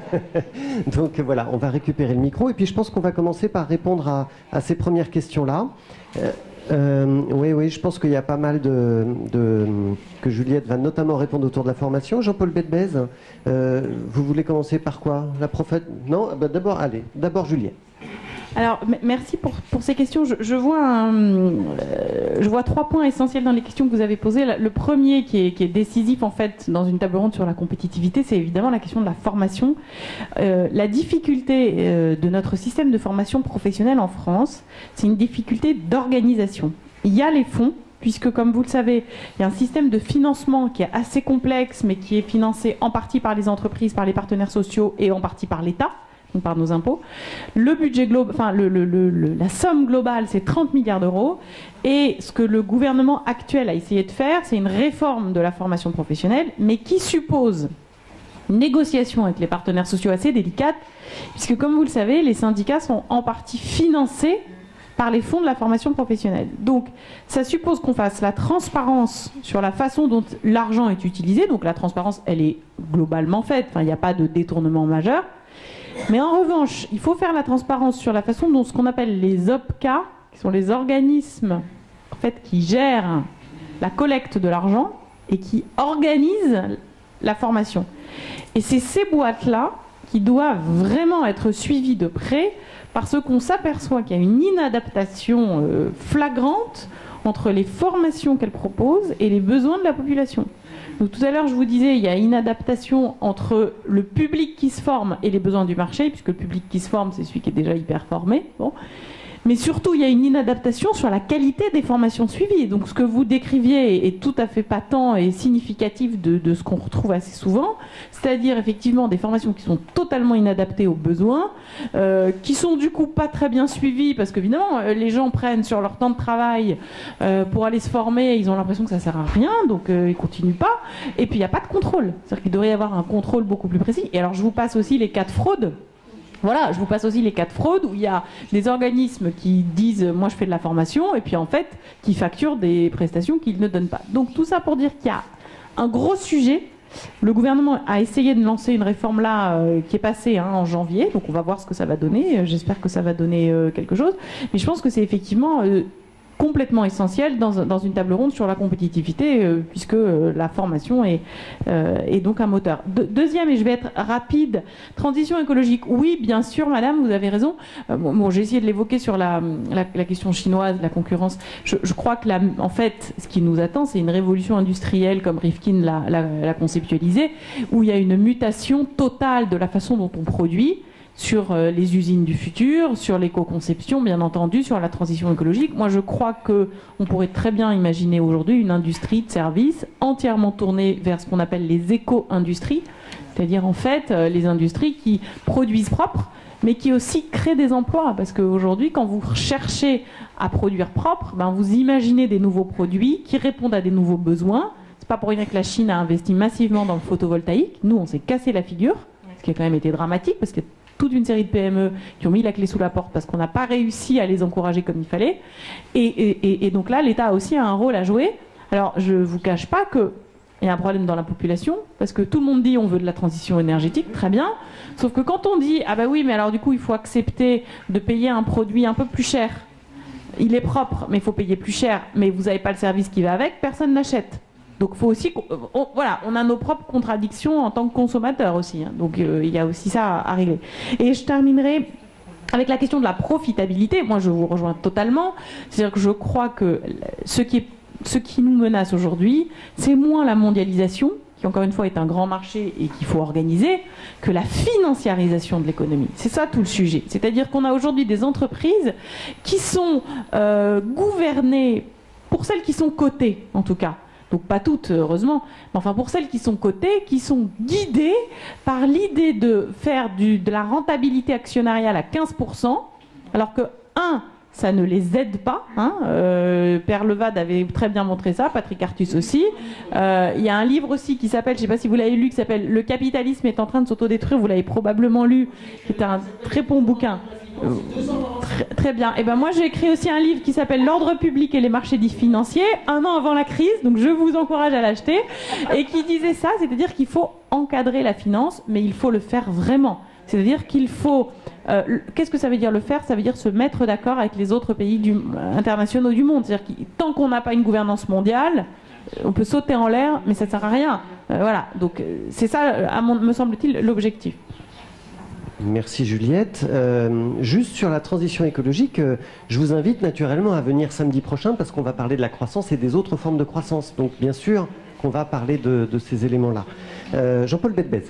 Donc voilà, on va récupérer le micro et puis je pense qu'on va commencer par répondre à, à ces premières questions-là. Euh, euh, oui, oui, je pense qu'il y a pas mal de, de... que Juliette va notamment répondre autour de la formation. Jean-Paul Bedbez, euh, vous voulez commencer par quoi? La prophète? Non, bah d'abord, allez, d'abord Juliette. Alors, merci pour, pour ces questions. Je, je, vois un, euh, je vois trois points essentiels dans les questions que vous avez posées. Le premier, qui est, qui est décisif en fait dans une table ronde sur la compétitivité, c'est évidemment la question de la formation. Euh, la difficulté euh, de notre système de formation professionnelle en France, c'est une difficulté d'organisation. Il y a les fonds, puisque comme vous le savez, il y a un système de financement qui est assez complexe, mais qui est financé en partie par les entreprises, par les partenaires sociaux et en partie par l'État, donc par nos impôts. Le budget global, enfin le, le, le, la somme globale, c'est trente milliards d'euros. Et ce que le gouvernement actuel a essayé de faire, c'est une réforme de la formation professionnelle, mais qui suppose une négociation avec les partenaires sociaux assez délicate, puisque comme vous le savez, les syndicats sont en partie financés par les fonds de la formation professionnelle. Donc ça suppose qu'on fasse la transparence sur la façon dont l'argent est utilisé. Donc la transparence, elle est globalement faite, enfin il n'y a pas de détournement majeur. Mais en revanche, il faut faire la transparence sur la façon dont ce qu'on appelle les O P C A, qui sont les organismes en fait, qui gèrent la collecte de l'argent et qui organisent la formation. Et c'est ces boîtes-là qui doivent vraiment être suivies de près parce qu'on s'aperçoit qu'il y a une inadaptation euh, flagrante entre les formations qu'elles proposent et les besoins de la population. Donc, tout à l'heure, je vous disais, il y a une adaptation entre le public qui se forme et les besoins du marché, puisque le public qui se forme, c'est celui qui est déjà hyper formé. Bon. Mais surtout, il y a une inadaptation sur la qualité des formations suivies. Donc, ce que vous décriviez est tout à fait patent et significatif de, de ce qu'on retrouve assez souvent, c'est-à-dire effectivement des formations qui sont totalement inadaptées aux besoins, euh, qui sont du coup pas très bien suivies, parce qu'évidemment, les gens prennent sur leur temps de travail euh, pour aller se former, ils ont l'impression que ça sert à rien, donc euh, ils continuent pas. Et puis, il n'y a pas de contrôle. C'est-à-dire qu'il devrait y avoir un contrôle beaucoup plus précis. Et alors, je vous passe aussi les cas de fraude. Voilà, je vous passe aussi les cas de fraude où il y a des organismes qui disent « moi je fais de la formation » et puis en fait qui facturent des prestations qu'ils ne donnent pas. Donc tout ça pour dire qu'il y a un gros sujet. Le gouvernement a essayé de lancer une réforme là euh, qui est passée hein, en janvier, donc on va voir ce que ça va donner. J'espère que ça va donner euh, quelque chose. Mais je pense que c'est effectivement euh, complètement essentiel dans, dans une table ronde sur la compétitivité, euh, puisque euh, la formation est, euh, est donc un moteur. De, deuxième, et je vais être rapide, transition écologique. Oui, bien sûr, madame, vous avez raison. Euh, bon, bon j'ai essayé de l'évoquer sur la, la, la question chinoise, la concurrence. Je, je crois que, la, en fait, ce qui nous attend, c'est une révolution industrielle, comme Rifkin l'a, l'a, l'a conceptualisé, où il y a une mutation totale de la façon dont on produit, sur les usines du futur, sur l'éco-conception, bien entendu, sur la transition écologique. Moi, je crois qu'on pourrait très bien imaginer aujourd'hui une industrie de services entièrement tournée vers ce qu'on appelle les éco-industries, c'est-à-dire en fait les industries qui produisent propre, mais qui aussi créent des emplois. Parce qu'aujourd'hui, quand vous cherchez à produire propre, ben vous imaginez des nouveaux produits qui répondent à des nouveaux besoins. C'est pas pour rien que la Chine a investi massivement dans le photovoltaïque. Nous, on s'est cassé la figure, ce qui a quand même été dramatique, parce que toute une série de P M E qui ont mis la clé sous la porte parce qu'on n'a pas réussi à les encourager comme il fallait. Et, et, et donc là, l'État a aussi un rôle à jouer. Alors, je ne vous cache pas qu'il y a un problème dans la population, parce que tout le monde dit on veut de la transition énergétique, très bien. Sauf que quand on dit, ah bah oui, mais alors du coup, il faut accepter de payer un produit un peu plus cher. Il est propre, mais il faut payer plus cher, mais vous n'avez pas le service qui va avec, personne n'achète. Donc, faut aussi, on, voilà, on a nos propres contradictions en tant que consommateurs aussi. Hein. Donc, euh, il y a aussi ça à, à régler. Et je terminerai avec la question de la profitabilité. Moi, je vous rejoins totalement. C'est-à-dire que je crois que ce qui, est, ce qui nous menace aujourd'hui, c'est moins la mondialisation, qui encore une fois est un grand marché et qu'il faut organiser, que la financiarisation de l'économie. C'est ça tout le sujet. C'est-à-dire qu'on a aujourd'hui des entreprises qui sont euh, gouvernées, pour celles qui sont cotées en tout cas, donc pas toutes, heureusement, mais enfin pour celles qui sont cotées, qui sont guidées par l'idée de faire du, de la rentabilité actionnariale à quinze pour cent, alors que, un, ça ne les aide pas. Hein. Euh, Père Levade avait très bien montré ça, Patrick Artus aussi. Euh, il y a un livre aussi qui s'appelle, je ne sais pas si vous l'avez lu, qui s'appelle « Le capitalisme est en train de s'autodétruire », vous l'avez probablement lu, qui est un très bon bouquin. Euh, très, très bien. Et ben moi j'ai écrit aussi un livre qui s'appelle « L'ordre public et les marchés dits financiers », un an avant la crise, donc je vous encourage à l'acheter, et qui disait ça, c'est-à-dire qu'il faut encadrer la finance, mais il faut le faire vraiment. C'est-à-dire qu'il faut... Euh, Qu'est-ce que ça veut dire le faire? Ça veut dire se mettre d'accord avec les autres pays du, euh, internationaux du monde. C'est-à-dire que tant qu'on n'a pas une gouvernance mondiale, on peut sauter en l'air, mais ça ne sert à rien. Euh, voilà. Donc euh, c'est ça, à mon, me semble-t-il, l'objectif. Merci Juliette. Euh, juste sur la transition écologique, euh, je vous invite naturellement à venir samedi prochain parce qu'on va parler de la croissance et des autres formes de croissance. Donc bien sûr qu'on va parler de, de ces éléments-là. Euh, Jean-Paul Bedbez.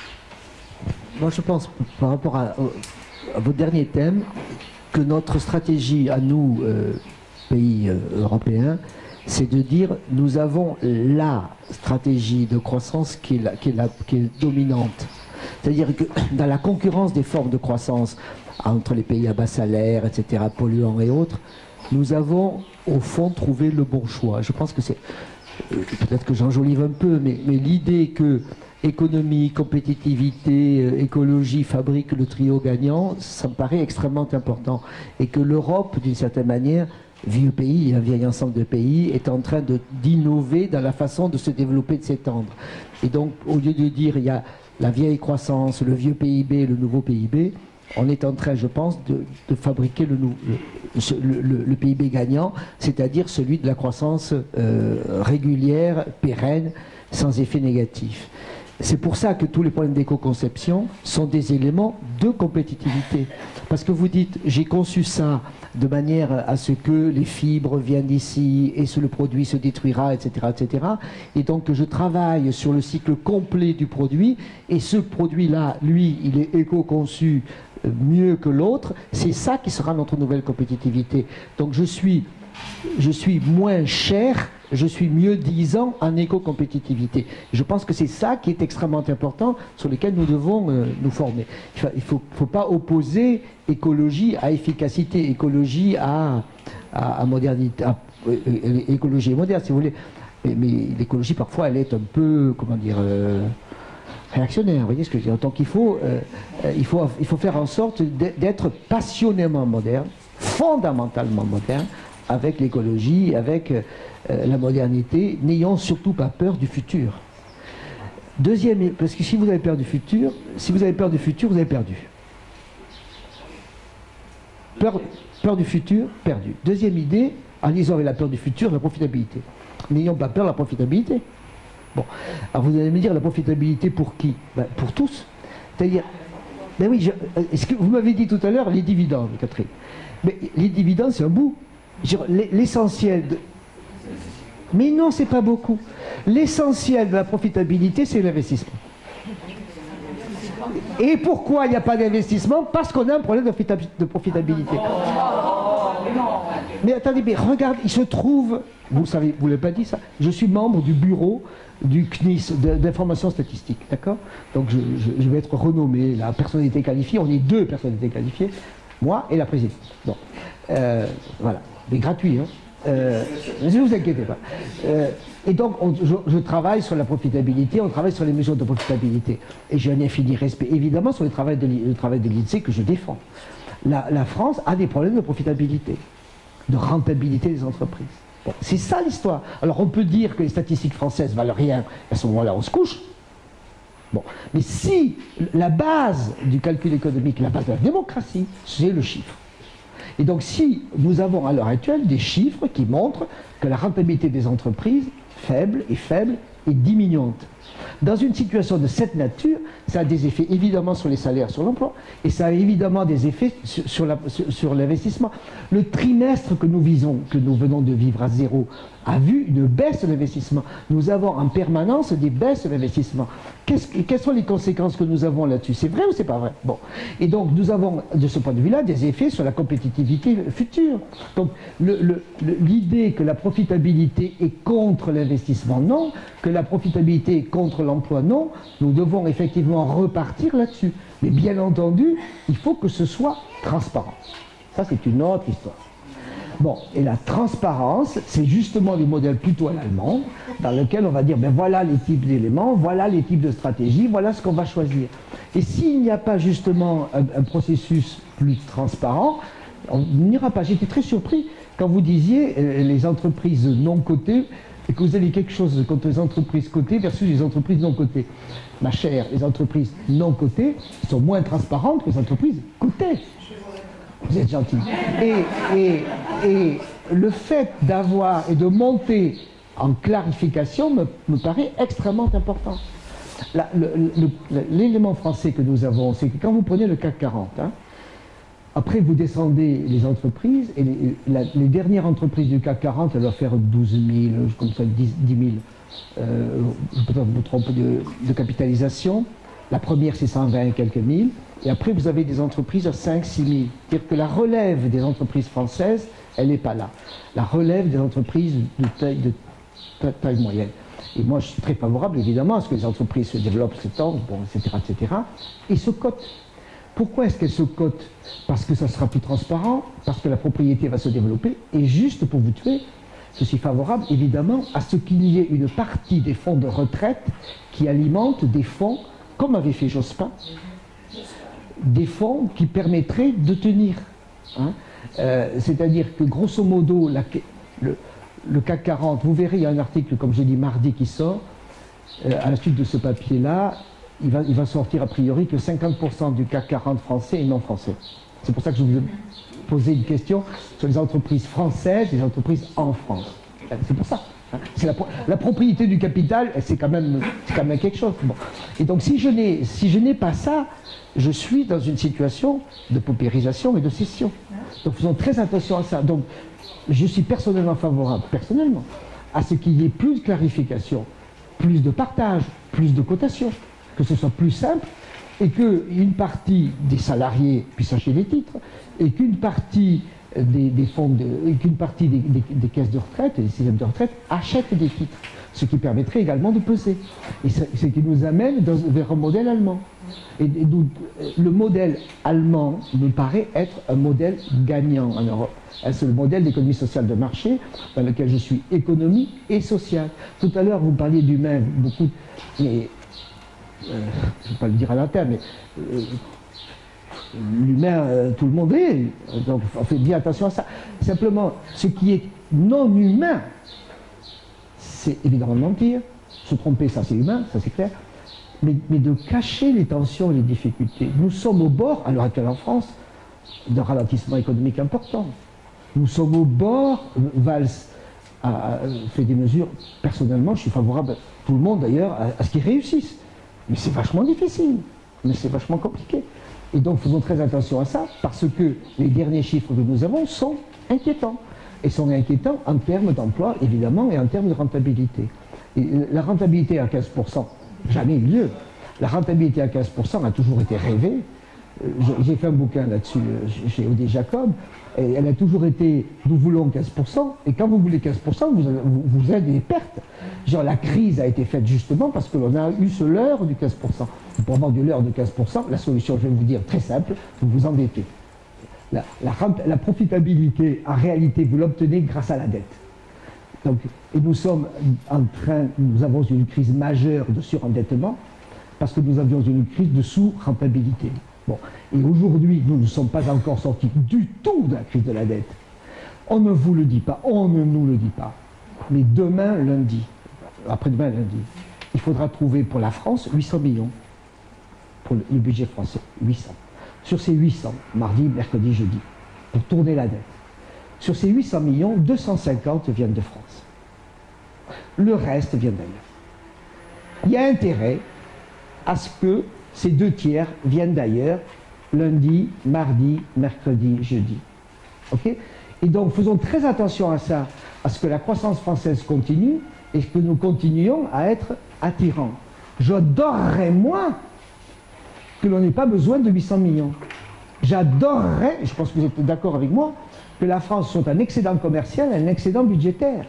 Moi je pense, par rapport à, à votre dernier thème, que notre stratégie à nous, euh, pays euh, européens, c'est de dire nous avons la stratégie de croissance qui est, la, qui est, la, qui est dominante. C'est-à-dire que dans la concurrence des formes de croissance entre les pays à bas salaire, et cetera, polluants et autres, nous avons au fond trouvé le bon choix. Je pense que c'est, peut-être que j'enjolive un peu, mais, mais l'idée que économie, compétitivité, euh, écologie fabrique le trio gagnant, ça me paraît extrêmement important. Et que l'Europe, d'une certaine manière, vieux pays, un vieil ensemble de pays, est en train d'innover dans la façon de se développer, de s'étendre. Et donc, au lieu de dire il y a la vieille croissance, le vieux P I B, le nouveau P I B, on est en train, je pense, de, de fabriquer le, le, le, le P I B gagnant, c'est-à-dire celui de la croissance euh, régulière, pérenne, sans effet négatif. C'est pour ça que tous les problèmes d'éco-conception sont des éléments de compétitivité. Parce que vous dites, j'ai conçu ça de manière à ce que les fibres viennent d'ici et ce, le produit se détruira, et cetera, et cetera. Et donc je travaille sur le cycle complet du produit et ce produit-là, lui, il est éco-conçu mieux que l'autre. C'est ça qui sera notre nouvelle compétitivité. Donc je suis, je suis moins cher, je suis mieux disant en éco-compétitivité. Je pense que c'est ça qui est extrêmement important, sur lequel nous devons euh, nous former. Il ne faut, faut pas opposer écologie à efficacité, écologie à, à, à modernité, à, euh, écologie et moderne, si vous voulez. Mais, mais l'écologie, parfois, elle est un peu, comment dire, euh, réactionnaire. Vous voyez ce que je veux dire? Donc il faut, euh, il faut, il faut faire en sorte d'être passionnément moderne, fondamentalement moderne, avec l'écologie, avec euh, la modernité, n'ayant surtout pas peur du futur. Deuxième, parce que si vous avez peur du futur, si vous avez peur du futur, vous avez perdu. Peur, peur du futur, perdu. Deuxième idée, en liaison avec la peur du futur, la profitabilité. N'ayons pas peur de la profitabilité. Bon, alors vous allez me dire la profitabilité pour qui? Ben, pour tous. C'est-à-dire, ben oui, est-ce que vous m'avez dit tout à l'heure les dividendes, Catherine? Mais les dividendes, c'est un bout. L'essentiel de... Mais non, c'est pas beaucoup. L'essentiel de la profitabilité, c'est l'investissement. Et pourquoi il n'y a pas d'investissement? Parce qu'on a un problème de profitabilité. Mais attendez, mais regarde, il se trouve, vous savez, vous ne l'avez pas dit ça, je suis membre du bureau du C N I S, d'information statistique, d'accord? Donc je, je, je vais être renommé, la personnalité qualifiée, on est deux personnalités qualifiées, moi et la présidente. Bon. Euh, voilà. Mais gratuit, hein. Euh, ne vous inquiétez pas. Euh, et donc, on, je, je travaille sur la profitabilité, on travaille sur les mesures de profitabilité. Et j'ai un infini respect, évidemment, sur le travail de, le travail de l'I N S E E que je défends. La, la France a des problèmes de profitabilité, de rentabilité des entreprises. Bon, c'est ça l'histoire. Alors, on peut dire que les statistiques françaises valent rien. À ce moment-là, on se couche. Bon. Mais si la base du calcul économique, la base de la démocratie, c'est le chiffre. Et donc si nous avons à l'heure actuelle des chiffres qui montrent que la rentabilité des entreprises faible et faible et diminuante. Dans une situation de cette nature, ça a des effets évidemment sur les salaires, sur l'emploi, et ça a évidemment des effets sur, sur la, sur, sur l'investissement. Le trimestre que nous visons, que nous venons de vivre à zéro, a vu une baisse de l'investissement. Nous avons en permanence des baisses de l'investissement. Qu'est-ce, quelles sont les conséquences que nous avons là-dessus? C'est vrai ou c'est pas vrai? Bon. Et donc nous avons, de ce point de vue-là, des effets sur la compétitivité future. Donc le, le, l'idée que la profitabilité est contre l'investissement, non. Que la profitabilité est contre l'emploi, non. Nous devons effectivement repartir là-dessus. Mais bien entendu, il faut que ce soit transparent. Ça, c'est une autre histoire. Bon, et la transparence, c'est justement le modèle plutôt à l'allemand, dans lequel on va dire, ben voilà les types d'éléments, voilà les types de stratégies, voilà ce qu'on va choisir. Et s'il n'y a pas justement un, un processus plus transparent, on n'ira pas. J'étais très surpris quand vous disiez euh, les entreprises non cotées, et que vous avez quelque chose contre les entreprises cotées versus les entreprises non cotées. Ma chère, les entreprises non cotées sont moins transparentes que les entreprises cotées. Vous êtes gentil. Et, et, et le fait d'avoir et de monter en clarification me, me paraît extrêmement important. L'élément français que nous avons, c'est que quand vous prenez le C A C quarante, hein, après vous descendez les entreprises, et les, la, les dernières entreprises du C A C quarante, elles doivent faire douze mille, comme ça, dix mille, euh, peut-être je me trompe de, de capitalisation. La première, c'est cent vingt et quelques mille. Et après, vous avez des entreprises à cinq six mille. C'est-à-dire que la relève des entreprises françaises, elle n'est pas là. La relève des entreprises de taille, de taille moyenne. Et moi, je suis très favorable, évidemment, à ce que les entreprises se développent, s'étendent, bon, et cetera, et cetera, et se cotent. Pourquoi est-ce qu'elles se cotent? Parce que ça sera plus transparent, parce que la propriété va se développer, et juste pour vous tuer, je suis favorable, évidemment, à ce qu'il y ait une partie des fonds de retraite qui alimentent des fonds, comme avait fait Jospin, des fonds qui permettraient de tenir. Hein. Euh, C'est-à-dire que, grosso modo, la, le, le C A C quarante, vous verrez, il y a un article, comme je dis, mardi qui sort, euh, à la suite de ce papier-là, il va, il va sortir a priori que cinquante pour cent du C A C quarante français est non français. C'est pour ça que je vous ai posé une question sur les entreprises françaises et les entreprises en France. C'est pour ça. Hein. La, la propriété du capital, c'est quand même, quand même quelque chose. Bon. Et donc, si je n'ai si je n'ai pas ça, je suis dans une situation de paupérisation et de cession. Donc, faisons très attention à ça. Donc, je suis personnellement favorable, personnellement, à ce qu'il y ait plus de clarification, plus de partage, plus de cotation, que ce soit plus simple, et qu'une partie des salariés puisse acheter des titres, et qu'une partie des, des fonds, de, et qu'une partie des, des, des caisses de retraite et des systèmes de retraite achètent des titres, ce qui permettrait également de peser. Et c'est ce qui nous amène dans, vers un modèle allemand. Et, et donc, le modèle allemand me paraît être un modèle gagnant en Europe. C'est le modèle d'économie sociale de marché dans lequel je suis économie et sociale. Tout à l'heure, vous parliez d'humain, beaucoup, mais euh, je ne vais pas le dire à l'interne, mais euh, l'humain, euh, tout le monde est, donc on fait bien attention à ça. Simplement, ce qui est non humain, c'est évidemment de mentir, se tromper, ça c'est humain, ça c'est clair, mais, mais de cacher les tensions et les difficultés. Nous sommes au bord, à l'heure actuelle en France, d'un ralentissement économique important. Nous sommes au bord, Valls a, a fait des mesures, personnellement je suis favorable, tout le monde d'ailleurs, à, à ce qu'ils réussissent. Mais c'est vachement difficile, mais c'est vachement compliqué. Et donc faisons très attention à ça, parce que les derniers chiffres que nous avons sont inquiétants. Et sont inquiétants en termes d'emploi, évidemment, et en termes de rentabilité. Et la rentabilité à quinze pour cent, jamais eu lieu. La rentabilité à quinze pour cent a toujours été rêvée. J'ai fait un bouquin là-dessus chez Odé Jacob, et elle a toujours été, nous voulons quinze pour cent, et quand vous voulez quinze pour cent, vous, vous, vous avez des pertes. Genre la crise a été faite justement parce que l'on a eu ce leurre du quinze pour cent. Pour avoir du leurre de quinze pour cent, la solution, je vais vous dire, très simple, vous vous endettez. La, la, la profitabilité, en réalité, vous l'obtenez grâce à la dette. Donc, et nous sommes en train, nous avons une crise majeure de surendettement parce que nous avions une crise de sous-rentabilité. Bon. Et aujourd'hui, nous ne sommes pas encore sortis du tout de la crise de la dette. On ne vous le dit pas, on ne nous le dit pas. Mais demain, lundi, après-demain, lundi, il faudra trouver pour la France huit cents millions pour le, le budget français, huit cents. Sur ces huit cents, mardi, mercredi, jeudi, pour tourner la dette. Sur ces huit cents millions, deux cent cinquante viennent de France. Le reste vient d'ailleurs. Il y a intérêt à ce que ces deux tiers viennent d'ailleurs lundi, mardi, mercredi, jeudi. Ok ? Et donc faisons très attention à ça, à ce que la croissance française continue et que nous continuions à être attirants. J'adorerais, moi, que l'on n'ait pas besoin de huit cents millions. J'adorerais, je pense que vous êtes d'accord avec moi, que la France soit un excédent commercial, un excédent budgétaire.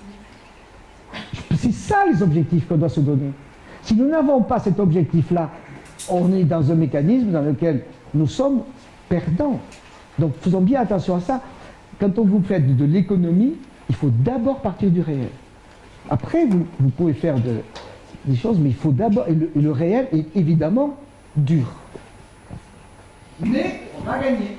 C'est ça les objectifs qu'on doit se donner. Si nous n'avons pas cet objectif-là, on est dans un mécanisme dans lequel nous sommes perdants. Donc faisons bien attention à ça. quand on vous fait de l'économie, il faut d'abord partir du réel. Après, vous, vous pouvez faire de, des choses, mais il faut d'abord... Et le, et le réel est évidemment dur. Mais on va gagner.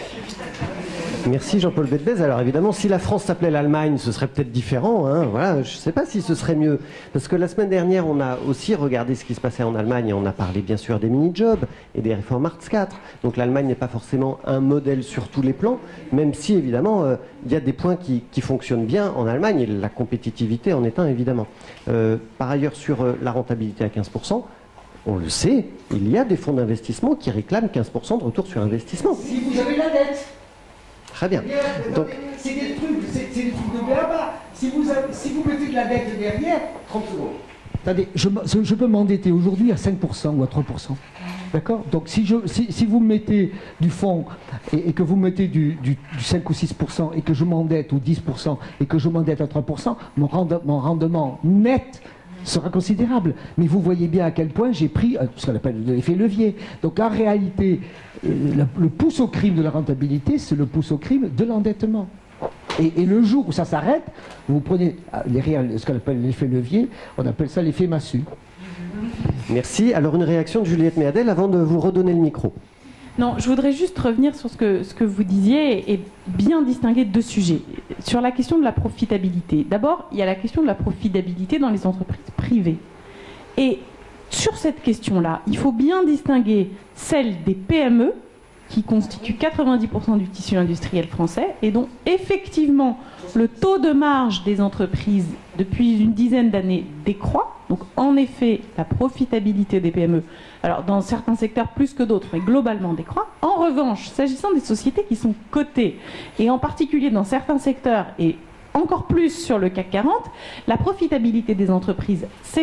Merci Jean-Paul Bedbez. Alors évidemment, si la France s'appelait l'Allemagne, ce serait peut-être différent. Hein. Voilà, je ne sais pas si ce serait mieux. Parce que la semaine dernière, on a aussi regardé ce qui se passait en Allemagne et on a parlé bien sûr des mini-jobs et des réformes Hartz quatre. Donc l'Allemagne n'est pas forcément un modèle sur tous les plans, même si évidemment, euh, il y a des points qui, qui fonctionnent bien en Allemagne et la compétitivité en est un évidemment. Euh, par ailleurs, sur euh, la rentabilité à quinze pour cent, on le sait, il y a des fonds d'investissement qui réclament quinze pour cent de retour sur investissement. Si vous avez la dette. Très bien. Donc, c'est des trucs, c'est des trucs de béaba. Si vous, avez, si vous mettez de la dette derrière, trente secondes. Attendez, je, je peux m'endetter aujourd'hui à cinq pour cent ou à trois pour cent. D'accord? Donc si, je, si, si vous mettez du fonds et, et que vous mettez du, du, du cinq ou six pour cent et que je m'endette ou dix pour cent et que je m'endette à trois pour cent, mon, rende, mon rendement net sera considérable. Mais vous voyez bien à quel point j'ai pris ce qu'on appelle l'effet levier. Donc en réalité, le, le pouce au crime de la rentabilité, c'est le pouce au crime de l'endettement. Et, et le jour où ça s'arrête, vous prenez derrière ce qu'on appelle l'effet levier, on appelle ça l'effet massue. Merci. Alors une réaction de Juliette Méadel avant de vous redonner le micro. Non, je voudrais juste revenir sur ce que, ce que vous disiez et bien distinguer deux sujets. Sur la question de la profitabilité. D'abord, il y a la question de la profitabilité dans les entreprises privées. Et sur cette question-là, il faut bien distinguer celle des P M E, qui constituent quatre-vingt-dix pour cent du tissu industriel français, et dont effectivement le taux de marge des entreprises depuis une dizaine d'années décroît. Donc en effet, la profitabilité des P M E, alors dans certains secteurs plus que d'autres, mais globalement décroît. En revanche, s'agissant des sociétés qui sont cotées, et en particulier dans certains secteurs, et encore plus sur le C A C quarante, la profitabilité des entreprises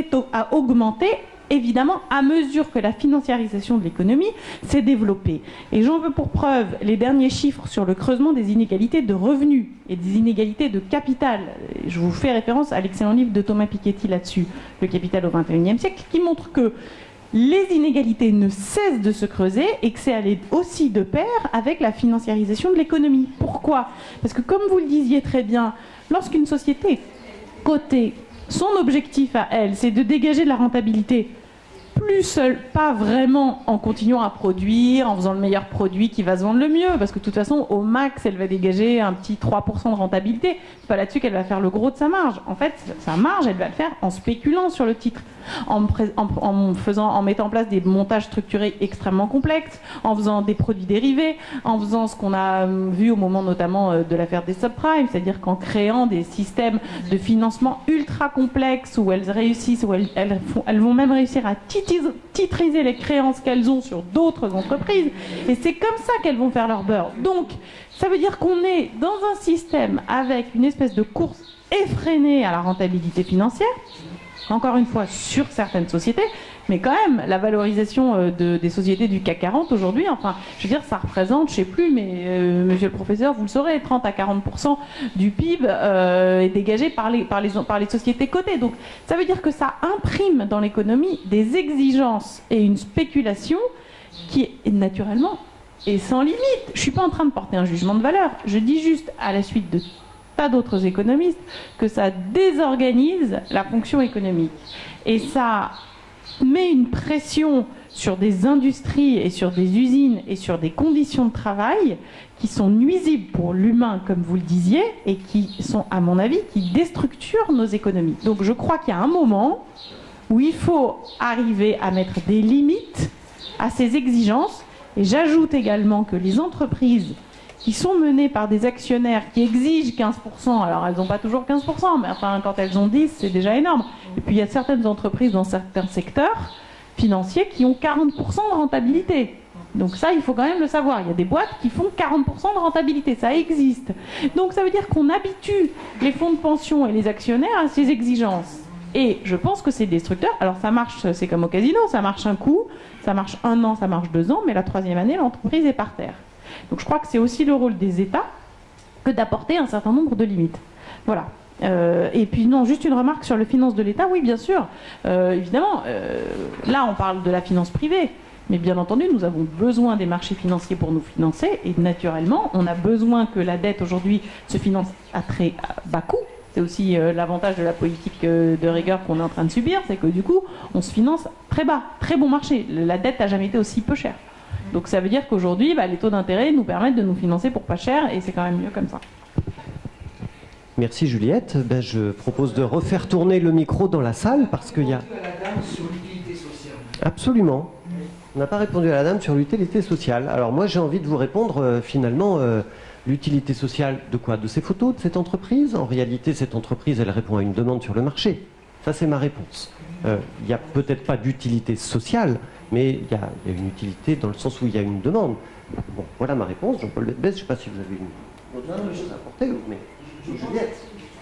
a augmenté, évidemment, à mesure que la financiarisation de l'économie s'est développée. Et j'en veux pour preuve les derniers chiffres sur le creusement des inégalités de revenus et des inégalités de capital. Je vous fais référence à l'excellent livre de Thomas Piketty là-dessus, Le Capital au vingt et unième siècle, qui montre que les inégalités ne cessent de se creuser et que c'est allé aussi de pair avec la financiarisation de l'économie. Pourquoi? Parce que comme vous le disiez très bien, lorsqu'une société cotée, son objectif à elle, c'est de dégager de la rentabilité, plus seul, pas vraiment en continuant à produire, en faisant le meilleur produit qui va se vendre le mieux, parce que de toute façon, au max, elle va dégager un petit trois pour cent de rentabilité. C'est pas là-dessus qu'elle va faire le gros de sa marge. En fait, sa marge, elle va le faire en spéculant sur le titre, en, en, en, faisant, en mettant en place des montages structurés extrêmement complexes, en faisant des produits dérivés, en faisant ce qu'on a vu au moment notamment de l'affaire des subprimes, c'est-à-dire qu'en créant des systèmes de financement ultra complexes où elles réussissent, où elles, elles, font, elles vont même réussir à titriser les créances qu'elles ont sur d'autres entreprises, et c'est comme ça qu'elles vont faire leur beurre. Donc, ça veut dire qu'on est dans un système avec une espèce de course effrénée à la rentabilité financière, encore une fois sur certaines sociétés, mais quand même, la valorisation de, des sociétés du C A C quarante aujourd'hui, enfin, je veux dire, ça représente, je sais plus, mais euh, monsieur le professeur, vous le saurez, trente à quarante pour cent du P I B euh, est dégagé par les, par, les, par les sociétés cotées. Donc, ça veut dire que ça imprime dans l'économie des exigences et une spéculation qui est naturellement et sans limite. Je ne suis pas en train de porter un jugement de valeur. Je dis juste, à la suite de tas d'autres économistes, que ça désorganise la fonction économique. Et ça met une pression sur des industries et sur des usines et sur des conditions de travail qui sont nuisibles pour l'humain, comme vous le disiez, et qui sont, à mon avis, qui déstructurent nos économies. Donc je crois qu'il y a un moment où il faut arriver à mettre des limites à ces exigences. Et j'ajoute également que les entreprises qui sont menées par des actionnaires qui exigent quinze pour cent, alors elles n'ont pas toujours quinze pour cent, mais enfin quand elles ont dix, c'est déjà énorme. Et puis il y a certaines entreprises dans certains secteurs financiers qui ont quarante pour cent de rentabilité. Donc ça, il faut quand même le savoir. Il y a des boîtes qui font quarante pour cent de rentabilité, ça existe. Donc ça veut dire qu'on habitue les fonds de pension et les actionnaires à ces exigences. Et je pense que c'est destructeur. Alors ça marche, c'est comme au casino, ça marche un coup, ça marche un an, ça marche deux ans, mais la troisième année, l'entreprise est par terre. Donc je crois que c'est aussi le rôle des États que d'apporter un certain nombre de limites. Voilà. Euh, et puis non, juste une remarque sur les finances de l'État. Oui, bien sûr. Euh, évidemment, euh, là on parle de la finance privée. Mais bien entendu, nous avons besoin des marchés financiers pour nous financer, et naturellement, on a besoin que la dette aujourd'hui se finance à très bas coût. C'est aussi euh, l'avantage de la politique euh, de rigueur qu'on est en train de subir, c'est que du coup, on se finance très bas, très bon marché. La dette n'a jamais été aussi peu chère. Donc ça veut dire qu'aujourd'hui, bah, les taux d'intérêt nous permettent de nous financer pour pas cher, et c'est quand même mieux comme ça. Merci Juliette. Ben, je propose de refaire tourner le micro dans la salle parce qu'il y a... Absolument. On n'a pas répondu à la dame sur l'utilité sociale. Alors moi j'ai envie de vous répondre euh, finalement, euh, l'utilité sociale de quoi? De ces photos de cette entreprise? En réalité cette entreprise elle répond à une demande sur le marché. Ça c'est ma réponse. Il n'y a peut-être pas d'utilité sociale, mais il y, y a une utilité dans le sens où il y a une demande. Bon, voilà ma réponse. Jean-Paul Betbès, je ne sais pas si vous avez une autre chose à apporter, mais Juliette.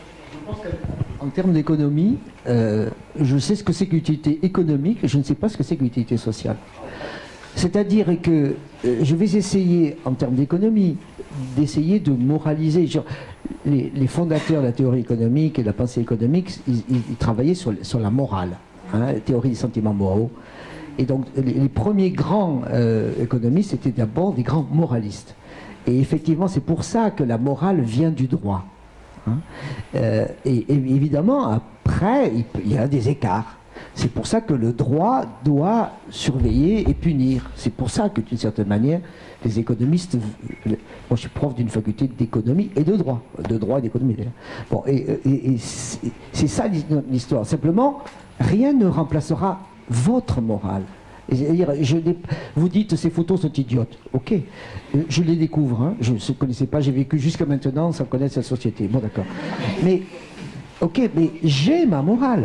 En termes d'économie, euh, je sais ce que c'est que l'utilité économique, je ne sais pas ce que c'est que l'utilité sociale. C'est-à-dire que euh, je vais essayer, en termes d'économie, d'essayer de moraliser. Genre, les, les fondateurs de la théorie économique et de la pensée économique, ils, ils, ils travaillaient sur, sur la morale, hein, la théorie des sentiments moraux. Et donc, les, les premiers grands euh, économistes étaient d'abord des grands moralistes. Et effectivement, c'est pour ça que la morale vient du droit. Hein. Euh, et, et évidemment, après, il, il y a des écarts. C'est pour ça que le droit doit surveiller et punir. C'est pour ça que, d'une certaine manière, les économistes... Moi, je suis prof d'une faculté d'économie et de droit. De droit et d'économie, d'ailleurs. Bon, et, et, et c'est ça l'histoire. Simplement, rien ne remplacera votre morale. Je, vous dites ces photos sont idiotes. Ok, je les découvre. Hein. Je ne connaissais pas, j'ai vécu jusqu'à maintenant sans connaître cette société. Bon, d'accord. Mais, ok, mais j'ai ma morale.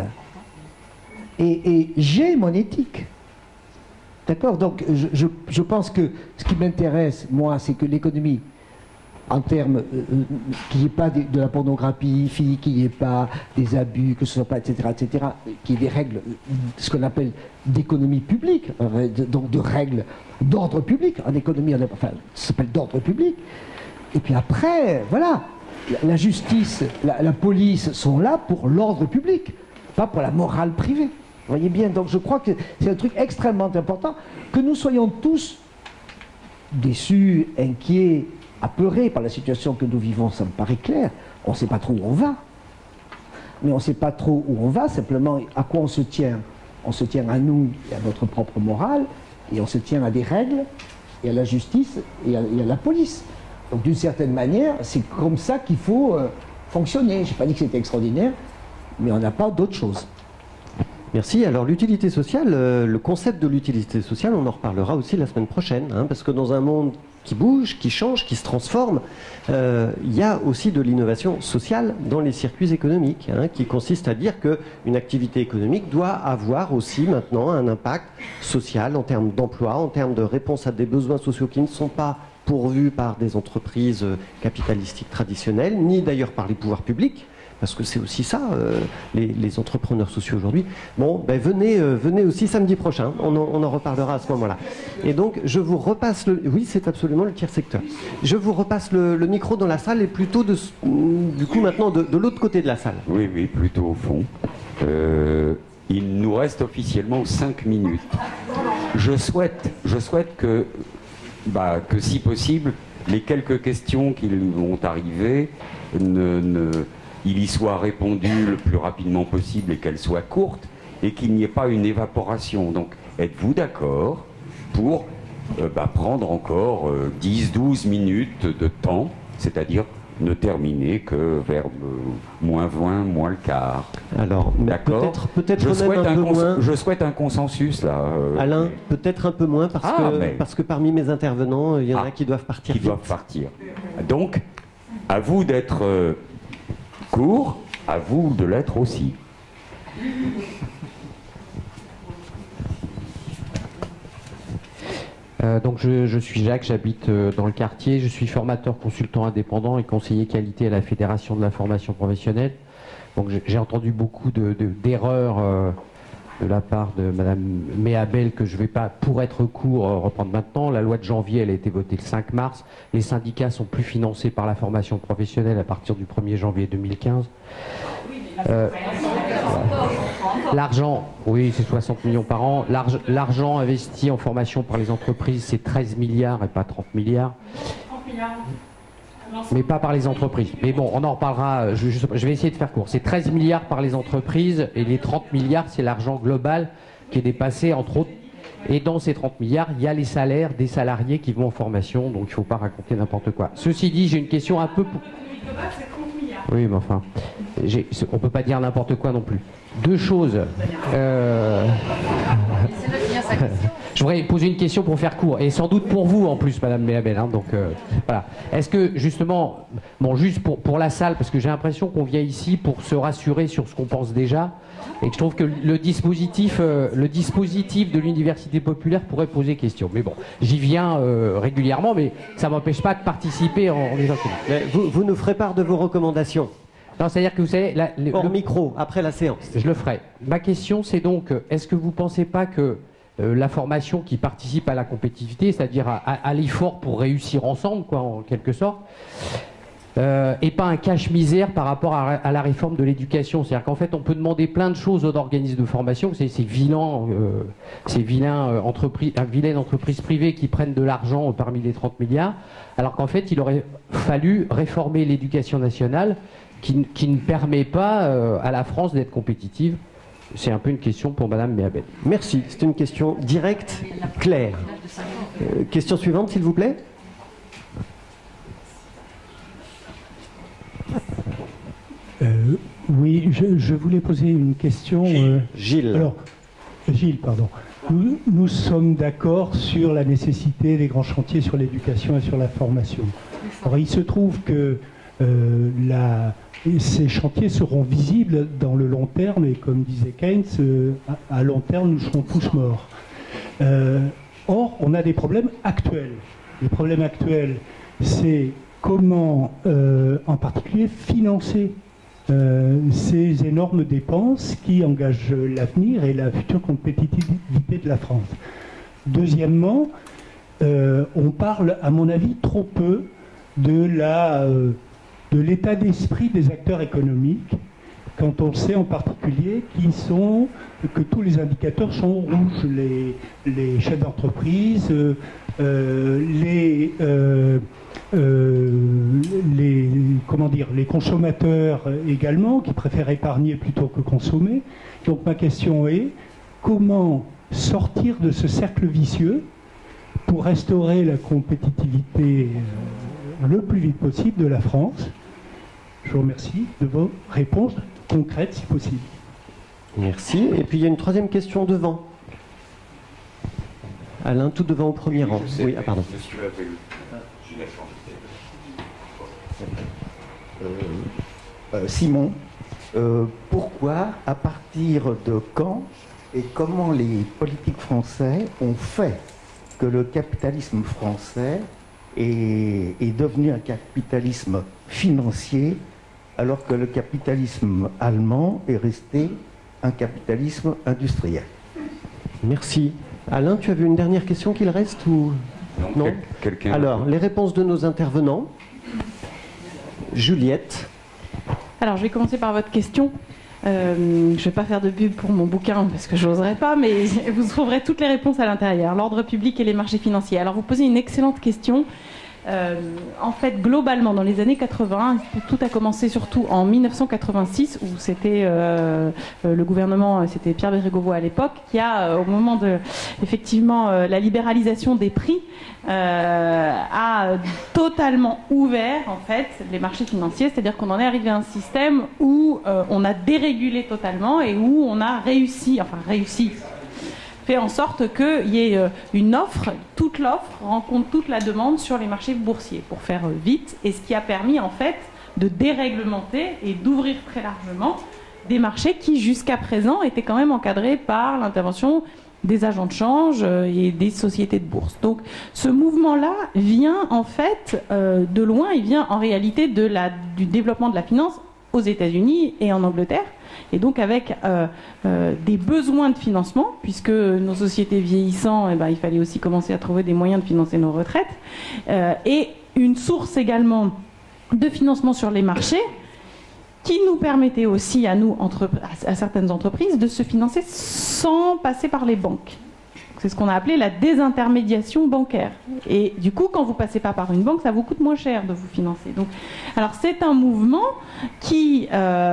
Et, et j'ai mon éthique. D'accord. Donc, je, je, je pense que ce qui m'intéresse, moi, c'est que l'économie, en termes euh, qu'il n'y ait pas de, de la pornographie, qu'il n'y ait pas des abus, que ce soit pas, et cetera, et cetera, qu'il y ait des règles, ce qu'on appelle d'économie publique, euh, de, donc de règles d'ordre public. En économie, on a, enfin, ça s'appelle d'ordre public. Et puis après, voilà, la, la justice, la, la police sont là pour l'ordre public, pas pour la morale privée. Vous voyez bien, donc je crois que c'est un truc extrêmement important, que nous soyons tous déçus, inquiets, apeurés par la situation que nous vivons, ça me paraît clair. On ne sait pas trop où on va. Mais on ne sait pas trop où on va, simplement à quoi on se tient. On se tient à nous et à notre propre morale, et on se tient à des règles, et à la justice, et à, et à la police. Donc d'une certaine manière, c'est comme ça qu'il faut euh, fonctionner. Je n'ai pas dit que c'était extraordinaire, mais on n'a pas d'autre chose. Merci. Alors l'utilité sociale, euh, le concept de l'utilité sociale, on en reparlera aussi la semaine prochaine, hein, parce que dans un monde qui bouge, qui change, qui se transforme, euh, il y a aussi de l'innovation sociale dans les circuits économiques, hein, qui consiste à dire qu'une activité économique doit avoir aussi maintenant un impact social en termes d'emploi, en termes de réponse à des besoins sociaux qui ne sont pas pourvus par des entreprises capitalistiques traditionnelles, ni d'ailleurs par les pouvoirs publics. Parce que c'est aussi ça, euh, les, les entrepreneurs sociaux aujourd'hui. Bon, ben venez, euh, venez aussi samedi prochain, on en, on en reparlera à ce moment-là. Et donc, je vous repasse le... Oui, c'est absolument le tiers secteur. Je vous repasse le, le micro dans la salle et plutôt, de, du coup, maintenant, de, de l'autre côté de la salle. Oui, oui, plutôt au fond. Euh, il nous reste officiellement cinq minutes. Je souhaite, je souhaite que, bah, que, si possible, les quelques questions qui vont arriver ne... ne il y soit répondu le plus rapidement possible et qu'elle soit courte et qu'il n'y ait pas une évaporation. Donc, êtes-vous d'accord pour euh, bah, prendre encore euh, dix douze minutes de temps, c'est-à-dire ne terminer que vers euh, moins vingt, moins le quart. Alors, d'accord. Peut-être je, souhaite un un peu moins. je souhaite un consensus là. Euh, Alain, mais... peut-être un peu moins parce, ah, que, mais... parce que parmi mes intervenants, il y en ah, a qui doivent partir. Qui vite. doivent partir. Donc, à vous d'être... Euh, court, à vous de l'être aussi. Euh, donc je, je suis Jacques, j'habite euh, dans le quartier, je suis formateur consultant indépendant et conseiller qualité à la Fédération de la formation professionnelle. Donc j'ai entendu beaucoup de, de, d'erreurs euh, de la part de Madame Méabel que je ne vais pas, pour être court, euh, reprendre maintenant. La loi de janvier, elle a été votée le cinq mars. Les syndicats sont plus financés par la formation professionnelle à partir du premier janvier deux mille quinze. Euh, L'argent, oui, c'est soixante millions par an. L'argent investi en formation par les entreprises, c'est treize milliards et pas trente milliards. Mais pas par les entreprises. Mais bon, on en reparlera, je, je, je vais essayer de faire court. C'est treize milliards par les entreprises et les trente milliards, c'est l'argent global qui est dépassé, entre autres. Et dans ces trente milliards, il y a les salaires des salariés qui vont en formation, donc il ne faut pas raconter n'importe quoi. Ceci dit, j'ai une question un peu... Oui, mais enfin, on ne peut pas dire n'importe quoi non plus. Deux choses. Euh... Je voudrais poser une question pour faire court, et sans doute pour vous en plus, Madame Méabel. Hein, donc euh, voilà. Est-ce que justement, bon, juste pour, pour la salle, parce que j'ai l'impression qu'on vient ici pour se rassurer sur ce qu'on pense déjà, et que je trouve que le dispositif, euh, le dispositif de l'université populaire pourrait poser question. Mais bon, j'y viens euh, régulièrement, mais ça ne m'empêche pas de participer en, en éventuellement. Vous, vous nous ferez part de vos recommandations. Non, c'est-à-dire que vous savez... La, le, Hors le micro, après la séance. Je le ferai. Ma question, c'est donc, est-ce que vous ne pensez pas que euh, la formation qui participe à la compétitivité, c'est-à-dire à, à, à l'effort pour réussir ensemble, quoi, en quelque sorte, euh, et pas un cache-misère par rapport à, à la réforme de l'éducation? C'est-à-dire qu'en fait, on peut demander plein de choses aux organismes de formation, c'est ces vilains, euh, ces vilains euh, entreprises, euh, vilaines entreprises privées qui prennent de l'argent euh, parmi les trente milliards, alors qu'en fait, il aurait fallu réformer l'éducation nationale qui, qui ne permet pas euh, à la France d'être compétitive. C'est un peu une question pour Madame Méabel. Merci, c'est une question directe, claire. Euh, question suivante, s'il vous plaît. Euh, oui, je, je voulais poser une question. Euh, Gilles. Alors, Gilles, pardon. Nous, nous sommes d'accord sur la nécessité des grands chantiers sur l'éducation et sur la formation. Alors, il se trouve que euh, la, ces chantiers seront visibles dans le long terme, et comme disait Keynes, euh, à, à long terme, nous serons tous morts. Euh, or, on a des problèmes actuels. Les problèmes actuels, c'est comment, euh, en particulier, financer Euh, ces énormes dépenses qui engagent l'avenir et la future compétitivité de la France. Deuxièmement, euh, on parle, à mon avis, trop peu de la, euh, de l'état d'esprit des acteurs économiques, quand on sait en particulier qu'ils sont, que tous les indicateurs sont rouges, les, les chefs d'entreprise, euh, euh, les... Euh, Euh, les, comment dire, les consommateurs également, qui préfèrent épargner plutôt que consommer. Donc ma question est, comment sortir de ce cercle vicieux pour restaurer la compétitivité euh, le plus vite possible de la France? Je vous remercie de vos réponses concrètes, si possible. Merci. Et puis il y a une troisième question devant. Alain, tout devant au premier rang. Oui, ah, pardon. Euh, euh, Simon, euh, pourquoi, à partir de quand et comment les politiques français ont fait que le capitalisme français est, est devenu un capitalisme financier alors que le capitalisme allemand est resté un capitalisme industriel? Merci. Alain, tu avais une dernière question qu'il reste ou non, non quelqu'un. Alors, les réponses de nos intervenants. Juliette. Alors, je vais commencer par votre question. Euh, je ne vais pas faire de pub pour mon bouquin parce que je n'oserais pas, mais vous trouverez toutes les réponses à l'intérieur. L'ordre public et les marchés financiers. Alors, vous posez une excellente question. Euh, en fait, globalement, dans les années quatre-vingts, tout a commencé surtout en mille neuf cent quatre-vingt-six, où c'était euh, le gouvernement, c'était Pierre Bérégovoy à l'époque, qui a, euh, au moment de, effectivement, euh, la libéralisation des prix, euh, a totalement ouvert, en fait, les marchés financiers. C'est-à-dire qu'on en est arrivé à un système où euh, on a dérégulé totalement et où on a réussi, enfin réussi, fait en sorte qu'il y ait une offre, toute l'offre rencontre toute la demande sur les marchés boursiers, pour faire vite, et ce qui a permis en fait de déréglementer et d'ouvrir très largement des marchés qui jusqu'à présent étaient quand même encadrés par l'intervention des agents de change et des sociétés de bourse. Donc ce mouvement-là vient en fait euh, de loin, il vient en réalité de la, du développement de la finance aux États-Unis et en Angleterre, et donc avec euh, euh, des besoins de financement, puisque nos sociétés vieillissant, eh ben, il fallait aussi commencer à trouver des moyens de financer nos retraites, euh, et une source également de financement sur les marchés qui nous permettait aussi à nous, entre, à certaines entreprises, de se financer sans passer par les banques. C'est ce qu'on a appelé la désintermédiation bancaire. Et du coup, quand vous ne passez pas par une banque, ça vous coûte moins cher de vous financer. Donc, alors c'est un mouvement qui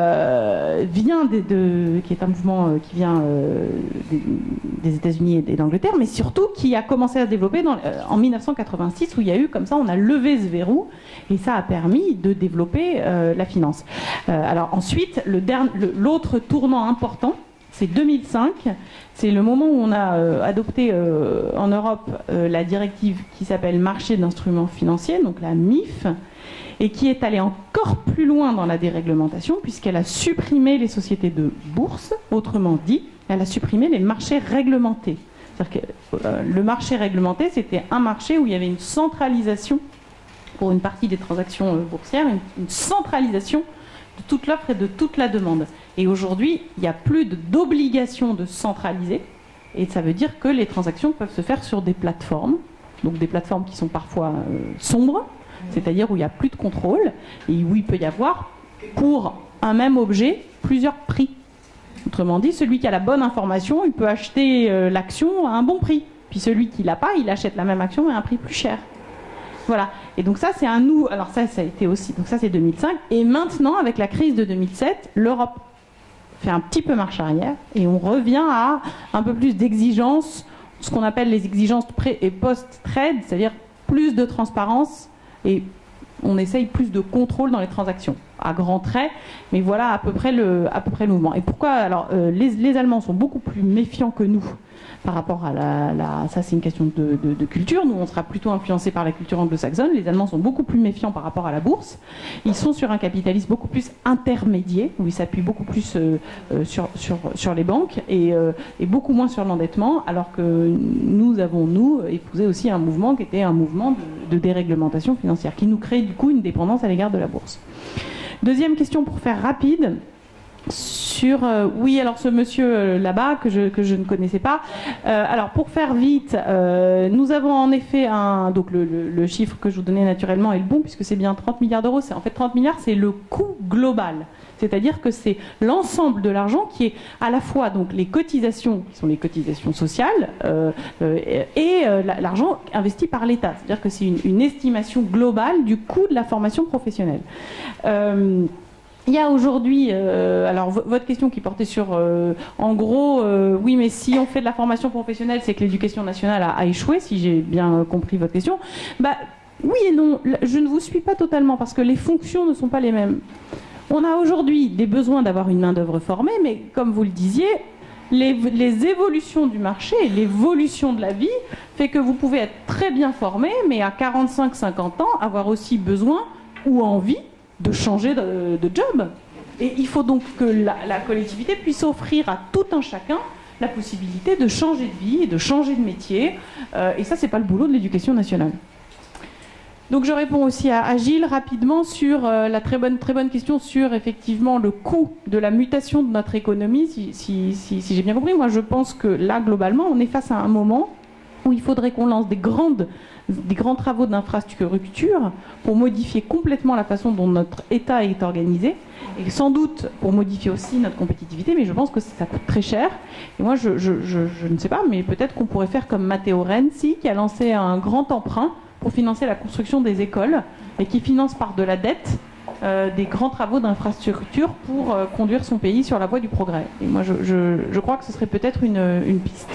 euh, vient de, de, qui est un mouvement euh, qui vient euh, des, des États-Unis et d'Angleterre, mais surtout qui a commencé à se développer dans, euh, en mille neuf cent quatre-vingt-six, où il y a eu comme ça, on a levé ce verrou, et ça a permis de développer euh, la finance. Euh, alors ensuite, le dernier, le, l'autre tournant important, c'est deux mille cinq, c'est le moment où on a euh, adopté euh, en Europe euh, la directive qui s'appelle Marché d'instruments financiers, donc la M I F, et qui est allée encore plus loin dans la déréglementation puisqu'elle a supprimé les sociétés de bourse, autrement dit, elle a supprimé les marchés réglementés. C'est-à-dire que euh, le marché réglementé, c'était un marché où il y avait une centralisation pour une partie des transactions euh, boursières, une, une centralisation de toute l'offre et de toute la demande. Et aujourd'hui, il n'y a plus d'obligation de centraliser, et ça veut dire que les transactions peuvent se faire sur des plateformes, donc des plateformes qui sont parfois euh, sombres, c'est-à-dire où il n'y a plus de contrôle, et où il peut y avoir, pour un même objet, plusieurs prix. Autrement dit, celui qui a la bonne information, il peut acheter euh, l'action à un bon prix, puis celui qui ne l'a pas, il achète la même action à un prix plus cher. Voilà. Et donc ça, c'est un nous. Alors ça, ça a été aussi. Donc ça, c'est deux mille cinq. Et maintenant, avec la crise de deux mille sept, l'Europe fait un petit peu marche arrière et on revient à un peu plus d'exigences, ce qu'on appelle les exigences pré- et post-trade, c'est-à-dire plus de transparence et on essaye plus de contrôle dans les transactions, à grands traits, mais voilà à peu près le, à peu près le mouvement. Et pourquoi alors euh, les, les Allemands sont beaucoup plus méfiants que nous par rapport à la... la ça, c'est une question de, de, de culture. Nous, on sera plutôt influencés par la culture anglo-saxonne. Les Allemands sont beaucoup plus méfiants par rapport à la bourse. Ils sont sur un capitalisme beaucoup plus intermédiaire, où ils s'appuient beaucoup plus euh, euh, sur, sur, sur les banques et, euh, et beaucoup moins sur l'endettement, alors que nous avons, nous, épousé aussi un mouvement qui était un mouvement de, de déréglementation financière, qui nous crée du coup une dépendance à l'égard de la bourse. Deuxième question pour faire rapide. Sur euh, oui, alors ce monsieur euh, là-bas que je, que je ne connaissais pas. Euh, alors pour faire vite, euh, nous avons en effet un donc le, le, le chiffre que je vous donnais naturellement est le bon puisque c'est bien trente milliards d'euros. C'est en fait trente milliards, c'est le coût global. C'est-à-dire que c'est l'ensemble de l'argent qui est à la fois donc les cotisations qui sont les cotisations sociales euh, euh, et euh, l'argent investi par l'État. C'est-à-dire que c'est une, une estimation globale du coût de la formation professionnelle. Euh, Il y a aujourd'hui, euh, alors votre question qui portait sur, euh, en gros, euh, oui, mais si on fait de la formation professionnelle, c'est que l'éducation nationale a, a échoué, si j'ai bien compris votre question. Bah, oui et non, je ne vous suis pas totalement, parce que les fonctions ne sont pas les mêmes. On a aujourd'hui des besoins d'avoir une main-d'œuvre formée, mais comme vous le disiez, les, les évolutions du marché et l'évolution de la vie fait que vous pouvez être très bien formé, mais à quarante-cinq cinquante ans, avoir aussi besoin ou envie de changer de, de job. Et il faut donc que la, la collectivité puisse offrir à tout un chacun la possibilité de changer de vie et de changer de métier. Euh, et ça, c'est pas le boulot de l'éducation nationale. Donc je réponds aussi à, à Gilles rapidement sur euh, la très bonne, très bonne question sur effectivement le coût de la mutation de notre économie, si, si, si, si j'ai bien compris. Moi, je pense que là, globalement, on est face à un moment où il faudrait qu'on lance des grandes des grands travaux d'infrastructure pour modifier complètement la façon dont notre État est organisé et sans doute pour modifier aussi notre compétitivité, mais je pense que ça coûte très cher. Et moi, je, je, je, je ne sais pas, mais peut-être qu'on pourrait faire comme Matteo Renzi qui a lancé un grand emprunt pour financer la construction des écoles et qui finance par de la dette euh, des grands travaux d'infrastructure pour euh, conduire son pays sur la voie du progrès. Et moi, je, je, je crois que ce serait peut-être une, une piste.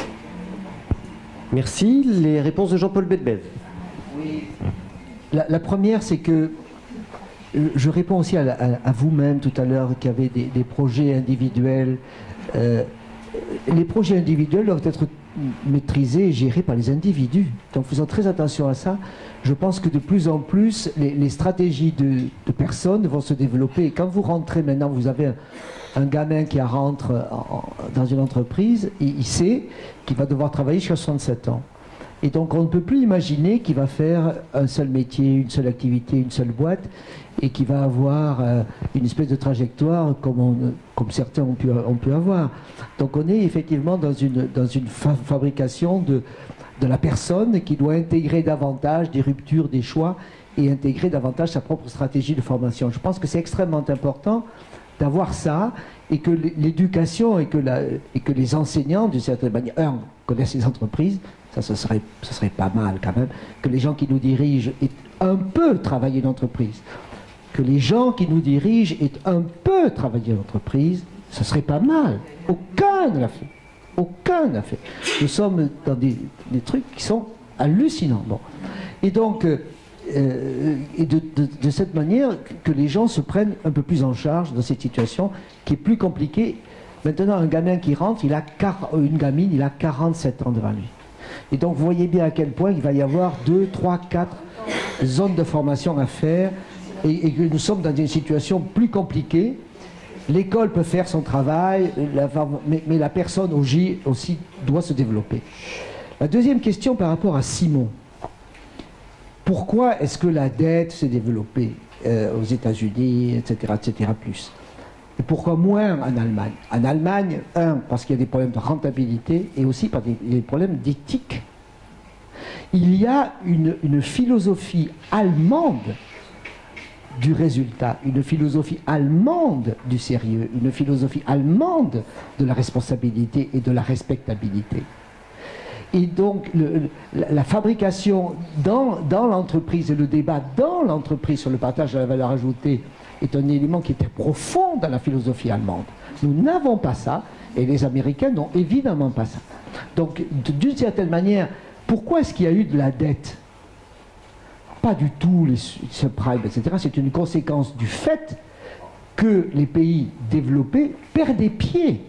Merci. Les réponses de Jean-Paul Bedbez. Oui. La, la première, c'est que je réponds aussi à, à, à vous-même tout à l'heure qui avez des, des projets individuels. Euh, les projets individuels doivent être maîtrisés et gérés par les individus. Donc faisons très attention à ça. Je pense que de plus en plus, les, les stratégies de, de personnes vont se développer. Et quand vous rentrez maintenant, vous avez un, un gamin qui rentre en, dans une entreprise, il, il sait qu'il va devoir travailler jusqu'à soixante-sept ans. Et donc on ne peut plus imaginer qu'il va faire un seul métier, une seule activité, une seule boîte, et qu'il va avoir euh, une espèce de trajectoire comme, on, comme certains ont pu, ont pu avoir. Donc on est effectivement dans une, dans une fa fabrication de, de la personne qui doit intégrer davantage des ruptures, des choix, et intégrer davantage sa propre stratégie de formation. Je pense que c'est extrêmement important d'avoir ça, et que l'éducation et, que la, et que les enseignants, d'une certaine manière, un, connaissent les entreprises, ça ce serait, ce serait pas mal quand même, que les gens qui nous dirigent aient un peu travaillé l'entreprise, que les gens qui nous dirigent aient un peu travaillé l'entreprise, ce serait pas mal. Aucun ne l'a fait. Aucun n'a fait. Nous sommes dans des, des trucs qui sont hallucinants. Bon. Et donc, euh, et de, de, de cette manière, que les gens se prennent un peu plus en charge dans cette situation qui est plus compliquée. Maintenant, un gamin qui rentre, il a une gamine, il a quarante-sept ans devant lui. Et donc, vous voyez bien à quel point il va y avoir deux, trois, quatre zones de formation à faire, et, et que nous sommes dans une situation plus compliquée. L'école peut faire son travail, la, mais, mais la personne aussi, aussi doit se développer. La deuxième question par rapport à Simon. Pourquoi est-ce que la dette s'est développée euh, aux États-Unis, et cetera, et cetera plus? Et pourquoi moins en Allemagne? En Allemagne, un, parce qu'il y a des problèmes de rentabilité, et aussi par des, des problèmes d'éthique. Il y a une, une philosophie allemande du résultat, une philosophie allemande du sérieux, une philosophie allemande de la responsabilité et de la respectabilité. Et donc le, la, la fabrication dans, dans l'entreprise et le débat dans l'entreprise sur le partage de la valeur ajoutée est un élément qui était profond dans la philosophie allemande. Nous n'avons pas ça, et les Américains n'ont évidemment pas ça. Donc d'une certaine manière, pourquoi est-ce qu'il y a eu de la dette? Pas du tout les subprimes, et cetera. C'est une conséquence du fait que les pays développés perdent des pieds.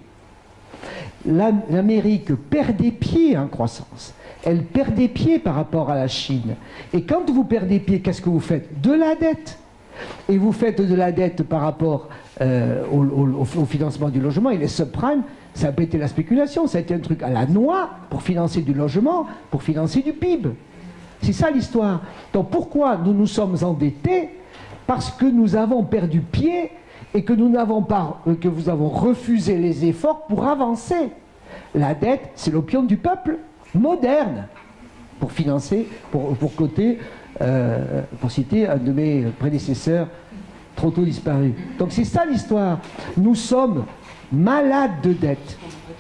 L'Amérique perd des pieds en croissance. Elle perd des pieds par rapport à la Chine. Et quand vous perdez des pieds, qu'est-ce que vous faites? De la dette. Et vous faites de la dette par rapport euh, au, au, au financement du logement. Et les subprimes, ça n'a pas été la spéculation, ça a été un truc à la noix pour financer du logement, pour financer du P I B. C'est ça l'histoire. Donc pourquoi nous nous sommes endettés? Parce que nous avons perdu pied et que nous n'avons pas, que vous avons refusé les efforts pour avancer. La dette, c'est l'opium du peuple moderne pour financer, pour, pour coter, euh, pour citer un de mes prédécesseurs trop tôt disparu. Donc c'est ça l'histoire. Nous sommes malades de dette.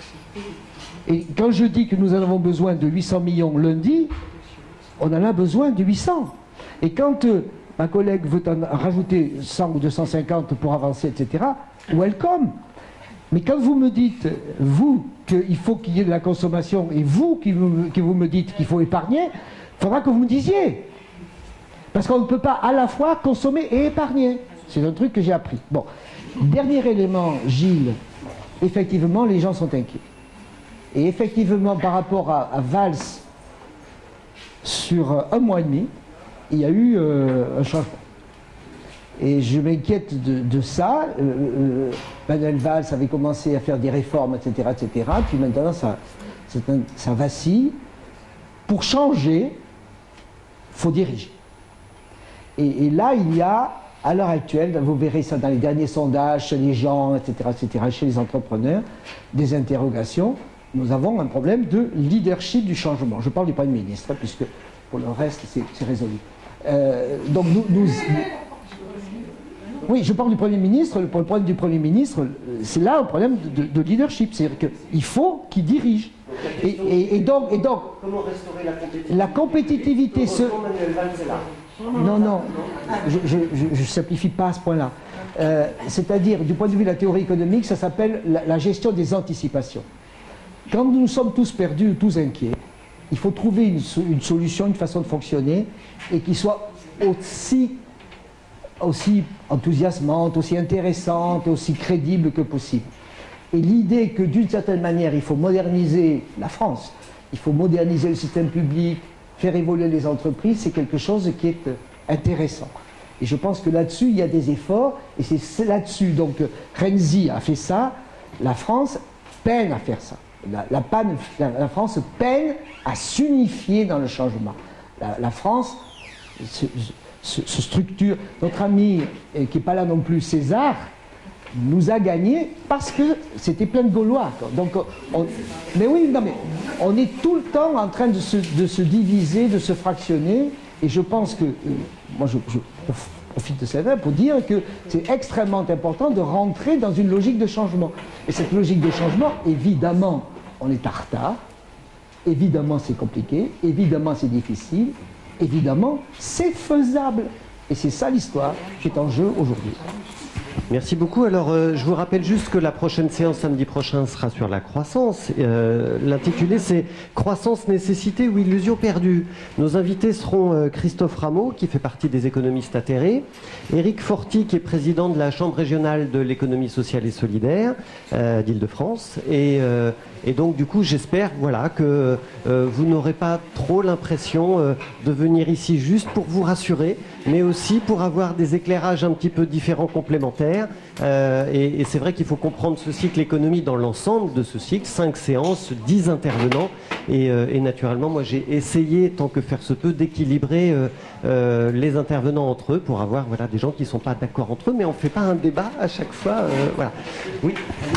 Et quand je dis que nous en avons besoin de huit cents millions lundi, on en a besoin de huit cents. Et quand euh, ma collègue veut en rajouter cent ou deux cent cinquante pour avancer, et cetera, welcome. Mais quand vous me dites, vous, qu'il faut qu'il y ait de la consommation, et vous qui vous, qui vous me dites qu'il faut épargner, il faudra que vous me disiez. Parce qu'on ne peut pas à la fois consommer et épargner. C'est un truc que j'ai appris. Bon, dernier élément, Gilles, effectivement, les gens sont inquiets. Et effectivement, par rapport à, à Valls, sur un mois et demi, il y a eu euh, un changement. Et je m'inquiète de, de ça. Euh, euh, Manuel Valls avait commencé à faire des réformes, et cetera, et cetera. Puis maintenant, ça, un, ça vacille. Pour changer, il faut diriger. Et, et là, il y a, à l'heure actuelle, vous verrez ça dans les derniers sondages, chez les gens, et cetera, et cetera, chez les entrepreneurs, des interrogations. Nous avons un problème de leadership du changement. Je parle du Premier ministre, puisque pour le reste, c'est résolu. Euh, donc nous, nous, nous... Oui, je parle du Premier ministre. Le problème du Premier ministre, c'est là un problème de, de, de leadership. C'est-à-dire qu'il faut qu'il dirige. Et, et, et, donc, et donc, comment restaurer la compétitivité, la compétitivité se... Non, non, je ne simplifie pas à ce point-là. Euh, C'est-à-dire, du point de vue de la théorie économique, ça s'appelle la, la gestion des anticipations. Quand nous sommes tous perdus, tous inquiets, il faut trouver une, une solution, une façon de fonctionner, et qui soit aussi, aussi enthousiasmante, aussi intéressante, aussi crédible que possible. Et l'idée que d'une certaine manière, il faut moderniser la France, il faut moderniser le système public, faire évoluer les entreprises, c'est quelque chose qui est intéressant. Et je pense que là-dessus, il y a des efforts, et c'est là-dessus. Donc Renzi a fait ça, la France peine à faire ça. La, la, panne, la, la France peine à s'unifier dans le changement. La, la France se, se, se structure. Notre ami, qui n'est pas là non plus, César, nous a gagné parce que c'était plein de Gaulois. Donc, on, mais oui, non, mais on est tout le temps en train de se, de se diviser, de se fractionner. Et je pense que, euh, moi, je, je, profite de ça pour dire que c'est extrêmement important de rentrer dans une logique de changement. Et cette logique de changement, évidemment, on est en retard, évidemment c'est compliqué, évidemment c'est difficile, évidemment c'est faisable. Et c'est ça l'histoire qui est en jeu aujourd'hui. Merci beaucoup. Alors, euh, je vous rappelle juste que la prochaine séance samedi prochain sera sur la croissance. Euh, L'intitulé, c'est « Croissance, nécessité ou illusion perdue ». Nos invités seront euh, Christophe Rameau, qui fait partie des économistes atterrés, Éric Forti, qui est président de la Chambre régionale de l'économie sociale et solidaire euh, d'Île-de-France. Et, euh, et donc, du coup, j'espère voilà, que euh, vous n'aurez pas trop l'impression euh, de venir ici juste pour vous rassurer, mais aussi pour avoir des éclairages un petit peu différents, complémentaires. Euh, et et c'est vrai qu'il faut comprendre ce cycle économie dans l'ensemble de ce cycle, cinq séances, dix intervenants. Et, euh, et naturellement, moi j'ai essayé, tant que faire se peut, d'équilibrer euh, euh, les intervenants entre eux pour avoir voilà, des gens qui ne sont pas d'accord entre eux, mais on ne fait pas un débat à chaque fois. Euh, voilà. Oui.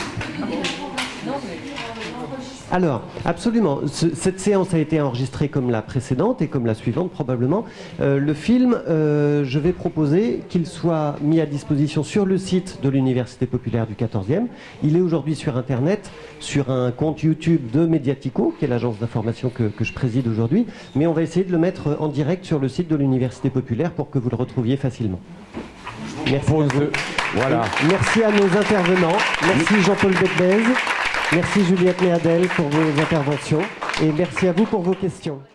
Alors, absolument. Ce, cette séance a été enregistrée comme la précédente et comme la suivante probablement. Euh, le film, euh, je vais proposer qu'il soit mis à disposition sur le site de l'Université populaire du quatorzième. Il est aujourd'hui sur Internet, sur un compte YouTube de Mediatico, qui est l'agence d'information que, que je préside aujourd'hui. Mais on va essayer de le mettre en direct sur le site de l'Université populaire pour que vous le retrouviez facilement. Merci à vous. Voilà. Merci à nos intervenants. Merci Jean-Paul Becbez. Merci Juliette Méadel pour vos interventions et merci à vous pour vos questions.